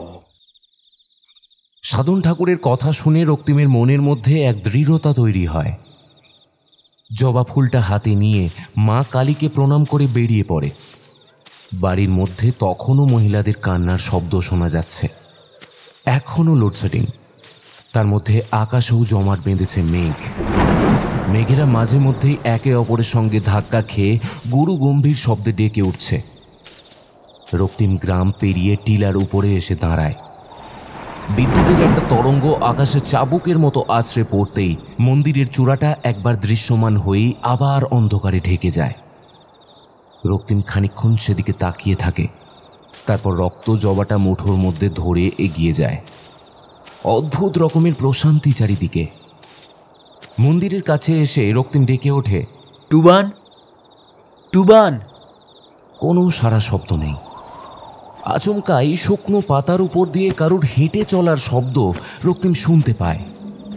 সাধন ঠাকুরের কথা শুনে রক্তিমের মনের মধ্যে এক দৃঢ়তা তৈরি হয়। জবা ফুলটা হাতে নিয়ে মা কালীকে প্রণাম করে বেরিয়ে পড়ে। বাড়ির মধ্যে তখনও মহিলাদের কান্নার শব্দ শোনা যাচ্ছে। এখনও লোডশেডিং, তার মধ্যে আকাশেও জমাট বেঁধেছে মেঘ। মেঘেরা মাঝে মধ্যেই একে অপরের সঙ্গে ধাক্কা খেয়ে গুরু গম্ভীর শব্দে ডেকে উঠছে। রক্তিম গ্রাম পেরিয়ে টিলার উপরে এসে দাঁড়ায়। বিদ্যুতের একটা তরঙ্গ আকাশে চাবুকের মতো আছড়ে পড়তেই মন্দিরের চূড়াটা একবার দৃশ্যমান হয়েই আবার অন্ধকারে ঢেকে যায়। রক্তিম খানিকক্ষণ সেদিকে তাকিয়ে থাকে, তারপর রক্ত জবাটা মুঠোর মধ্যে ধরে এগিয়ে যায়। অদ্ভুত রকমের প্রশান্তি চারিদিকে। মন্দিরের কাছে এসে রক্তিম ডেকে ওঠে,
টুবান, টুবান।
কোনো সারা শব্দ নেই। আচমকাই শুকনো পাতার উপর দিয়ে কারুর হেঁটে চলার শব্দ রক্তিম শুনতে পায়।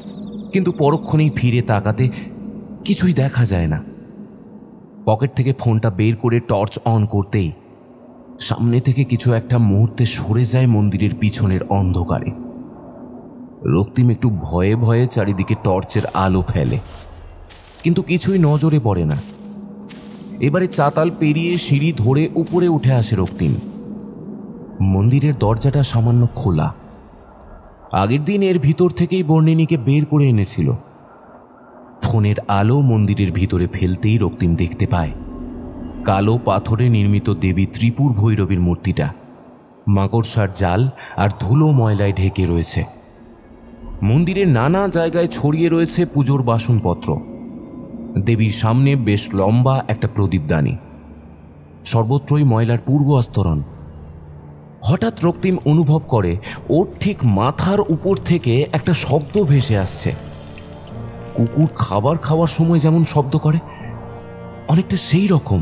কিন্তু পরক্ষণেই ফিরে তাকাতে কিছুই দেখা যায় না। পকেট থেকে ফোনটা বের করে টর্চ অন করতেই সামনে থেকে কিছু একটা মুহূর্তে সরে যায় মন্দিরের পিছনের অন্ধকারে। রক্তিম একটু ভয়ে ভয়ে চারিদিকে টর্চের আলো ফেলে, কিন্তু কিছুই নজরে পড়ে না। এবারে চাতাল পেরিয়ে সিঁড়ি ধরে উপরে উঠে আসে রক্তিম। মন্দিরের দরজাটা সামান্য খোলা। আগের দিন এর ভিতর থেকেই বর্ণিনীকে বের করে এনেছিল। ফোনের আলো মন্দিরের ভিতরে ফেলতেই রক্তিম দেখতে পায় কালো পাথরে নির্মিত দেবী ত্রিপুর ভৈরবীর মূর্তিটা মাকড়সার জাল আর ধুলো ময়লায় ঢেকে রয়েছে। মন্দিরের নানা জায়গায় ছড়িয়ে রয়েছে পুজোর বাসনপত্র। দেবীর সামনে বেশ লম্বা একটা প্রদীপদানি, সর্বত্রই ময়লার পূর্ব আস্তরণ। হঠাৎ রক্তিম অনুভব করে ওর ঠিক মাথার উপর থেকে একটা শব্দ ভেসে আসছে। কুকুর খাবার খাওয়ার সময় যেমন শব্দ করে, অনেকটা সেই রকম।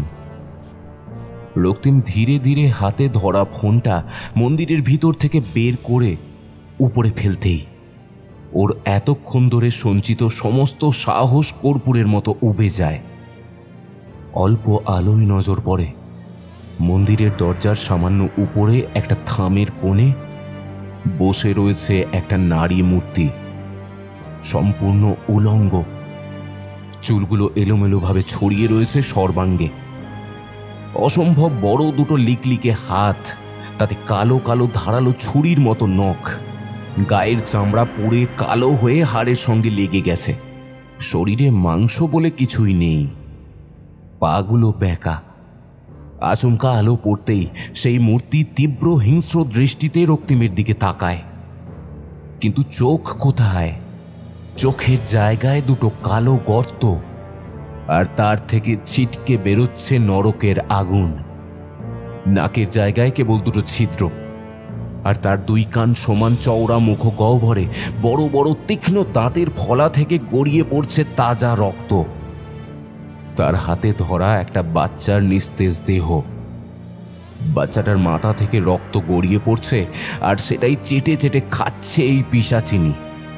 রক্তিম ধীরে ধীরে হাতে ধরা ফোনটা মন্দিরের ভিতর থেকে বের করে উপরে ফেলতেই ওর এতক্ষণ ধরে সঞ্চিত সমস্ত সাহস কর্পূরের মতো উবে যায়। অল্প আলোয় নজর পড়ে মন্দিরের দরজার সামান্য উপরে একটা থামের কোণে বসে রয়েছে একটা নারী মূর্তি, সম্পূর্ণ উলঙ্গ। চুলগুলো এলোমেলোভাবে ছড়িয়ে রয়েছে সর্বাঙ্গে। অসম্ভব বড় দুটো লিকলিকে হাত, তাতে কালো কালো ধারালো ছুরির মতো নখ। গায়ের চামড়া পুড়ে কালো হয়ে হাড়ের সঙ্গে লেগে গেছে। শরীরে মাংস বলে কিছুই নেই। পাগুলো বেঁকা। আচমকা আলো পড়তেই সেই মূর্তি তীব্র হিংস্র দৃষ্টিতে রক্তিমের দিকে তাকায়, কিন্তু চোখ কোথায়? চোখের জায়গায় দুটো কালো গর্ত, আর তার থেকে ছিটকে বেরোচ্ছে নরকের আগুন। নাকের জায়গায় কেবল দুটো ছিদ্র, আর তার দুই কান সমান চওড়া মুখ গহ্বরে বড় বড় তীক্ষ্ণ দাঁতের ফলা থেকে গড়িয়ে পড়ছে তাজা রক্ত। তার হাতে ধরা একটা বাচ্চার নিস্তেজ দেহ। বাচ্চাটার মাথা থেকে রক্ত গড়িয়ে পড়ছে, আর সেটাই চেটে চেটে খাচ্ছে এই পিশাচিনী।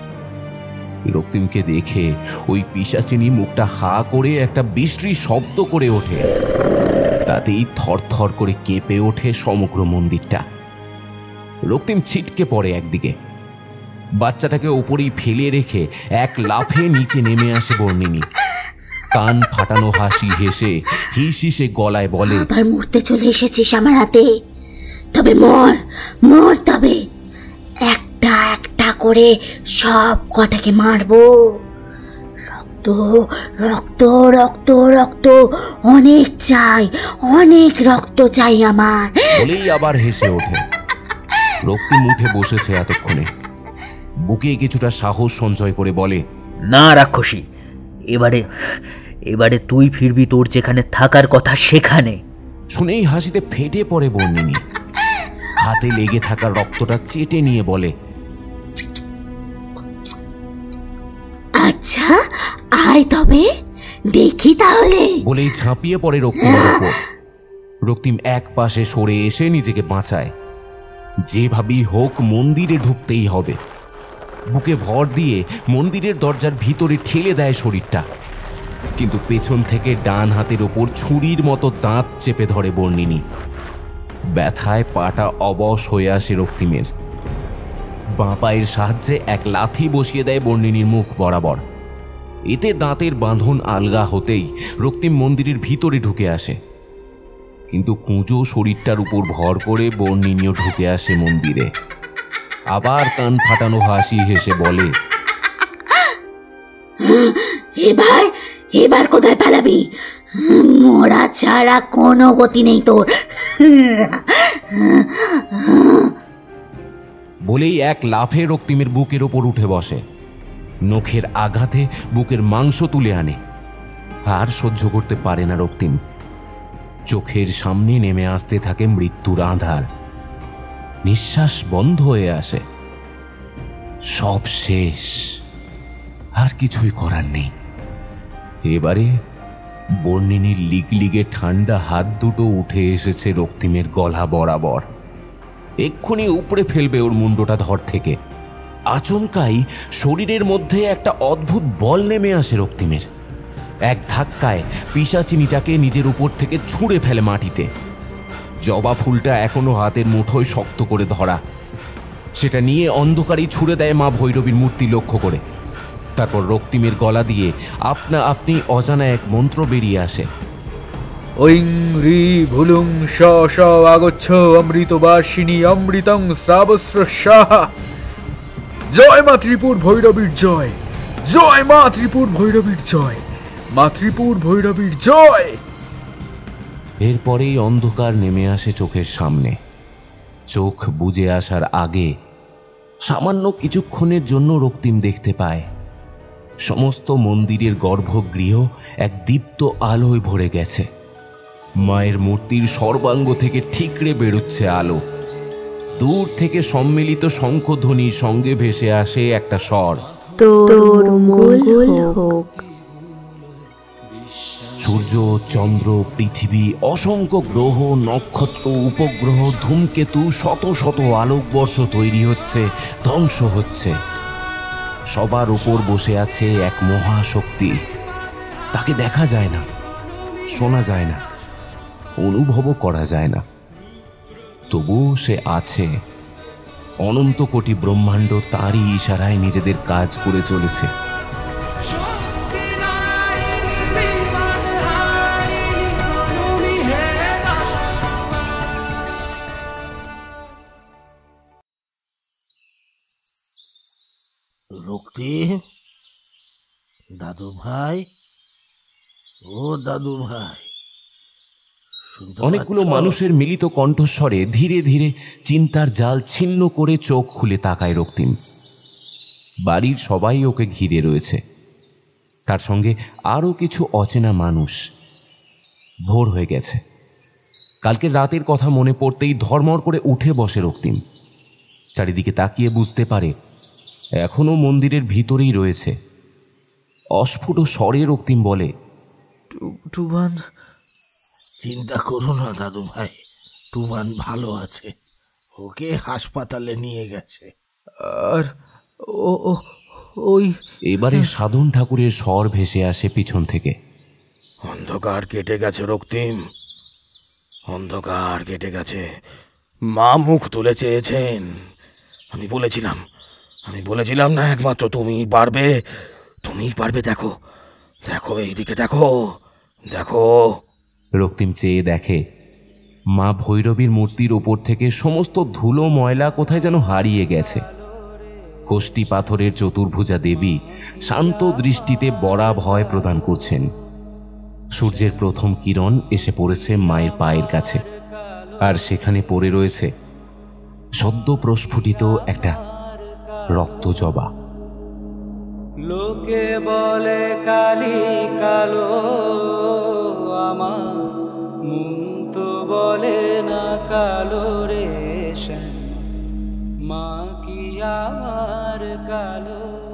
রক্তিমকে দেখে ওই পিশাচিনী মুখটা হা করে একটা বিশ্রী শব্দ করে ওঠে। তাতেই থরথর করে কেঁপে ওঠে সমগ্র মন্দিরটা। রক্তিম ছিটকে পড়ে একদিকে। বাচ্চাটাকে ওপরেই ফেলে রেখে এক লাফে নিচে নেমে আসে বর্ণিনী। কান ফাটানো হাসি হেসে হিসিসে গলায় বলে,
আবার মরতে চলে এসেছিস আমার হাতে, তবে মর মর, তবে একটা একটা করে সব কটাকে মারবো। রক্ত রক্ত রক্ত রক্ত অনেক চাই, অনেক রক্ত চাই আমার।
বলেই আবার হেসে ওঠে। রক্তিম উঠে বসেছে এতক্ষণে। বুকে কিছুটা সাহস সঞ্চয় করে বলে,
না রাক্ষসী, এবারে এবারে তুই ফিরবি তোর যেখানে থাকার কথা সেখানে।
শুনেই হাসিতে ফেটে পড়ে বর্ণিনী। হাতে লেগে থাকা রক্তটা চেটে নিয়ে বলে,
আচ্ছা আয় তবে দেখি তাহলে।
বলেই ঝাঁপিয়ে পড়ে রক্তিমের উপর। রক্তিম এক পাশে সরে এসে নিজেকে বাঁচায়। যেভাবেই হোক মন্দিরে ঢুকতেই হবে। বুকে ভর দিয়ে মন্দিরের দরজার ভিতরে ঠেলে দেয় শরীরটা, কিন্তু পেছন থেকে ডান হাতের ওপর ছুরির মতো দাঁত চেপে ধরে বর্ণিনী। ব্যথায় পাটা অবশ হয়ে আসে রক্তিমের। বাঁ পায়ের সাহায্যে এক লাথি বসিয়ে দেয় বর্ণিনীর মুখ বরাবর। এতে দাঁতের বাঁধন আলগা হতেই রক্তিম মন্দিরের ভিতরে ঢুকে আসে, কিন্তু কুঁজো শরীরটার উপর ভর করে বর্ণিনীও ঢুকে আসে মন্দিরে। আবার কান ফাটানো হাসি হেসে বলে,
এবার এবার কোথায় পালাবি? মরা ছাড়া কোনো গতি নেই তোর।
বলেই এক লাফে রক্তিমের বুকের ওপর উঠে বসে। নখের আঘাতে বুকের মাংস তুলে আনে। আর সহ্য করতে পারে না রক্তিম। চোখের সামনে নেমে আসতে থাকে মৃত্যুর আঁধার। নিঃশ্বাস বন্ধ হয়ে আসে। সব শেষ, আর কিছুই করার নেই। এবারে বর্ণিনীর লিগলিগে ঠান্ডা হাত দুটো উঠে এসেছে রক্তিমের গলা বরাবর। এক্ষুনি উপরে ফেলবে ওর মুন্ডটা ধর থেকে। আচমকাই শরীরের মধ্যে একটা অদ্ভুত বল নেমে আসে রক্তিমের। এক ধাক্কায় পিশাচিনীটাকে নিজের উপর থেকে ছুঁড়ে ফেলে মাটিতে। জবা ফুলটা এখনো হাতের মুঠোয় শক্ত করে ধরা, সেটা নিয়ে অন্ধকারেই ছুঁড়ে দেয় মা ভৈরবীর মূর্তি লক্ষ্য করে। তারপর রক্তিমের গলা দিয়ে আপনা আপনি অজানা এক মন্ত্র বেরিয়ে আসে।
ঐং রি ভুলুং শ শ আগচ্ছ অমৃতবাসিনী অমৃতং শ্রাবস্র সাহা। জয় মা ত্রিপুর ভৈরবীর জয়, জয় মা ত্রিপুর ভৈরবীর জয়, মা ত্রিপুর ভৈরবীর জয়।
এরপরেই অন্ধকার নেমে আসে চোখের সামনে। চোখ বুজে আসার আগে সামান্য কিছুক্ষণের জন্য রক্তিম দেখতে পায় সমস্ত মন্দিরের গর্ভগৃহ এক দীপ্ত আলোয় ভরে গেছে। মায়ের মূর্তির সর্বাঙ্গ থেকে ঠিকরে বেরোচ্ছে আলো। দূর থেকে সম্মিলিত শঙ্খধ্বনির সঙ্গে ভেসে আসে একটা স্বর,
তোর মঙ্গল হোক।
সূর্য, চন্দ্র, পৃথিবী, অসংখ্য গ্রহ, নক্ষত্র, উপগ্রহ, ধূমকেতু, শত শত আলোকবর্ষ তৈরি হচ্ছে, ধ্বংস হচ্ছে। সবার উপর বসে আছে এক মহাশক্তি। তাকে দেখা যায় না, শোনা যায় না, অনুভবও করা যায় না, তবুও সে আছে। অনন্ত কোটি ব্রহ্মাণ্ড তারই ইশারায় নিজেদের কাজ করে চলেছে।
রক্তিম, দাদু ভাই, ও দাদু ভাই।
অনেকগুলো মানুষের মিলিত কণ্ঠস্বরে ধীরে ধীরে চিন্তার জাল ছিন্ন করে চোখ খুলে তাকায় রক্তিম। বাড়ির সবাই ওকে ঘিরে রয়েছে, তার সঙ্গে আরও কিছু অচেনা মানুষ। ভোর হয়ে গেছে। কালকের রাতের কথা মনে পড়তেই ধর্মর করে উঠে বসে রক্তিম। চারিদিকে তাকিয়ে বুঝতে পারে এখনো মন্দিরের ভিতরেই রয়েছে। অস্ফুট স্বরে রক্তিম বলে,
টুবান, চিন্তা করো না দাদু ভাই, টুবান ভালো আছে, ওকে হাসপাতালে নিয়ে গেছে।
আর ও ওই
এবারে সাধন ঠাকুরের স্বর ভেসে আসে পিছন থেকে।
অন্ধকার কেটে গেছে রক্তিম, অন্ধকার কেটে গেছে। মা মুখ তুলে চেয়েছেন। আমি বলেছিলাম, আমি বলেছিলাম না একমাত্র তুমি পারবে, তুমি পারবে। দেখো দেখো, এইদিকে দেখো, দেখো।
রক্তিম চেয়ে দেখে মা ভৈরবীর মূর্তির ওপর থেকে সমস্ত ধুলো ময়লা কোথায় যেন হারিয়ে গেছে। কোষ্টি পাথরের চতুর্ভুজা দেবী শান্ত দৃষ্টিতে বড়া ভয় প্রদান করছেন। সূর্যের প্রথম কিরণ এসে পড়েছে মায়ের পায়ের কাছে, আর সেখানে পড়ে রয়েছে সদ্য প্রস্ফুটিত একটা রক্ত জবা।
লোকে বলে কালি কালো, আমার মন তো বলে না কালো রে শ্যাম, মা কি আমার কালো।